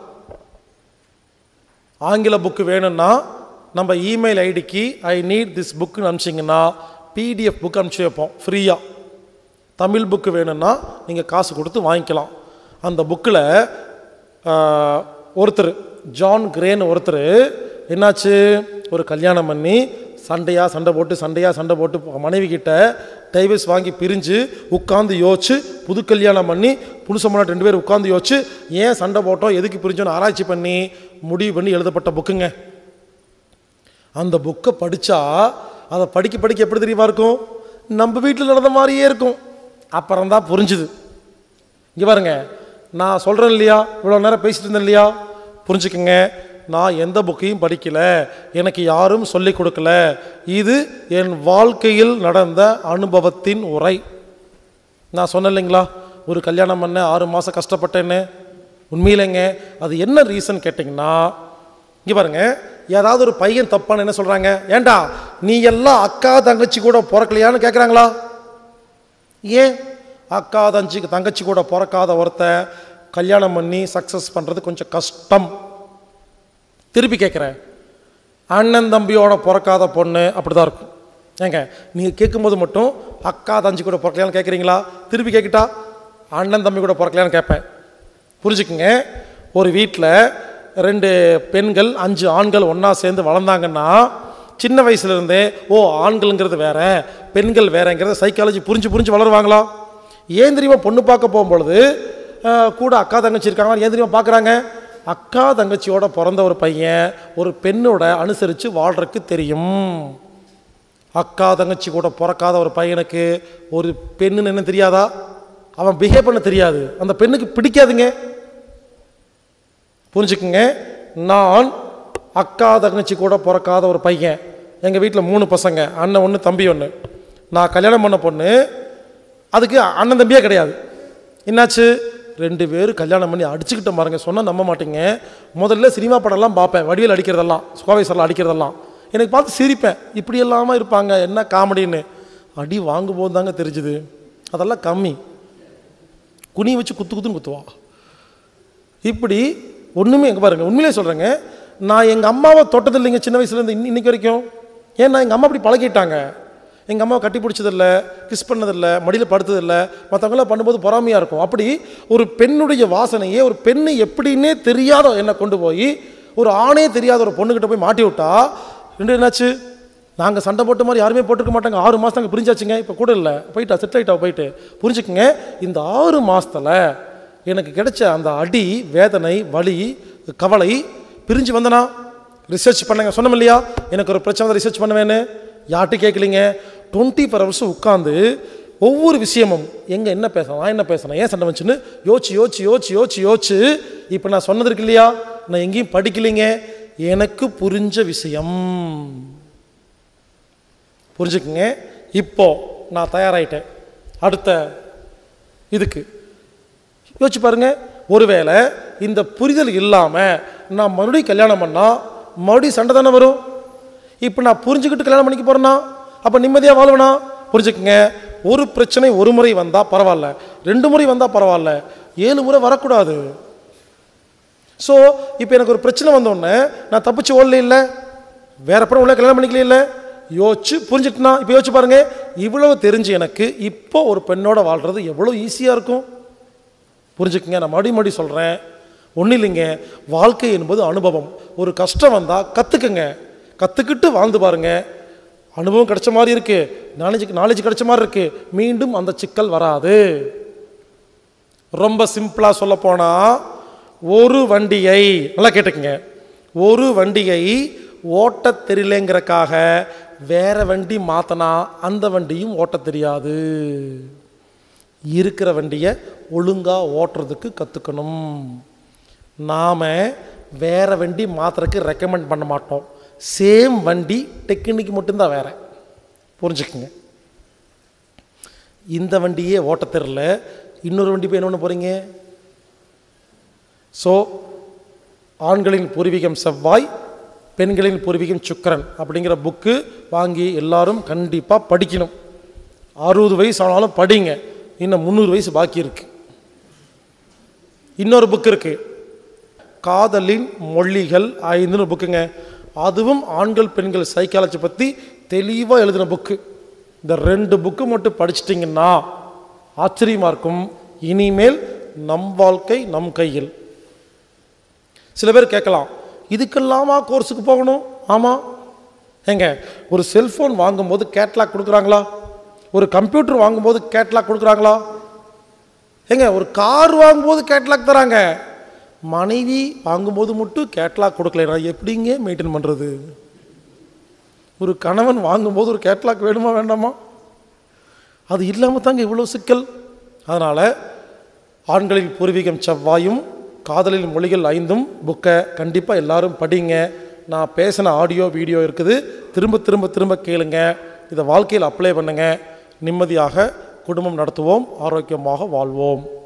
ஆங்கில புக்கு வேணும்னா நம்ம இமெயில் ஐடிக்கு ஐ நீட் திஸ் புக்குன்னு அனுப்பிச்சிங்கன்னா பிடிஎஃப் புக் அனுப்பிச்சி வைப்போம் ஃப்ரீயாக. தமிழ் புக்கு வேணும்னா நீங்கள் காசு கொடுத்து வாங்கிக்கலாம். அந்த புக்கில் ஒருத்தர் ஜான் கிரேன்னு ஒருத்தர் என்னாச்சு, ஒரு கல்யாணம் பண்ணி சண்டையாக சண்டை போட்டு சண்டையாக சண்டை போட்டு மனைவி கிட்ட டைவர்ஸ் வாங்கி பிரிஞ்சு உட்காந்து யோசிச்சு புது கல்யாணம் பண்ணி புதுசமான ரெண்டு பேர் உட்காந்து யோசிச்சு ஏன் சண்டை போட்டோம் எதுக்கு பிரிஞ்சோன்னு ஆராய்ச்சி பண்ணி முடிவு பண்ணி எழுதப்பட்ட புக்குங்க. அந்த புக்கை படித்தா அதை படிக்க படிக்க எப்படி தெரியுமா இருக்கும், நம்ம வீட்டில் நடந்த மாதிரியே இருக்கும். அப்புறம் தான் புரிஞ்சுது. இங்கே பாருங்க, நான் சொல்கிறேன் இல்லையா, இவ்வளோ நேரம் பேசிட்டு இருந்தேன் இல்லையா, புரிஞ்சுக்குங்க. நான் எந்த புக்கையும் படிக்கலை, எனக்கு யாரும் சொல்லிக் கொடுக்கல, இது என் வாழ்க்கையில் நடந்த அனுபவத்தின் உரை. நான் சொன்னேன் இல்லைங்களா, ஒரு கல்யாணம் பண்ண ஆறு மாதம் கஷ்டப்பட்டேன்னு. உண்மையிலேங்க அது என்ன ரீசன் கேட்டிங்கன்னா, இங்கே பாருங்க, ஏதாவது ஒரு பையன் தப்பான என்ன சொல்கிறாங்க, ஏண்டா நீ எல்லாம் அக்கா தங்கச்சி கூட பிறக்கலையான்னு கேட்குறாங்களா. ஏன் அக்கா தங்கச்சி தங்கச்சி கூட பிறக்காத ஒருத்த கல்யாணம் பண்ணி சக்ஸஸ் பண்ணுறது கொஞ்சம் கஷ்டம். திருப்பி கேட்குறேன், அண்ணன் தம்பியோட பிறக்காத பொண்ணு அப்படி தான் இருக்கும். ஏங்க நீங்கள் கேட்கும்போது மட்டும் அக்கா தங்கச்சி கூட பிறக்கலையான்னு கேட்குறீங்களா, திருப்பி கேட்கிட்டா அண்ணன் தம்பி கூட பிறக்கலையான்னு கேட்பேன். புரிஞ்சுக்குங்க, ஒரு வீட்டில் ரெண்டு பெண்கள் அஞ்சு ஆண்கள் ஒன்றா சேர்ந்து வளர்ந்தாங்கன்னா சின்ன வயசுலேருந்தே ஓ ஆண்கள்ங்கிறது வேற பெண்கள் வேறங்கிறத சைக்காலஜி புரிஞ்சு புரிஞ்சு வளருவாங்களா. ஏன் தெரியுமா, பொண்ணு பார்க்க போகும்பொழுது கூட அக்கா தங்கச்சி இருக்காங்க, ஏன் தெரியுமா பார்க்குறாங்க, அக்கா தங்கச்சியோட பிறந்த ஒரு பையன் ஒரு பெண்ணோட அனுசரித்து வாழ்றதுக்கு தெரியும். அக்கா தங்கச்சி கூட பிறக்காத ஒரு பையனுக்கு ஒரு பெண்ணுன்னு என்ன தெரியாதா, அவன் பிஹேவ் பண்ண தெரியாது, அந்த பெண்ணுக்கு பிடிக்காதுங்க. புரிஞ்சுக்குங்க. நான் அக்கா தங்கச்சி கூட பிறக்காத ஒரு பையன். எங்கள் வீட்டில் மூணு பசங்க, அண்ணன் ஒன்று தம்பி ஒன்று. நான் கல்யாணம் பண்ண பொண்ணு, அதுக்கு அண்ணன் தம்பியே கிடையாது. என்னாச்சு, ரெண்டு பேரும் கல்யாணம் பண்ணி அடிச்சுக்கிட்ட பாருங்க. சொன்னால் நம்ப மாட்டீங்க. முதல்ல சினிமா படம்லாம் பார்ப்பேன், வடிவேல் அடிக்கிறதெல்லாம், கோவை சாரில் அடிக்கிறதெல்லாம். எனக்கு பார்த்து சிரிப்பேன், இப்படி எல்லாமா இருப்பாங்க, என்ன காமெடின்னு. அடி வாங்கும்போது தாங்க தெரிஞ்சுது அதெல்லாம் கம்மி. குனி வச்சு குத்து குத்துன்னு குத்துவா. இப்படி ஒன்றுமே எங்கே பாருங்கள், உண்மையிலே சொல்கிறேங்க. நான் எங்கள் அம்மாவை தொட்டது இல்லைங்க சின்ன வயசுலேருந்து இன்னி இன்னைக்கு வரைக்கும். ஏன்னா எங்கள் அம்மா அப்படி பழகிட்டாங்க. எங்கள் அம்மாவை கட்டி பிடிச்சதில்லை, கிஸ் பண்ணதில்லை, மடியில் படுத்ததில்லை. மற்றவங்களாம் பண்ணும்போது பொறாமையாக இருக்கும். அப்படி ஒரு பெண்ணுடைய வாசனையே, ஒரு பெண்ணு எப்படின்னே தெரியாத என்னை கொண்டு போய் ஒரு ஆணே தெரியாத ஒரு பொண்ணுக்கிட்ட போய் மாட்டி விட்டா ரெண்டு என்னாச்சு, நாங்கள் சண்டை போட்ட மாதிரி யாருமே போட்டுக்க மாட்டாங்க. ஆறு மாதம் அங்கே பிரிஞ்சாச்சுங்க. இப்போ கூட இல்லை, போயிட்டா, செட் ஆகிட்டா போயிட்டு. புரிஞ்சுக்குங்க, இந்த ஆறு மாதத்தில் எனக்கு கிடைச்ச அந்த அடி, வேதனை, வலி, கவலை, பிரிஞ்சு வந்தனா ரிசர்ச் பண்ணுங்க. சொன்னோம் இல்லையா, எனக்கு ஒரு பிரச்சனை தான் ரிசர்ச் பண்ணுவேன்னு. யார்கிட்டையும் கேட்கலிங்க. டுவெண்ட்டி ஃபோர் ஹவர்ஸ் உட்காந்து ஒவ்வொரு விஷயமும் எங்கே என்ன பேசணும், நான் என்ன பேசணும், ஏன் சண்டை வந்துச்சுன்னு யோசிச்சு யோசிச்சு யோசிச்சு யோசிச்சு யோசிச்சு இப்போ நான் சொன்னது இருக்கு இல்லையா, நான் எங்கேயும் படிக்கலைங்க. எனக்கு புரிஞ்ச விஷயம். புரிஞ்சுக்குங்க. இப்போ நான் தயாராகிட்டேன் அடுத்த இதுக்கு. யோசிச்சு பாருங்க, ஒருவேளை இந்த புரிதல் இல்லாமல் நான் மறுபடியும் கல்யாணம் பண்ணால் மறுபடியும் சண்டை தானே வரும். இப்போ நான் புரிஞ்சுக்கிட்டு கல்யாணம் பண்ணிக்க போகிறேன்னா அப்போ நிம்மதியாக வாழ்வேனா? புரிஞ்சுக்குங்க, ஒரு பிரச்சனை ஒரு முறை வந்தால் பரவாயில்ல, ரெண்டு முறை வந்தால் பரவாயில்ல, ஏழு முறை வரக்கூடாது. ஸோ இப்போ எனக்கு ஒரு பிரச்சனை வந்தோடனே நான் தப்பிச்சு ஓடல இல்லை, வேற படம் உள்ள கல்யாணம் பண்ணிக்கல இல்லை, யோசிச்சு புரிஞ்சுட்டுனா. இப்போ யோசிச்சு பாருங்க, இவ்வளவு தெரிஞ்சு எனக்கு இப்போ ஒரு பெண்ணோட வாழ்றது எவ்வளோ ஈஸியாக இருக்கும். புரிஞ்சுக்குங்க, நான் மறுபடியும் மறுபடியும் சொல்கிறேன், ஒன்றும் இல்லைங்க, வாழ்க்கை என்பது அனுபவம். ஒரு கஷ்டம் வந்தால் கற்றுக்குங்க, கற்றுக்கிட்டு வாழ்ந்து பாருங்க. அனுபவம் கிடைச்ச மாதிரி இருக்கு, நாலேஜ் நாலேஜ் கிடைச்ச மாதிரி இருக்கு, மீண்டும் அந்த சிக்கல் வராது. ரொம்ப சிம்பிளாக சொல்ல போனால், ஒரு வண்டியை நல்லா கேட்டுக்குங்க, ஒரு வண்டியை ஓட்ட தெரியலங்கிறக்காக வேற வண்டி மாற்றினா அந்த வண்டியும் ஓட்ட தெரியாது. இருக்கிற வண்டியை ஒழுங்காக ஓட்டுறதுக்கு கற்றுக்கணும். நாம் வேற வண்டி மாற்றுறதுக்கு ரெக்கமெண்ட் பண்ண மாட்டோம். சேம் வண்டி, டெக்னிக் மட்டும்தான் வேற. புரிஞ்சுக்குங்க. இந்த வண்டியே ஓட்ட தெரியல, இன்னொரு வண்டி போய் என்ன பண்ண போகிறீங்க? ஸோ ஆண்களின் பூர்வீகம் செவ்வாய், பெண்களின் பூர்வீகம் சுக்கிரன் அப்படிங்கிற புக்கு வாங்கி எல்லாரும் கண்டிப்பாக படிக்கணும். அறுபது வயசு ஆனாலும் படிங்க, இன்னும் முந்நூறு வயசு பாக்கி இருக்கு. இன்னொரு புக்கு இருக்கு, காதலின் மொழிகள் ஐந்துன்னு புக்குங்க. அதுவும் ஆண்கள் பெண்கள் சைக்காலஜி பற்றி தெளிவாக எழுதின புக்கு. இந்த ரெண்டு புக்கு மட்டும் படிச்சிட்டிங்கன்னா ஆச்சரியமாக இருக்கும். இனிமேல் நம் வாழ்க்கை நம் கையில். சில பேர் கேட்கலாம், இதுக்கெல்லாமா கோர்ஸுக்கு போகணும்? ஆமாம். ஏங்க, ஒரு செல்ஃபோன் வாங்கும்போது கேட்லாக் கொடுக்குறாங்களா? ஒரு கம்ப்யூட்டர் வாங்கும்போது கேட்லாக் கொடுக்குறாங்களா? ஏங்க, ஒரு கார் வாங்கும்போது கேட்லாக் தராங்க. மனைவி வாங்கும்போது மட்டும் கேட்லாக் கொடுக்கலனா எப்படிங்க மெயின்டைன் பண்ணுறது? ஒரு கணவன் வாங்கும்போது ஒரு கேட்லாக் வேணுமா வேண்டாமா? அது இல்லாமல் தாங்க இவ்வளோ சிக்கல். அதனால் ஆண்களின் பூர்வீகம் செவ்வாயும் காதலின் மொழிகள் ஐந்தும் புக்கை கண்டிப்பாக எல்லாரும் படிங்க. நான் பேசின ஆடியோ வீடியோ இருக்குது, திரும்ப திரும்ப திரும்ப கேளுங்க. இதை வாழ்க்கையில் அப்ளை பண்ணுங்க. நிம்மதியாக குடும்பம் நடத்துவோம், ஆரோக்கியமாக வாழ்வோம்.